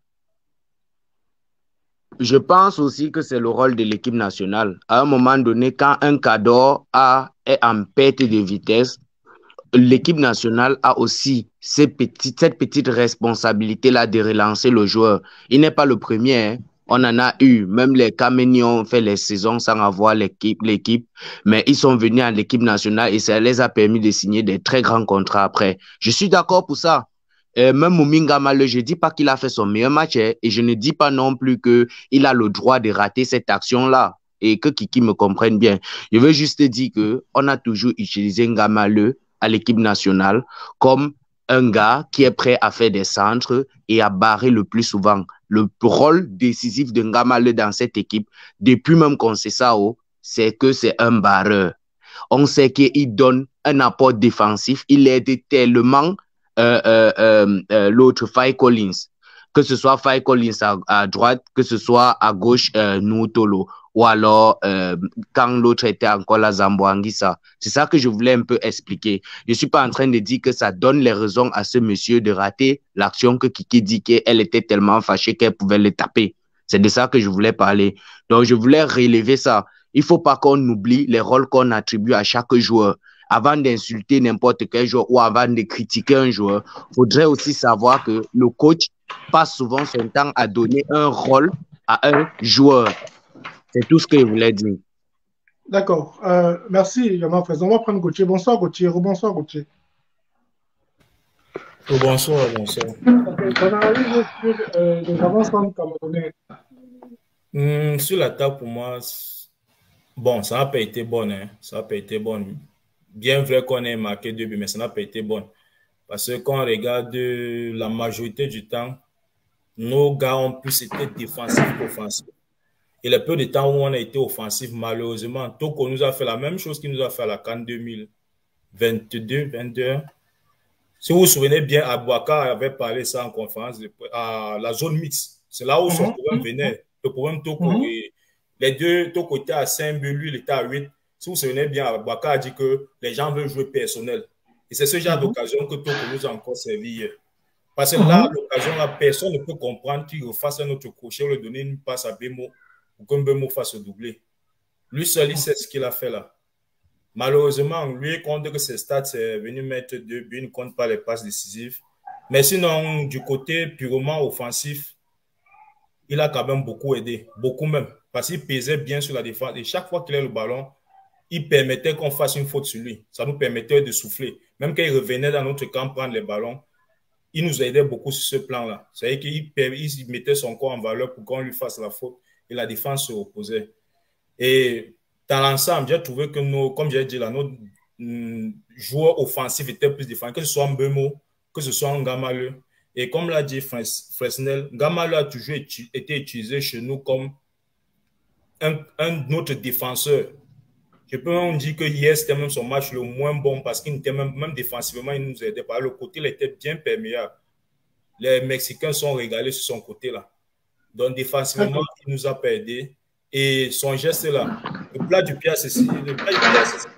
Je pense aussi que c'est le rôle de l'équipe nationale. À un moment donné, quand un cadre a, est en perte de vitesse, l'équipe nationale a aussi ces petites, cette petite responsabilité-là de relancer le joueur. Il n'est pas le premier, hein. On en a eu. Même les Caménions ont fait les saisons sans avoir l'équipe, l'équipe, mais ils sont venus à l'équipe nationale et ça les a permis de signer des très grands contrats après. Je suis d'accord pour ça. Euh, même Mominga Maleu, je ne dis pas qu'il a fait son meilleur match hein, et je ne dis pas non plus qu'il a le droit de rater cette action-là et que Kiki me comprenne bien. Je veux juste dire qu'on a toujours utilisé Ngamaleu à l'équipe nationale comme un gars qui est prêt à faire des centres et à barrer le plus souvent. Le rôle décisif de Ngamaleu dans cette équipe, depuis même qu'on sait ça, oh, c'est que c'est un barreur. On sait qu'il donne un apport défensif. Il aide tellement euh, euh, euh, euh, l'autre Faye Collins, que ce soit Faye Collins à, à droite, que ce soit à gauche euh, Noutolo. ou alors euh, quand l'autre était encore la Zambo Anguissa. C'est ça que je voulais un peu expliquer. Je ne suis pas en train de dire que ça donne les raisons à ce monsieur de rater l'action que Kiki dit qu'elle était tellement fâchée qu'elle pouvait le taper. C'est de ça que je voulais parler. Donc, je voulais relever ça. Il ne faut pas qu'on oublie les rôles qu'on attribue à chaque joueur. Avant d'insulter n'importe quel joueur ou avant de critiquer un joueur, il faudrait aussi savoir que le coach passe souvent son temps à donner un rôle à un joueur. C'est tout ce que je voulais dire. D'accord. Euh, merci, Yaman Fraise. On va prendre Gauthier. Bonsoir, Gauthier. Bonsoir, Gauthier. Oh, bonsoir, bonsoir. Okay. On arrive sur euh, les avancements camerounais. Mmh, sur la table, pour moi, bon, ça n'a pas été bon. Hein. Ça n'a pas été bon. Bien vrai qu'on ait marqué deux buts, mais ça n'a pas été bon. Parce que quand on regarde la majorité du temps, nos gars ont plus été défensifs qu'offensifs. Et le peu de temps où on a été offensif, malheureusement, Toko nous a fait la même chose qu'il nous a fait à la CAN deux mille vingt-deux vingt-deux. Si vous vous souvenez bien, Abouaka avait parlé ça en conférence de, à la zone mixte. C'est là où son problème venait. Le problème Toko, mm -hmm. et les deux, Toko était à cinq buts, lui il était à huit. Si vous vous souvenez bien, Abouaka a dit que les gens veulent jouer personnel. Et c'est ce genre mm -hmm. d'occasion que Toko nous a encore servi hier. Parce que là, mm -hmm. l'occasion, là, personne ne peut comprendre qu'il refasse un autre crochet ou lui donner une passe à Bémo pour qu'un Bémo fasse doubler. Lui seul, il sait ce qu'il a fait là. Malheureusement, lui compte que ses stats est venu mettre deux buts, il ne compte pas les passes décisives. Mais sinon, du côté purement offensif, il a quand même beaucoup aidé, beaucoup même. Parce qu'il pesait bien sur la défense. Et chaque fois qu'il a le ballon, il permettait qu'on fasse une faute sur lui. Ça nous permettait de souffler. Même quand il revenait dans notre camp prendre les ballons, il nous aidait beaucoup sur ce plan-là. C'est-à-dire qu'il mettait son corps en valeur pour qu'on lui fasse la faute et la défense se reposait. Et dans l'ensemble, j'ai trouvé que nos, comme j'ai dit là, nos mm, joueurs offensifs étaient plus défendus, que ce soit Mbeumo, que ce soit Ngamaleu. Et comme l'a dit Fresnel, Ngamaleu a toujours été utilisé chez nous comme un, un autre défenseur. Je peux même dire que hier, c'était même son match le moins bon parce qu'il était même, même défensivement, il nous aidait. Par le côté, il était bien perméable. Les Mexicains sont régalés sur son côté-là. Donc, défensivement, il nous a pas aidé. Et son geste-là, le plat du pied, c'est le plat du pied, c'est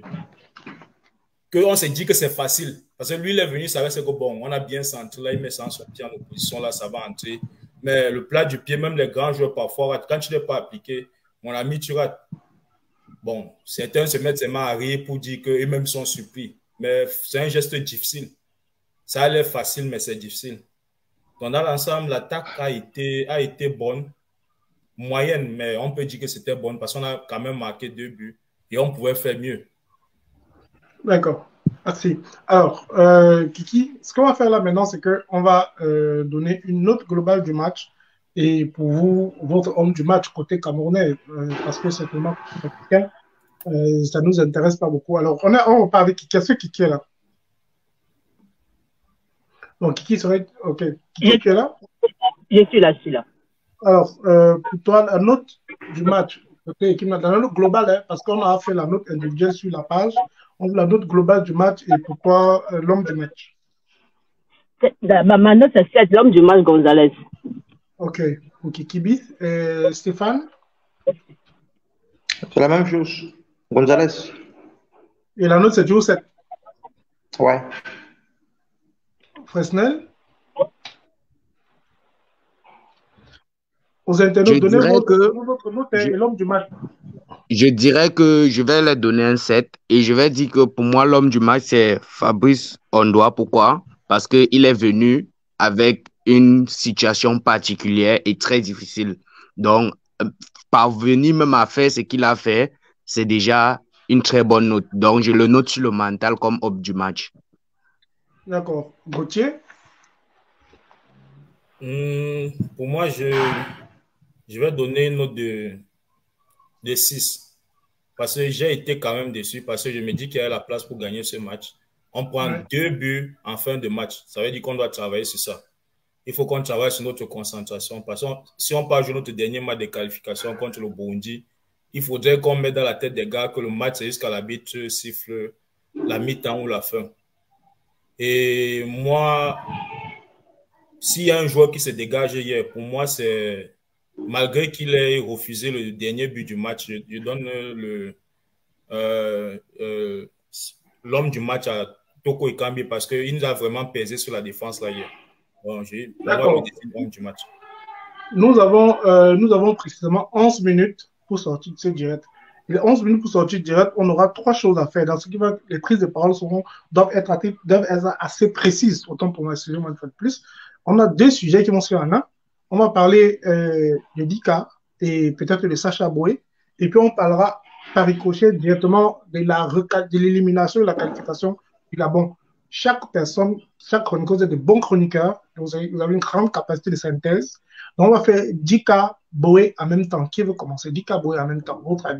qu'on s'est dit que c'est facile. Parce que lui, il est venu, il savait que bon, on a bien senti, là, il met ça en son pied en opposition, là, ça va entrer. Mais le plat du pied, même les grands joueurs, parfois, quand tu ne l'as pas appliqué, mon ami, tu rates. Bon, certains se mettent ses mains à rire pour dire qu'eux même sont surpris. Mais c'est un geste difficile. Ça a l'air facile, mais c'est difficile. Donc, dans l'ensemble, l'attaque a été, a été bonne, moyenne, mais on peut dire que c'était bonne parce qu'on a quand même marqué deux buts et on pouvait faire mieux. D'accord. Merci. Alors, euh, Kiki, ce qu'on va faire là maintenant, c'est qu'on va euh, donner une note globale du match. Et pour vous, votre homme du match côté camerounais, euh, parce que c'est vraiment africain, euh, ça ne nous intéresse pas beaucoup. Alors, on, a, on va parler de Kiki. Est-ce que Kiki est là? Donc, Kiki serait... OK. Kiki, tu es là? Je suis là, je suis là. Alors, euh, pour toi, la note du match, côté équipe, la note globale, hein, parce qu'on a fait la note individuelle sur la page, on veut la note globale du match et pour toi, euh, l'homme du match. Ma, ma note, c'est l'homme du match, Gonzalez. Ok, pour Kikibi. Euh, Stéphane? C'est la même chose. Gonzalez. Et la note, c'est toujours sept. Ouais. Fresnel? Aux internautes, donnez votre, que votre note je, et l'homme du match. Je dirais que je vais leur donner un sept et je vais dire que pour moi, l'homme du match, c'est Fabrice Ondoa. Pourquoi? Parce qu'il est venu avec une situation particulière et très difficile. Donc, parvenir même à faire ce qu'il a fait, c'est déjà une très bonne note. Donc, je le note sur le mental comme homme du match. D'accord. Gauthier? Mmh, pour moi, je, je vais donner une note de, de six. Parce que j'ai été quand même déçu parce que je me dis qu'il y a la place pour gagner ce match. On prend ouais. deux buts en fin de match. Ça veut dire qu'on doit travailler sur ça. Il faut qu'on travaille sur notre concentration. Parce que si on part jouer notre dernier match de qualification contre le Burundi, il faudrait qu'on mette dans la tête des gars que le match, c'est jusqu'à l'arbitre siffle la mi-temps ou la fin. Et moi, s'il y a un joueur qui se dégage hier, pour moi, c'est malgré qu'il ait refusé le dernier but du match, je, je donne le euh, euh, l'homme du match à Toko Ekambi parce qu'il nous a vraiment pesé sur la défense là hier. Bon, j'ai l'homme du match. Nous avons, euh, nous avons précisément onze minutes pour sortir de ce direct. Les onze minutes pour sortir direct, on aura trois choses à faire. Dans ce qui va, les prises de parole seront, doivent, être, doivent être assez précises. Autant pour moi, excusez-moi de faire plus. On a deux sujets qui vont se faire en un. On va parler euh, de Dika et peut-être de Sacha Boey. Et puis on parlera par ricochet directement de la de l'élimination et de la qualification du Gabon. Chaque personne, chaque chroniqueur, vous êtes de bons chroniqueurs. Vous avez, vous avez une grande capacité de synthèse. Donc on va faire Dika, Boey en même temps. Qui veut commencer? Dika, Boey en même temps. Votre avis?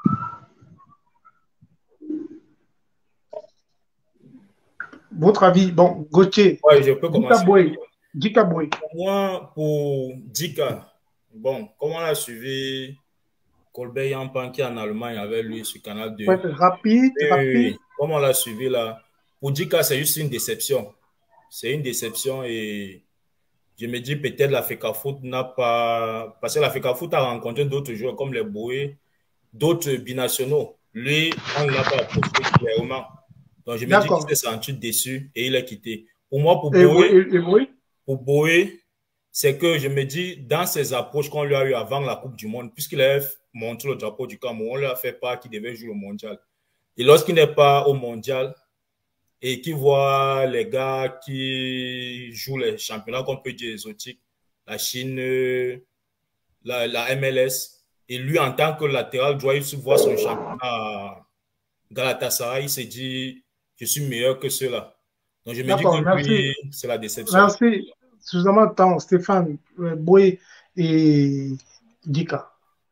Votre avis? Bon, Gauthier. Oui, je peux commencer. Dika, Boey. Dika, Boey. Moi, pour Dika, bon, comme on a suivi Colbert Yampan qui en Allemagne avec lui sur Canal deux. Ouais, rapide, et, rapide. Comme on l'a suivi là, pour Dika, c'est juste une déception. C'est une déception et je me dis peut-être la FECAFOOT n'a pas... Parce que la FECAFOOT a rencontré d'autres joueurs comme les Boé, d'autres binationaux. Lui, on ne l'a pas approché clairement. Donc je me dis qu'il s'est senti déçu et il a quitté. Pour moi, pour Boé, pour Boé, c'est que je me dis, dans ses approches qu'on lui a eu avant la Coupe du Monde, puisqu'il avait montré le drapeau du Cameroun, on lui a fait part qu'il devait jouer au mondial. Et lorsqu'il n'est pas au mondial et qu'il voit les gars qui jouent les championnats qu'on peut dire exotiques, la Chine, la, la M L S, et lui, en tant que latéral droit, il se voit son championnat à Galatasaray, il s'est dit, je suis meilleur que ceux-là. Donc je me dis que lui, c'est la déception. Merci. Suffisamment de temps, Stéphane, Boé et Dika.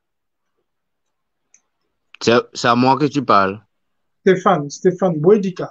C'est à moi que tu parles. Stéphane, Stéphane, Boé, Dika.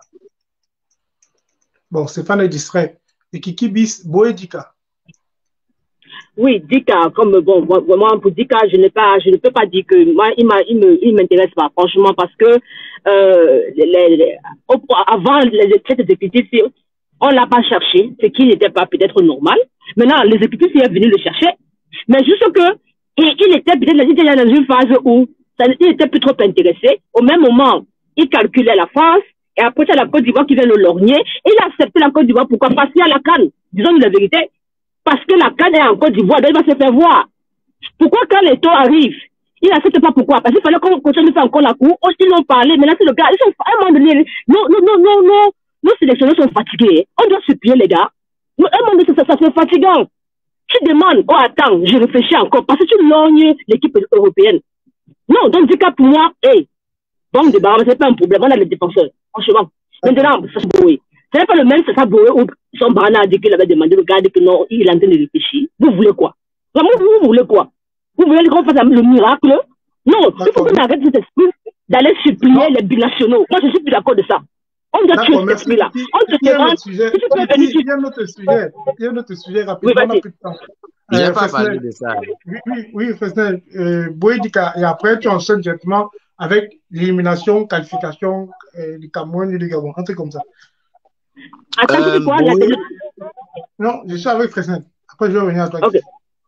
Bon, Stéphane est distrait. Et Kiki Bis, Boé, Dika. Oui, Dika, comme bon, vraiment pour Dika, je n'ai pas, je ne peux pas dire que moi, il m'a, il me, il m'intéresse pas, franchement, parce que euh, les, les, avant les cette exécutif, on l'a pas cherché, ce qui n'était pas peut-être normal. Maintenant, l'exécutif est venu le chercher, mais juste que il, il était peut-être dans une phase où ça, il était plus trop intéressé. Au même moment, il calculait la France, et après c'est la Côte d'Ivoire qui vient le lorgner. Il a accepté la Côte d'Ivoire, pourquoi? Parce qu'il y a la CAN. Disons la vérité. Parce que la CAN est en Côte d'Ivoire, donc il va se faire voir. Pourquoi quand les taux arrivent, il n'accepte pas pourquoi? Parce qu'il fallait qu'on continue de faire encore la cour. Ils l'ont parlé, mais là c'est le gars. Ils sont, à un moment donné, non, non, non, non, non. Nos sélectionneurs sont fatigués. On doit supplier les gars. À un moment donné, ça, ça c'est fatigant. Tu demandes, oh attends, je réfléchis encore, parce que tu lorgnes l'équipe européenne. Non, donc du cas pour moi, hey, bon débat, c'est pas un problème, on a les défenseurs, franchement. Maintenant, ça se brouille. Ce n'est pas le même, c'est ça brouille où son Barana a dit qu'il avait demandé, regarde que non, il est en train de réfléchir. Vous voulez quoi? Vraiment, vous voulez quoi? Vous voulez qu'on fasse le miracle? Non, il faut qu'on arrête cet esprit d'aller supplier non. les binationaux. Moi, je suis plus d'accord de ça. On doit tuer cet esprit-là. On te demande. Il y a un autre sujet. Il y a un autre sujet rapidement. On n'a plus de temps. Il n'y a pas parlé de ça. Oui, oui, oui, Fesnel. Euh, Boé Dika, et après, tu enchaînes directement avec l'élimination, qualification euh, du Cameroun et du Gabon. Un truc comme ça. Attends, euh, c'est quoi Boé... Non, je suis avec Fesnel. Après, je vais revenir à toi. Okay.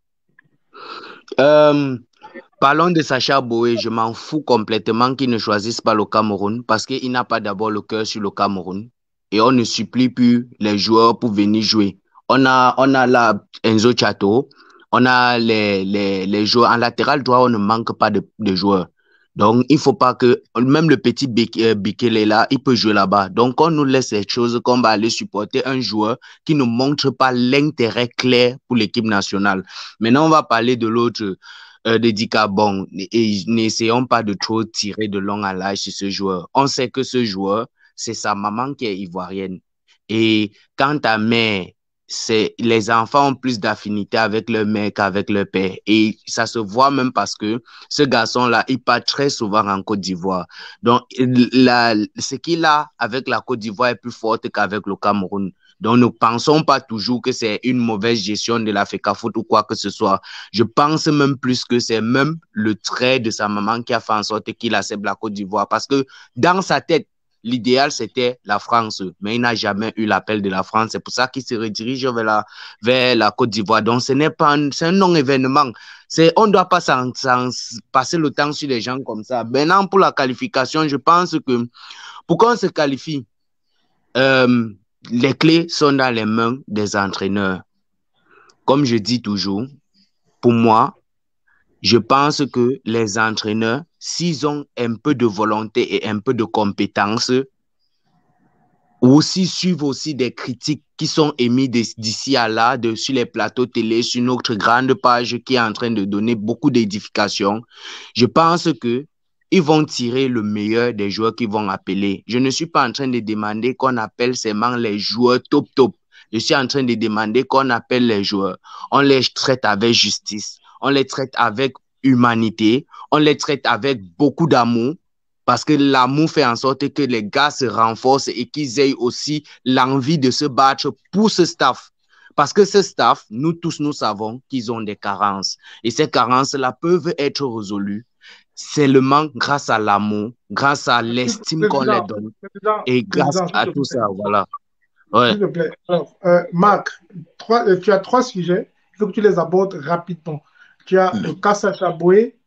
Euh, parlons de Sacha Boey. Je m'en fous complètement qu'il ne choisisse pas le Cameroun parce qu'il n'a pas d'abord le cœur sur le Cameroun. Et on ne supplie plus les joueurs pour venir jouer. On a, on a là Enzo Chateau, on a les, les, les joueurs en latéral droit, on ne manque pas de, de joueurs. Donc, il faut pas que, même le petit Bikele là, il peut jouer là-bas. Donc, on nous laisse cette chose qu'on va aller supporter un joueur qui ne montre pas l'intérêt clair pour l'équipe nationale. Maintenant, on va parler de l'autre, euh, de Dika. Bon, et n'essayons pas de trop tirer de long à large sur ce joueur. On sait que ce joueur, c'est sa maman qui est ivoirienne. Et quand ta mère, c'est les enfants ont plus d'affinité avec leur mère qu'avec leur père. Et ça se voit même parce que ce garçon-là, il part très souvent en Côte d'Ivoire. Donc, la, ce qu'il a avec la Côte d'Ivoire est plus fort qu'avec le Cameroun. Donc, ne pensons pas toujours que c'est une mauvaise gestion de la FECAFOOT ou quoi que ce soit. Je pense même plus que c'est même le trait de sa maman qui a fait en sorte qu'il accepte la Côte d'Ivoire. Parce que dans sa tête, l'idéal, c'était la France, mais il n'a jamais eu l'appel de la France. C'est pour ça qu'il se redirige vers la, vers la Côte d'Ivoire. Donc, ce n'est pas un, c'est un non-événement. On ne doit pas s'en, s'en passer le temps sur les gens comme ça. Maintenant, pour la qualification, je pense que pour qu'on se qualifie, euh, les clés sont dans les mains des entraîneurs. Comme je dis toujours, pour moi, je pense que les entraîneurs, s'ils ont un peu de volonté et un peu de compétence, ou aussi suivent aussi des critiques qui sont émises d'ici à là, de, sur les plateaux télé, sur notre grande page qui est en train de donner beaucoup d'édification, je pense que ils vont tirer le meilleur des joueurs qu'ils vont appeler. Je ne suis pas en train de demander qu'on appelle seulement les joueurs top top. Je suis en train de demander qu'on appelle les joueurs. On les traite avec justice, on les traite avec humanité, on les traite avec beaucoup d'amour, parce que l'amour fait en sorte que les gars se renforcent et qu'ils aient aussi l'envie de se battre pour ce staff. Parce que ce staff, nous tous, nous savons qu'ils ont des carences. Et ces carences-là peuvent être résolues seulement grâce à l'amour, grâce à l'estime qu'on les donne et grâce à tout ça. Voilà. Ouais. S'il te plaît. Alors, euh, Marc, trois, euh, tu as trois sujets. Il faut que tu les abordes rapidement. Tu as le cas Sacha Boey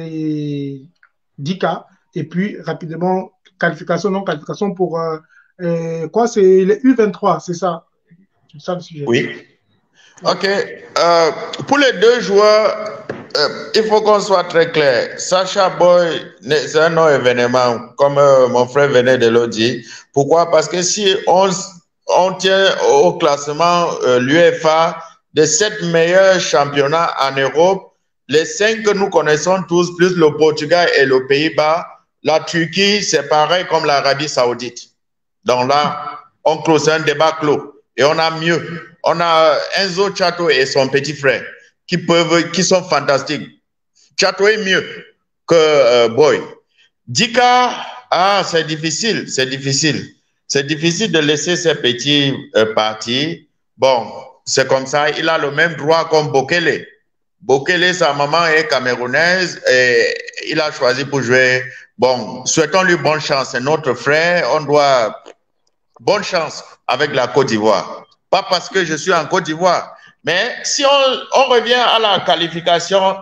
et Dika. Et puis, rapidement, qualification, non qualification pour euh, euh, quoi? C'est les U vingt-trois, c'est ça? C'est ça le sujet. Oui. OK. Euh, pour les deux joueurs, euh, il faut qu'on soit très clair. Sacha Boey, c'est un non-événement, comme euh, mon frère venait de le dire. Pourquoi? Parce que si on, on tient au classement euh, l'U E F A des sept meilleurs championnats en Europe, les cinq que nous connaissons tous, plus le Portugal et le Pays-Bas, la Turquie, c'est pareil comme l'Arabie Saoudite. Donc là, on close un débat clos. Et on a mieux. On a Enzo Chato et son petit frère qui peuvent, qui sont fantastiques. Chato est mieux que euh, Boy. Dika, ah, c'est difficile, c'est difficile. C'est difficile de laisser ces petits euh, partir. Bon, c'est comme ça. Il a le même droit comme Bokele. Bokele, sa maman est camerounaise et il a choisi pour jouer. Bon, souhaitons-lui bonne chance. C'est notre frère. On doit bonne chance avec la Côte d'Ivoire. Pas parce que je suis en Côte d'Ivoire, mais si on, on revient à la qualification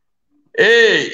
et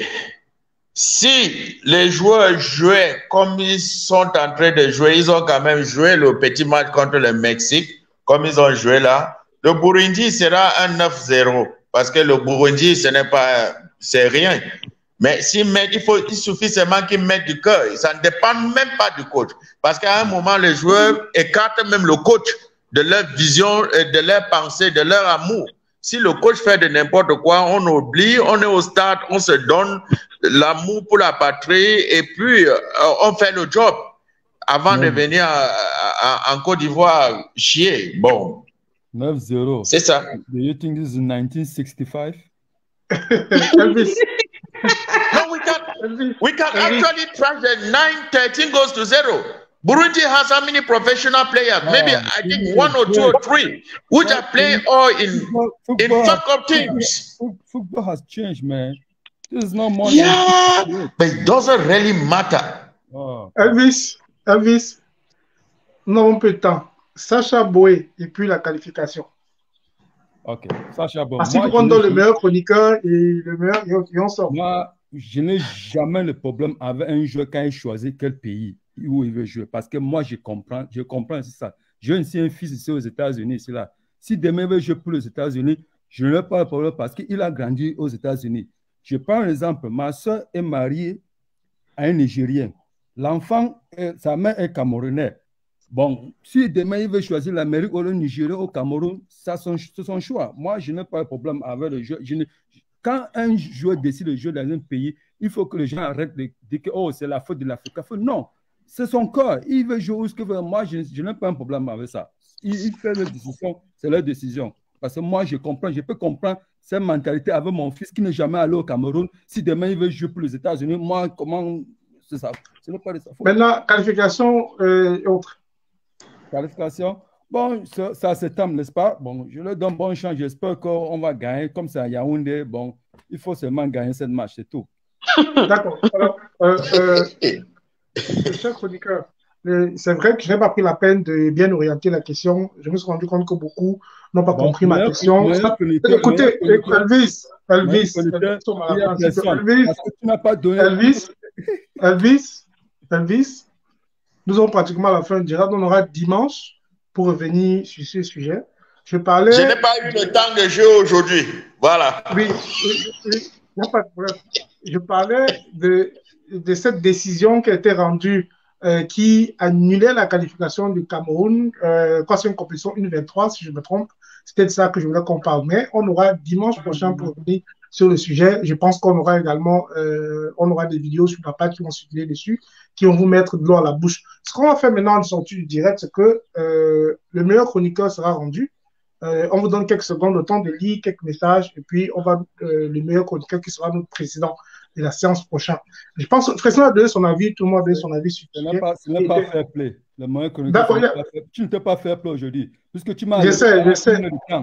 si les joueurs jouaient comme ils sont en train de jouer, ils ont quand même joué le petit match contre le Mexique, comme ils ont joué là, le Burundi sera un neuf zéro parce que le Burundi, ce n'est pas, c'est rien. Mais s'ils mettent, il, faut, il suffit seulement qu'ils mettent du cœur. Ça ne dépend même pas du coach. Parce qu'à un moment, les joueurs écartent même le coach de leur vision, de leur pensée, de leur amour. Si le coach fait de n'importe quoi, on oublie, on est au stade, on se donne l'amour pour la patrie et puis euh, on fait le job avant mmh. de venir à, à, à, en Côte d'Ivoire chier. Bon. neuf zéro. C'est ça. Do you think this is nineteen sixty-five? Elvis. No, we can, we can actually trash the nine thirteen goes to zero. Burundi has how many professional players? Oh, Maybe I think one or two or three, which are playing all in football, in fuck-up teams. Football has changed, man. This is not more. Yeah, but it doesn't really matter. Oh. Elvis, Elvis, nous avons peu de temps. Sacha Boey et puis la qualification. Ok, Sacha Boey. Parce qu'on donne le meilleur chroniqueur et le meilleur et on sort. Moi, je n'ai jamais le problème avec un joueur quand il choisit quel pays où il veut jouer. Parce que moi, je comprends, je comprends, c'est ça. J'ai aussi un fils ici aux États-Unis, c'est là. Si demain il veut jouer pour les États-Unis, je n'ai pas de problème parce qu'il a grandi aux États-Unis. Je prends un exemple. Ma soeur est mariée à un Nigérien. L'enfant, sa mère est camerounaise. Bon, si demain il veut choisir l'Amérique ou le Nigeria au Cameroun, ça c'est son choix. Moi, je n'ai pas de problème avec le jeu. Je ne... Quand un joueur décide de jouer dans un pays, il faut que les gens arrêtent de dire que oh, c'est la faute de l'Afrique. Non, c'est son corps. Il veut jouer où ce qu'il veut. Moi, je, je n'ai pas un problème avec ça. Il, il fait leur décision, c'est leur décision. Parce que moi, je comprends, je peux comprendre cette mentalité avec mon fils qui n'est jamais allé au Cameroun. Si demain il veut jouer pour les États-Unis, moi, comment c'est ça? Ce n'est pas de sa faute. Maintenant, qualification euh, et autres. Qualification. Bon, ça, ça s'étend, n'est-ce pas? Bon, je leur donne bon chance. J'espère qu'on va gagner. Comme ça, à Yaoundé, bon, il faut seulement gagner cette match, c'est tout. D'accord. Alors, euh, euh, cher chroniqueur, c'est vrai que je n'ai pas pris la peine de bien orienter la question. Je me suis rendu compte que beaucoup n'ont pas bon, compris ma question. Ça, écoutez, Elvis, Elvis, Elvis, Elvis, tu n'as pas donné. Elvis, Elvis, Elvis, nous sommes pratiquement à la fin du direct. On aura dimanche pour revenir sur ce sujet. Je parlais. Je n'ai pas eu le temps de jouer aujourd'hui. Voilà. Oui, oui, oui, il n'y a pas de problème. Je parlais de, de cette décision qui a été rendue, euh, qui annulait la qualification du Cameroun, euh, quoi, c'est une compétition une vingt-trois, si je me trompe. C'était de ça que je voulais qu'on parle. Mais on aura dimanche prochain pour revenir sur le sujet. Je pense qu'on aura également, euh, on aura des vidéos sur la page qui vont circuler dessus, qui vont vous mettre de l'eau à la bouche. Ce qu'on va faire maintenant en sortie du direct, c'est que euh, le meilleur chroniqueur sera rendu. Euh, on vous donne quelques secondes, le temps de lire quelques messages, et puis on va euh, le meilleur chroniqueur qui sera notre président de la séance prochaine. Je pense que Fresnel a donné son avis, tout le monde a donné son avis sur ce n'est pas, pas fair play. Le meilleur chroniqueur, tu ne t'es pas fair play aujourd'hui, puisque tu m'as je sais, je sais,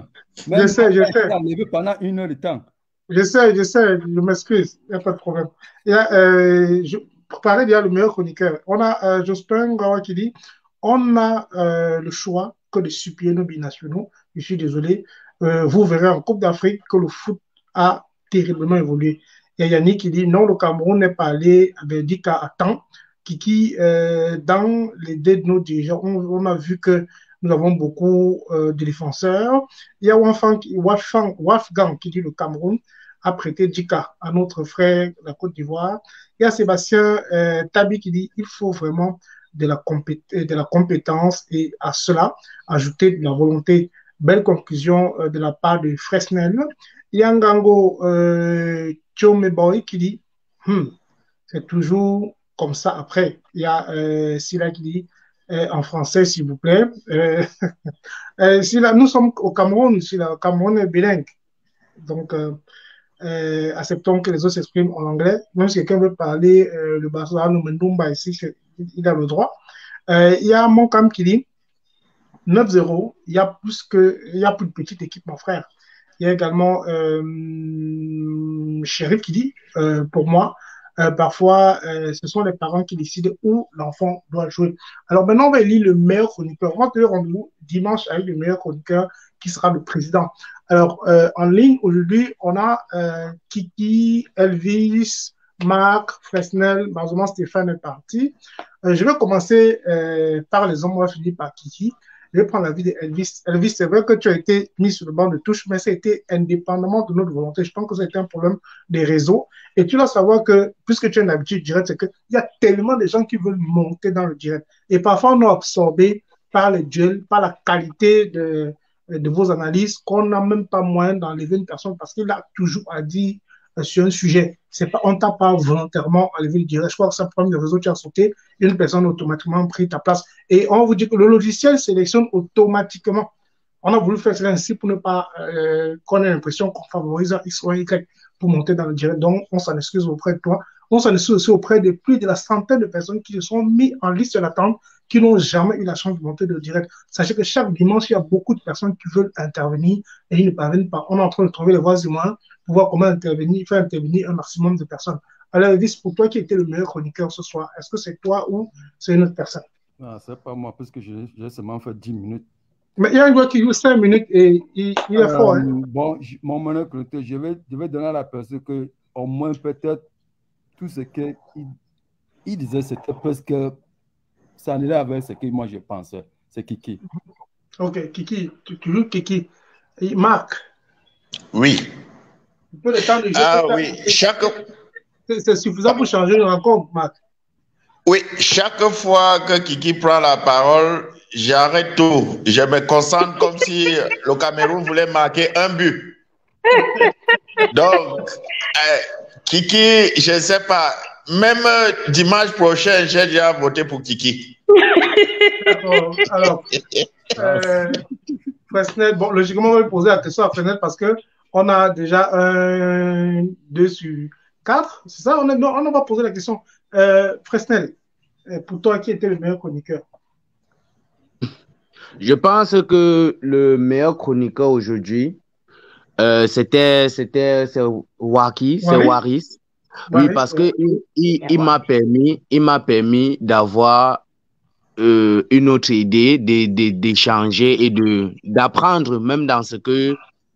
je sais, je sais, enlevé pendant une heure de temps. Je sais, je sais, je m'excuse, il n'y a pas de problème. Il y a, euh, je, pour parler, il y a le meilleur chroniqueur. On a euh, Jospin Gawa qui dit on a euh, le choix que de supplier nos binationaux. Je suis désolé. Euh, vous verrez en Coupe d'Afrique que le foot a terriblement évolué. Il y a Yannick qui dit non, le Cameroun n'est pas allé avec Dika à temps. Kiki, euh, dans les deux de nos dirigeants, on, on a vu que nous avons beaucoup euh, de défenseurs. Il y a Wafang, Wafang, Wolfgang qui dit le Cameroun a prêté Dika à notre frère de la Côte d'Ivoire. Il y a Sébastien euh, Tabi qui dit il faut vraiment de la, de la compétence et à cela ajouter de la volonté. Belle conclusion euh, de la part de Fresnel. Il y a Ngango euh, Chomeboy qui dit hm, c'est toujours comme ça après. Il y a euh, Sila qui dit euh, en français s'il vous plaît. Euh, euh, Sila, nous sommes au Cameroun, Sila, le Cameroun est bilingue. Donc euh, euh, acceptons que les autres s'expriment en anglais. Même si quelqu'un veut parler euh, le Barcelone ou Mendumba ici, il a le droit. Euh, il y a Monkam qui dit neuf zéro, il y a plus que, il y a plus de petite équipe, mon frère. Il y a également euh, Chérif qui dit, euh, pour moi, euh, parfois, euh, ce sont les parents qui décident où l'enfant doit jouer. Alors maintenant, on va élire le meilleur chroniqueur. On va te rendez-vous dimanche avec le meilleur chroniqueur qui sera le président. Alors, euh, en ligne, aujourd'hui, on a euh, Kiki, Elvis, Marc, Fresnel, malheureusement Stéphane est parti. Euh, je vais commencer euh, par les hommes, on va finir par Kiki. Je vais prendre l'avis d'Elvis. Elvis, c'est vrai que tu as été mis sur le banc de touche, mais ça a été indépendamment de notre volonté. Je pense que ça a été un problème des réseaux. Et tu dois savoir que, puisque tu as une habitude direct, c'est qu'il y a tellement de gens qui veulent monter dans le direct. Et parfois, on est absorbé par les duels, par la qualité de, de vos analyses, qu'on n'a même pas moyen d'enlever une personne parce qu'il a toujours à dire sur un sujet. C'est pas, on t'a pas volontairement enlevé le direct. Je crois que c'est un problème de réseau, tu as sauté, une personne a automatiquement pris ta place. Et on vous dit que le logiciel sélectionne automatiquement. On a voulu faire cela ainsi pour ne pas euh, qu'on ait l'impression qu'on favorise X ou Y pour monter dans le direct. Donc, on s'en excuse auprès de toi. On s'en excuse aussi auprès de plus de la centaine de personnes qui se sont mis en liste d'attente, qui n'ont jamais eu la chance de monter dans le direct. Sachez que chaque dimanche, il y a beaucoup de personnes qui veulent intervenir et ils ne parviennent pas. On est en train de trouver les voies et moyens pour voir comment intervenir, faire intervenir un maximum de personnes. Alors, Elvis, pour toi qui était le meilleur chroniqueur ce soir, est-ce que c'est toi ou c'est une autre personne? Non, c'est pas moi, parce que j'ai seulement fait dix minutes. Mais il y a un gars qui joue cinq minutes et il, il est euh, fort. Hein? Bon, mon meilleur chroniqueur, je vais, je vais donner à la personne que, au moins, peut-être, tout ce qu'il il disait, c'était presque. Ça en est avec ce que moi je pensais. C'est Kiki. Ok, Kiki. Tu, tu joues Kiki. Et Marc. Oui. Le temps de ah oui, chaque... C'est suffisant pour changer une rencontre, Marc. Oui, chaque fois que Kiki prend la parole, j'arrête tout. Je me concentre comme si le Cameroun voulait marquer un but. Donc, euh, Kiki, je ne sais pas, même dimanche prochain, j'ai déjà voté pour Kiki. D'accord. Alors, euh, Fresnel, bon, logiquement, on va poser la question à Fresnel parce que on a déjà un, deux sur quatre, c'est ça? On, est, on va poser la question. Euh, Fresnel, pour toi, qui était le meilleur chroniqueur? Je pense que le meilleur chroniqueur aujourd'hui, euh, c'était Waki, c'est Waris. Oui, parce que il, il, il m'a permis, il m'a permis d'avoir euh, une autre idée, d'échanger et de d'apprendre même dans ce que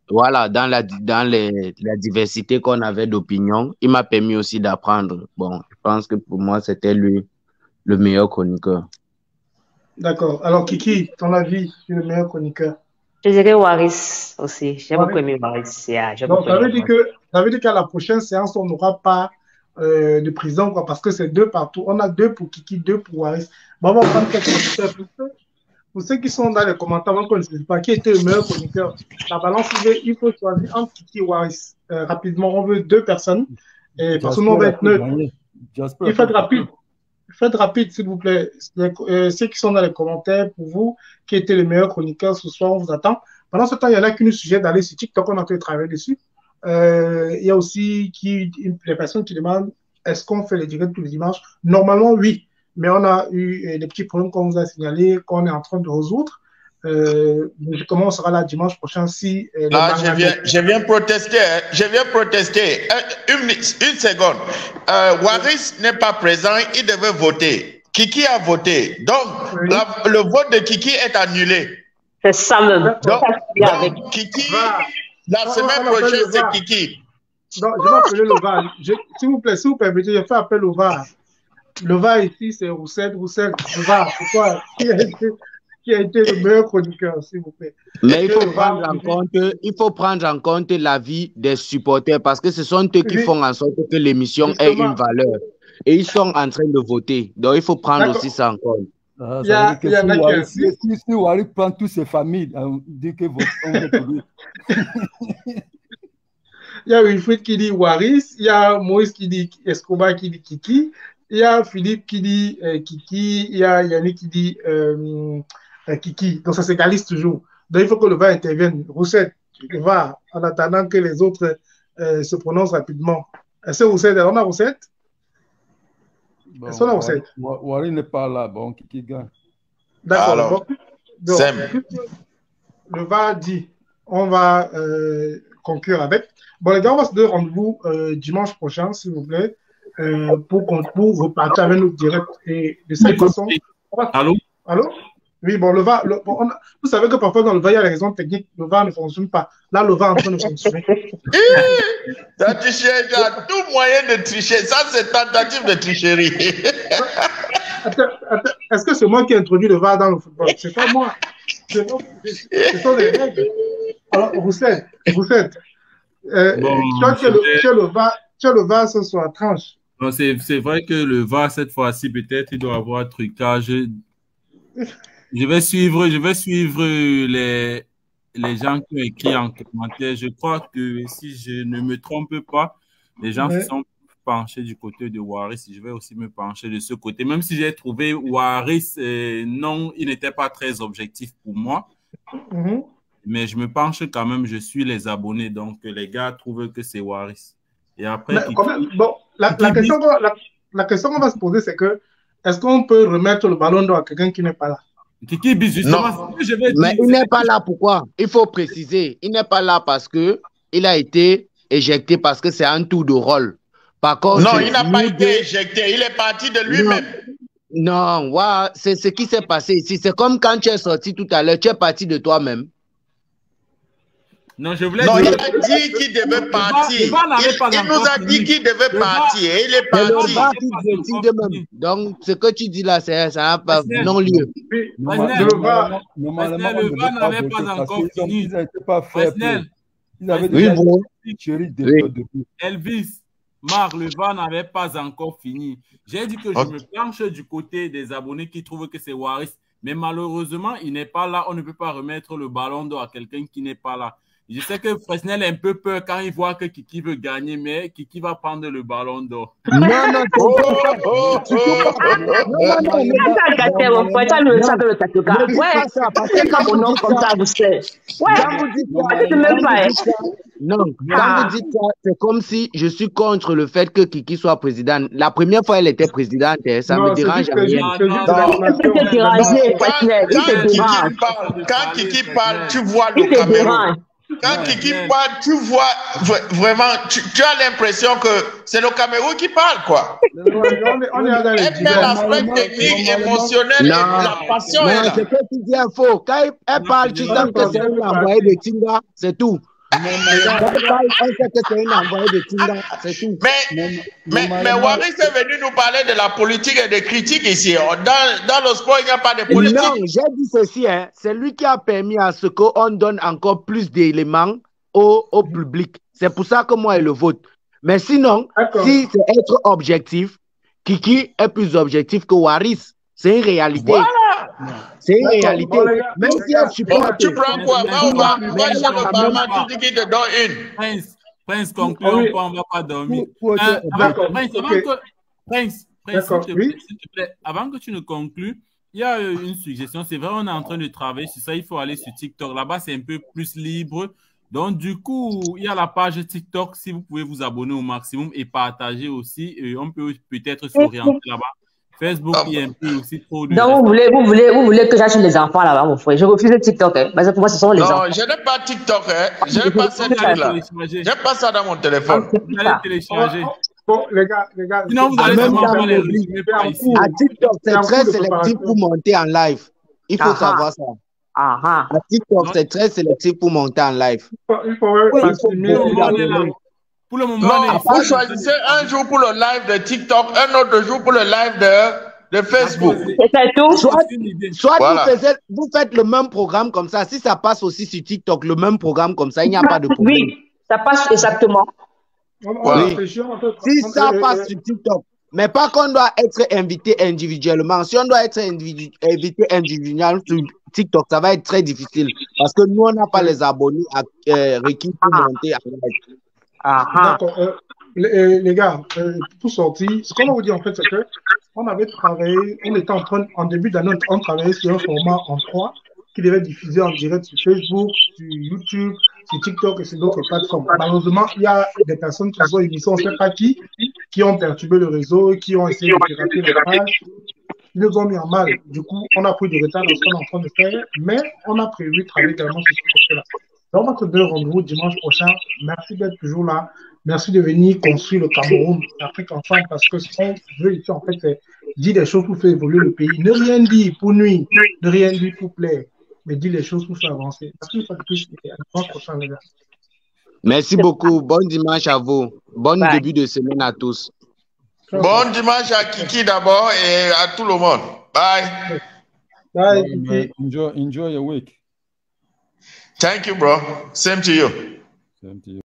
voilà, dans la, dans les, la diversité qu'on avait d'opinions, il m'a permis aussi d'apprendre. Bon, je pense que pour moi, c'était lui le meilleur chroniqueur. D'accord. Alors, Kiki, ton avis sur le meilleur chroniqueur? Je dirais Waris aussi. J'ai beaucoup aimé Waris. Yeah, Donc, ça veut dire que, ça veut dire qu'à la prochaine séance, on n'aura pas euh, de président, quoi, parce que c'est deux partout. On a deux pour Kiki, deux pour Waris. Bon, on va prendre quelques chroniqueurs. Pour ceux qui sont dans les commentaires, on ne sait pas qui était le meilleur chroniqueur. La balance, il faut choisir entre Kiki et Waris. Euh, rapidement, on veut deux personnes. Et parce que nous, on va être neutre. Il faut être rapide. Faites rapide, s'il vous plaît. Euh, ceux qui sont dans les commentaires, pour vous, qui était le meilleur chroniqueur ce soir, on vous attend. Pendant ce temps, il y en a qui nous suggèrent d'aller sur TikTok, on est en train de travailler dessus. Euh, il y a aussi qui, les personnes qui demandent est-ce qu'on fait les directs tous les dimanches? Normalement, oui. Mais on a eu euh, des petits problèmes qu'on vous a signalés, qu'on est en train de résoudre. Euh, comment on sera là dimanche prochain si... Euh, ah, je viens, je viens protester. Hein. Je viens protester. Une, une seconde. Euh, Waris n'est pas présent. Il devait voter. Kiki a voté. Donc, oui. la, le vote de Kiki est annulé. C'est ça même. Donc, donc Kiki, va. la va, semaine va, prochaine, c'est Kiki. Donc, je vais appeler le V A R. S'il vous plaît, s'il vous permettez, je fais appel au V A R. Le V A R ici, c'est Roussel. Roussel, le V A R. Pourquoi qui a été, qui a été le meilleur chroniqueur, s'il vous plaît? Mais il faut, prendre en compte, il faut prendre en compte l'avis des supporters parce que ce sont eux qui oui. font en sorte que l'émission ait une valeur. Et ils sont en train de voter. Donc, il faut prendre aussi ça en compte. Ah, il y a, il y a si, Wari, si, si, si Wari prend toutes ses familles, on dit que vous... Il y a Wilfried qui dit Waris, il y a Moïse qui dit Escobar qui dit Kiki, il y a Philippe qui dit euh, Kiki, il y a Yannick qui dit euh, euh, Kiki. Donc ça s'égalise toujours. Donc il faut que le V A R intervienne. Roussette, le V A R, en attendant que les autres euh, se prononcent rapidement. Est-ce que Roussette, on a Roussette? Bon, Est-ce qu'on a Roussette? Wari n'est pas là, bon, Kiki gagne. D'accord. Donc, le V A R dit, on va euh, conclure avec. Bon, les gars, on va se donner rendez-vous euh, dimanche prochain, s'il vous plaît, euh, pour, pour repartir avec notre direct. Et de cette façon. Va... Allô? Allô? Oui, bon, le V A R. Le, bon, on a... Vous savez que parfois, dans le V A R, il y a des raisons techniques. Le V A R ne fonctionne pas. Là, le V A R est en train de fonctionner. Tu as triché, tu as tout moyen de tricher. Ça, c'est tentative de tricherie. Attends, attends. Est-ce que c'est moi qui ai introduit le V A R dans le football? C'est pas moi. Ce sont des règles. Alors, Roussette, Roussette. Euh, bon, tu as le, le, le V A R ce soir, tranche. C'est vrai que le V A R, cette fois-ci, peut-être, il doit avoir un trucage. Je vais suivre, je vais suivre les, les gens qui ont écrit en commentaire. Je crois que si je ne me trompe pas, les gens ouais. se sont penchés du côté de Waris. Je vais aussi me pencher de ce côté. Même si j'ai trouvé Waris, euh, non, il n'était pas très objectif pour moi. Mm-hmm. Mais je me penche quand même, je suis les abonnés. Donc, les gars trouvent que c'est Waris. Et après... Mais, même, bon, la, la, question, la, la question qu'on va se poser, c'est que est-ce qu'on peut remettre le ballon d'or à quelqu'un qui n'est pas là? Kiki, justement, je vais mais dire, il n'est pas là, pourquoi? Il faut préciser. Il n'est pas là parce que il a été éjecté parce que c'est un tour de rôle. Par contre, non, il n'a pas été de... éjecté. Il est parti de lui-même. Non, ouais, c'est ce qui s'est passé ici. C'est comme quand tu es sorti tout à l'heure, tu es parti de toi-même. Non, je voulais non, dire... il a dit qu'il devait partir. Il, il nous a dit qu'il devait le partir et il est parti. De donc, ce que tu dis là, c'est ça pas non-lieu. Oui, le V A R n'avait pas encore fini. Ils n'étaient pas faits. Ils avaient déjà oui. Elvis, Marc, le V A R n'avait pas encore fini. J'ai dit que je okay. me planche du côté des abonnés qui trouvent que c'est Waris. Mais malheureusement, il n'est pas là. On ne peut pas remettre le ballon d'or à quelqu'un qui n'est pas là. Je sais que Fresnel a un peu peur quand il voit que Kiki veut gagner, mais Kiki va prendre le ballon d'or. Non, non, oh, oh, oh, oh, non, non, non, quand vous dites ça, c'est comme si je suis contre le fait que Kiki soit présidente. La première fois, elle était présidente, ça ne me dérange rien. Quand Kiki parle, tu vois le Cameroun. Quand Kiki parle, tu vois vraiment, tu, tu as l'impression que c'est le Cameroun qui parle, quoi. Elle met l'aspect technique, émotionnel, et la passion non, est là. C'est que tu dis un faux. Quand elle parle, tu sens que c'est un envoyé de Tinga, c'est tout. Mais, mais, mais Waris est venu nous parler de la politique et des critiques ici. Dans, dans le sport, il n'y a pas de politique. Non, j'ai dit ceci, hein. C'est lui qui a permis à ce qu'on donne encore plus d'éléments au, au public. C'est pour ça que moi, je le vote. Mais sinon, si c'est être objectif, Kiki est plus objectif que Waris. C'est une réalité. Voilà. C'est une réalité. Bon, même si elle supporte. Tu prends quoi? Moi, moi, moi, je le parlement, tu dis qu'il te donne une. Prince, Prince, concluons pas, on ne va pas dormir. Euh, avant, Prince, avant que, Prince, Prince s'il te, oui? te plaît, avant que tu ne conclues, il y a une suggestion. C'est vrai, on est en train de travailler sur ça. Il faut aller sur TikTok. Là-bas, c'est un peu plus libre. Donc, du coup, il y a la page TikTok. Si vous pouvez vous abonner au maximum et partager aussi, et on peut peut-être s'orienter là-bas. Facebook, il y a un peu aussi trop de... Donc, vous voulez, vous voulez, vous voulez que j'achète les enfants là-bas, mon frère. Je refuse le TikTok, hein. Parce que pour moi, ce sont les non, enfants. Non, je n'ai pas TikTok, hein. Je n'ai pas ce truc-là. Je n'ai pas ça dans mon téléphone. Vous allez télécharger. Bon, les gars, les gars. Sinon, vous allez même voir les ici. À TikTok, c'est très sélectif pour monter en live. Il faut savoir ça. Ah, à TikTok, c'est très sélectif pour monter en live. Il faut oui, pour le moment, non, vous choisissez un jour pour le live de TikTok, un autre jour pour le live de, de Facebook. C'est tout. Soit, soit voilà. vous, faites, vous faites le même programme comme ça. Si ça passe aussi sur TikTok, le même programme comme ça, il n'y a pas de problème. Oui, ça passe exactement. Voilà. Oui. Si ça passe sur TikTok, mais pas qu'on doit être invité individuellement. Si on doit être individu, invité individuellement sur TikTok, ça va être très difficile. Parce que nous, on n'a pas les abonnés à, euh, requis pour ah. monter à live. D'accord. Euh, les, les gars, euh, pour sortir, ce qu'on va vous dire en fait, c'est que on avait travaillé, on était en train, en début d'année, on travaillait sur un format en trois qui devait diffuser en direct sur Facebook, sur YouTube, sur TikTok et sur d'autres plateformes. Malheureusement, il y a des personnes qui sont émises, on ne sait pas qui, qui ont perturbé le réseau, qui ont essayé de pirater les pages, ils nous ont mis en mal. Du coup, on a pris du retard dans ce qu'on est en train de faire, mais on a prévu de travailler également sur ce projet-là. Donc, on va te donner rendez-vous dimanche prochain. Merci d'être toujours là. Merci de venir construire le Cameroun, l'Afrique ensemble, parce que ce qu'on veut ici, en fait, c'est dire des choses pour faire évoluer le pays. Ne rien dire pour nuire, ne rien dire pour plaire, mais dire les choses pour faire avancer. Merci une fois de plus. À dimanche prochain, les gars. Merci beaucoup. Bon dimanche à vous. Bon Bye. Début de semaine à tous. Bon dimanche à Kiki d'abord et à tout le monde. Bye. Bye. Bye. Enjoy, enjoy your week. Thank you, bro. Same to you. Same to you.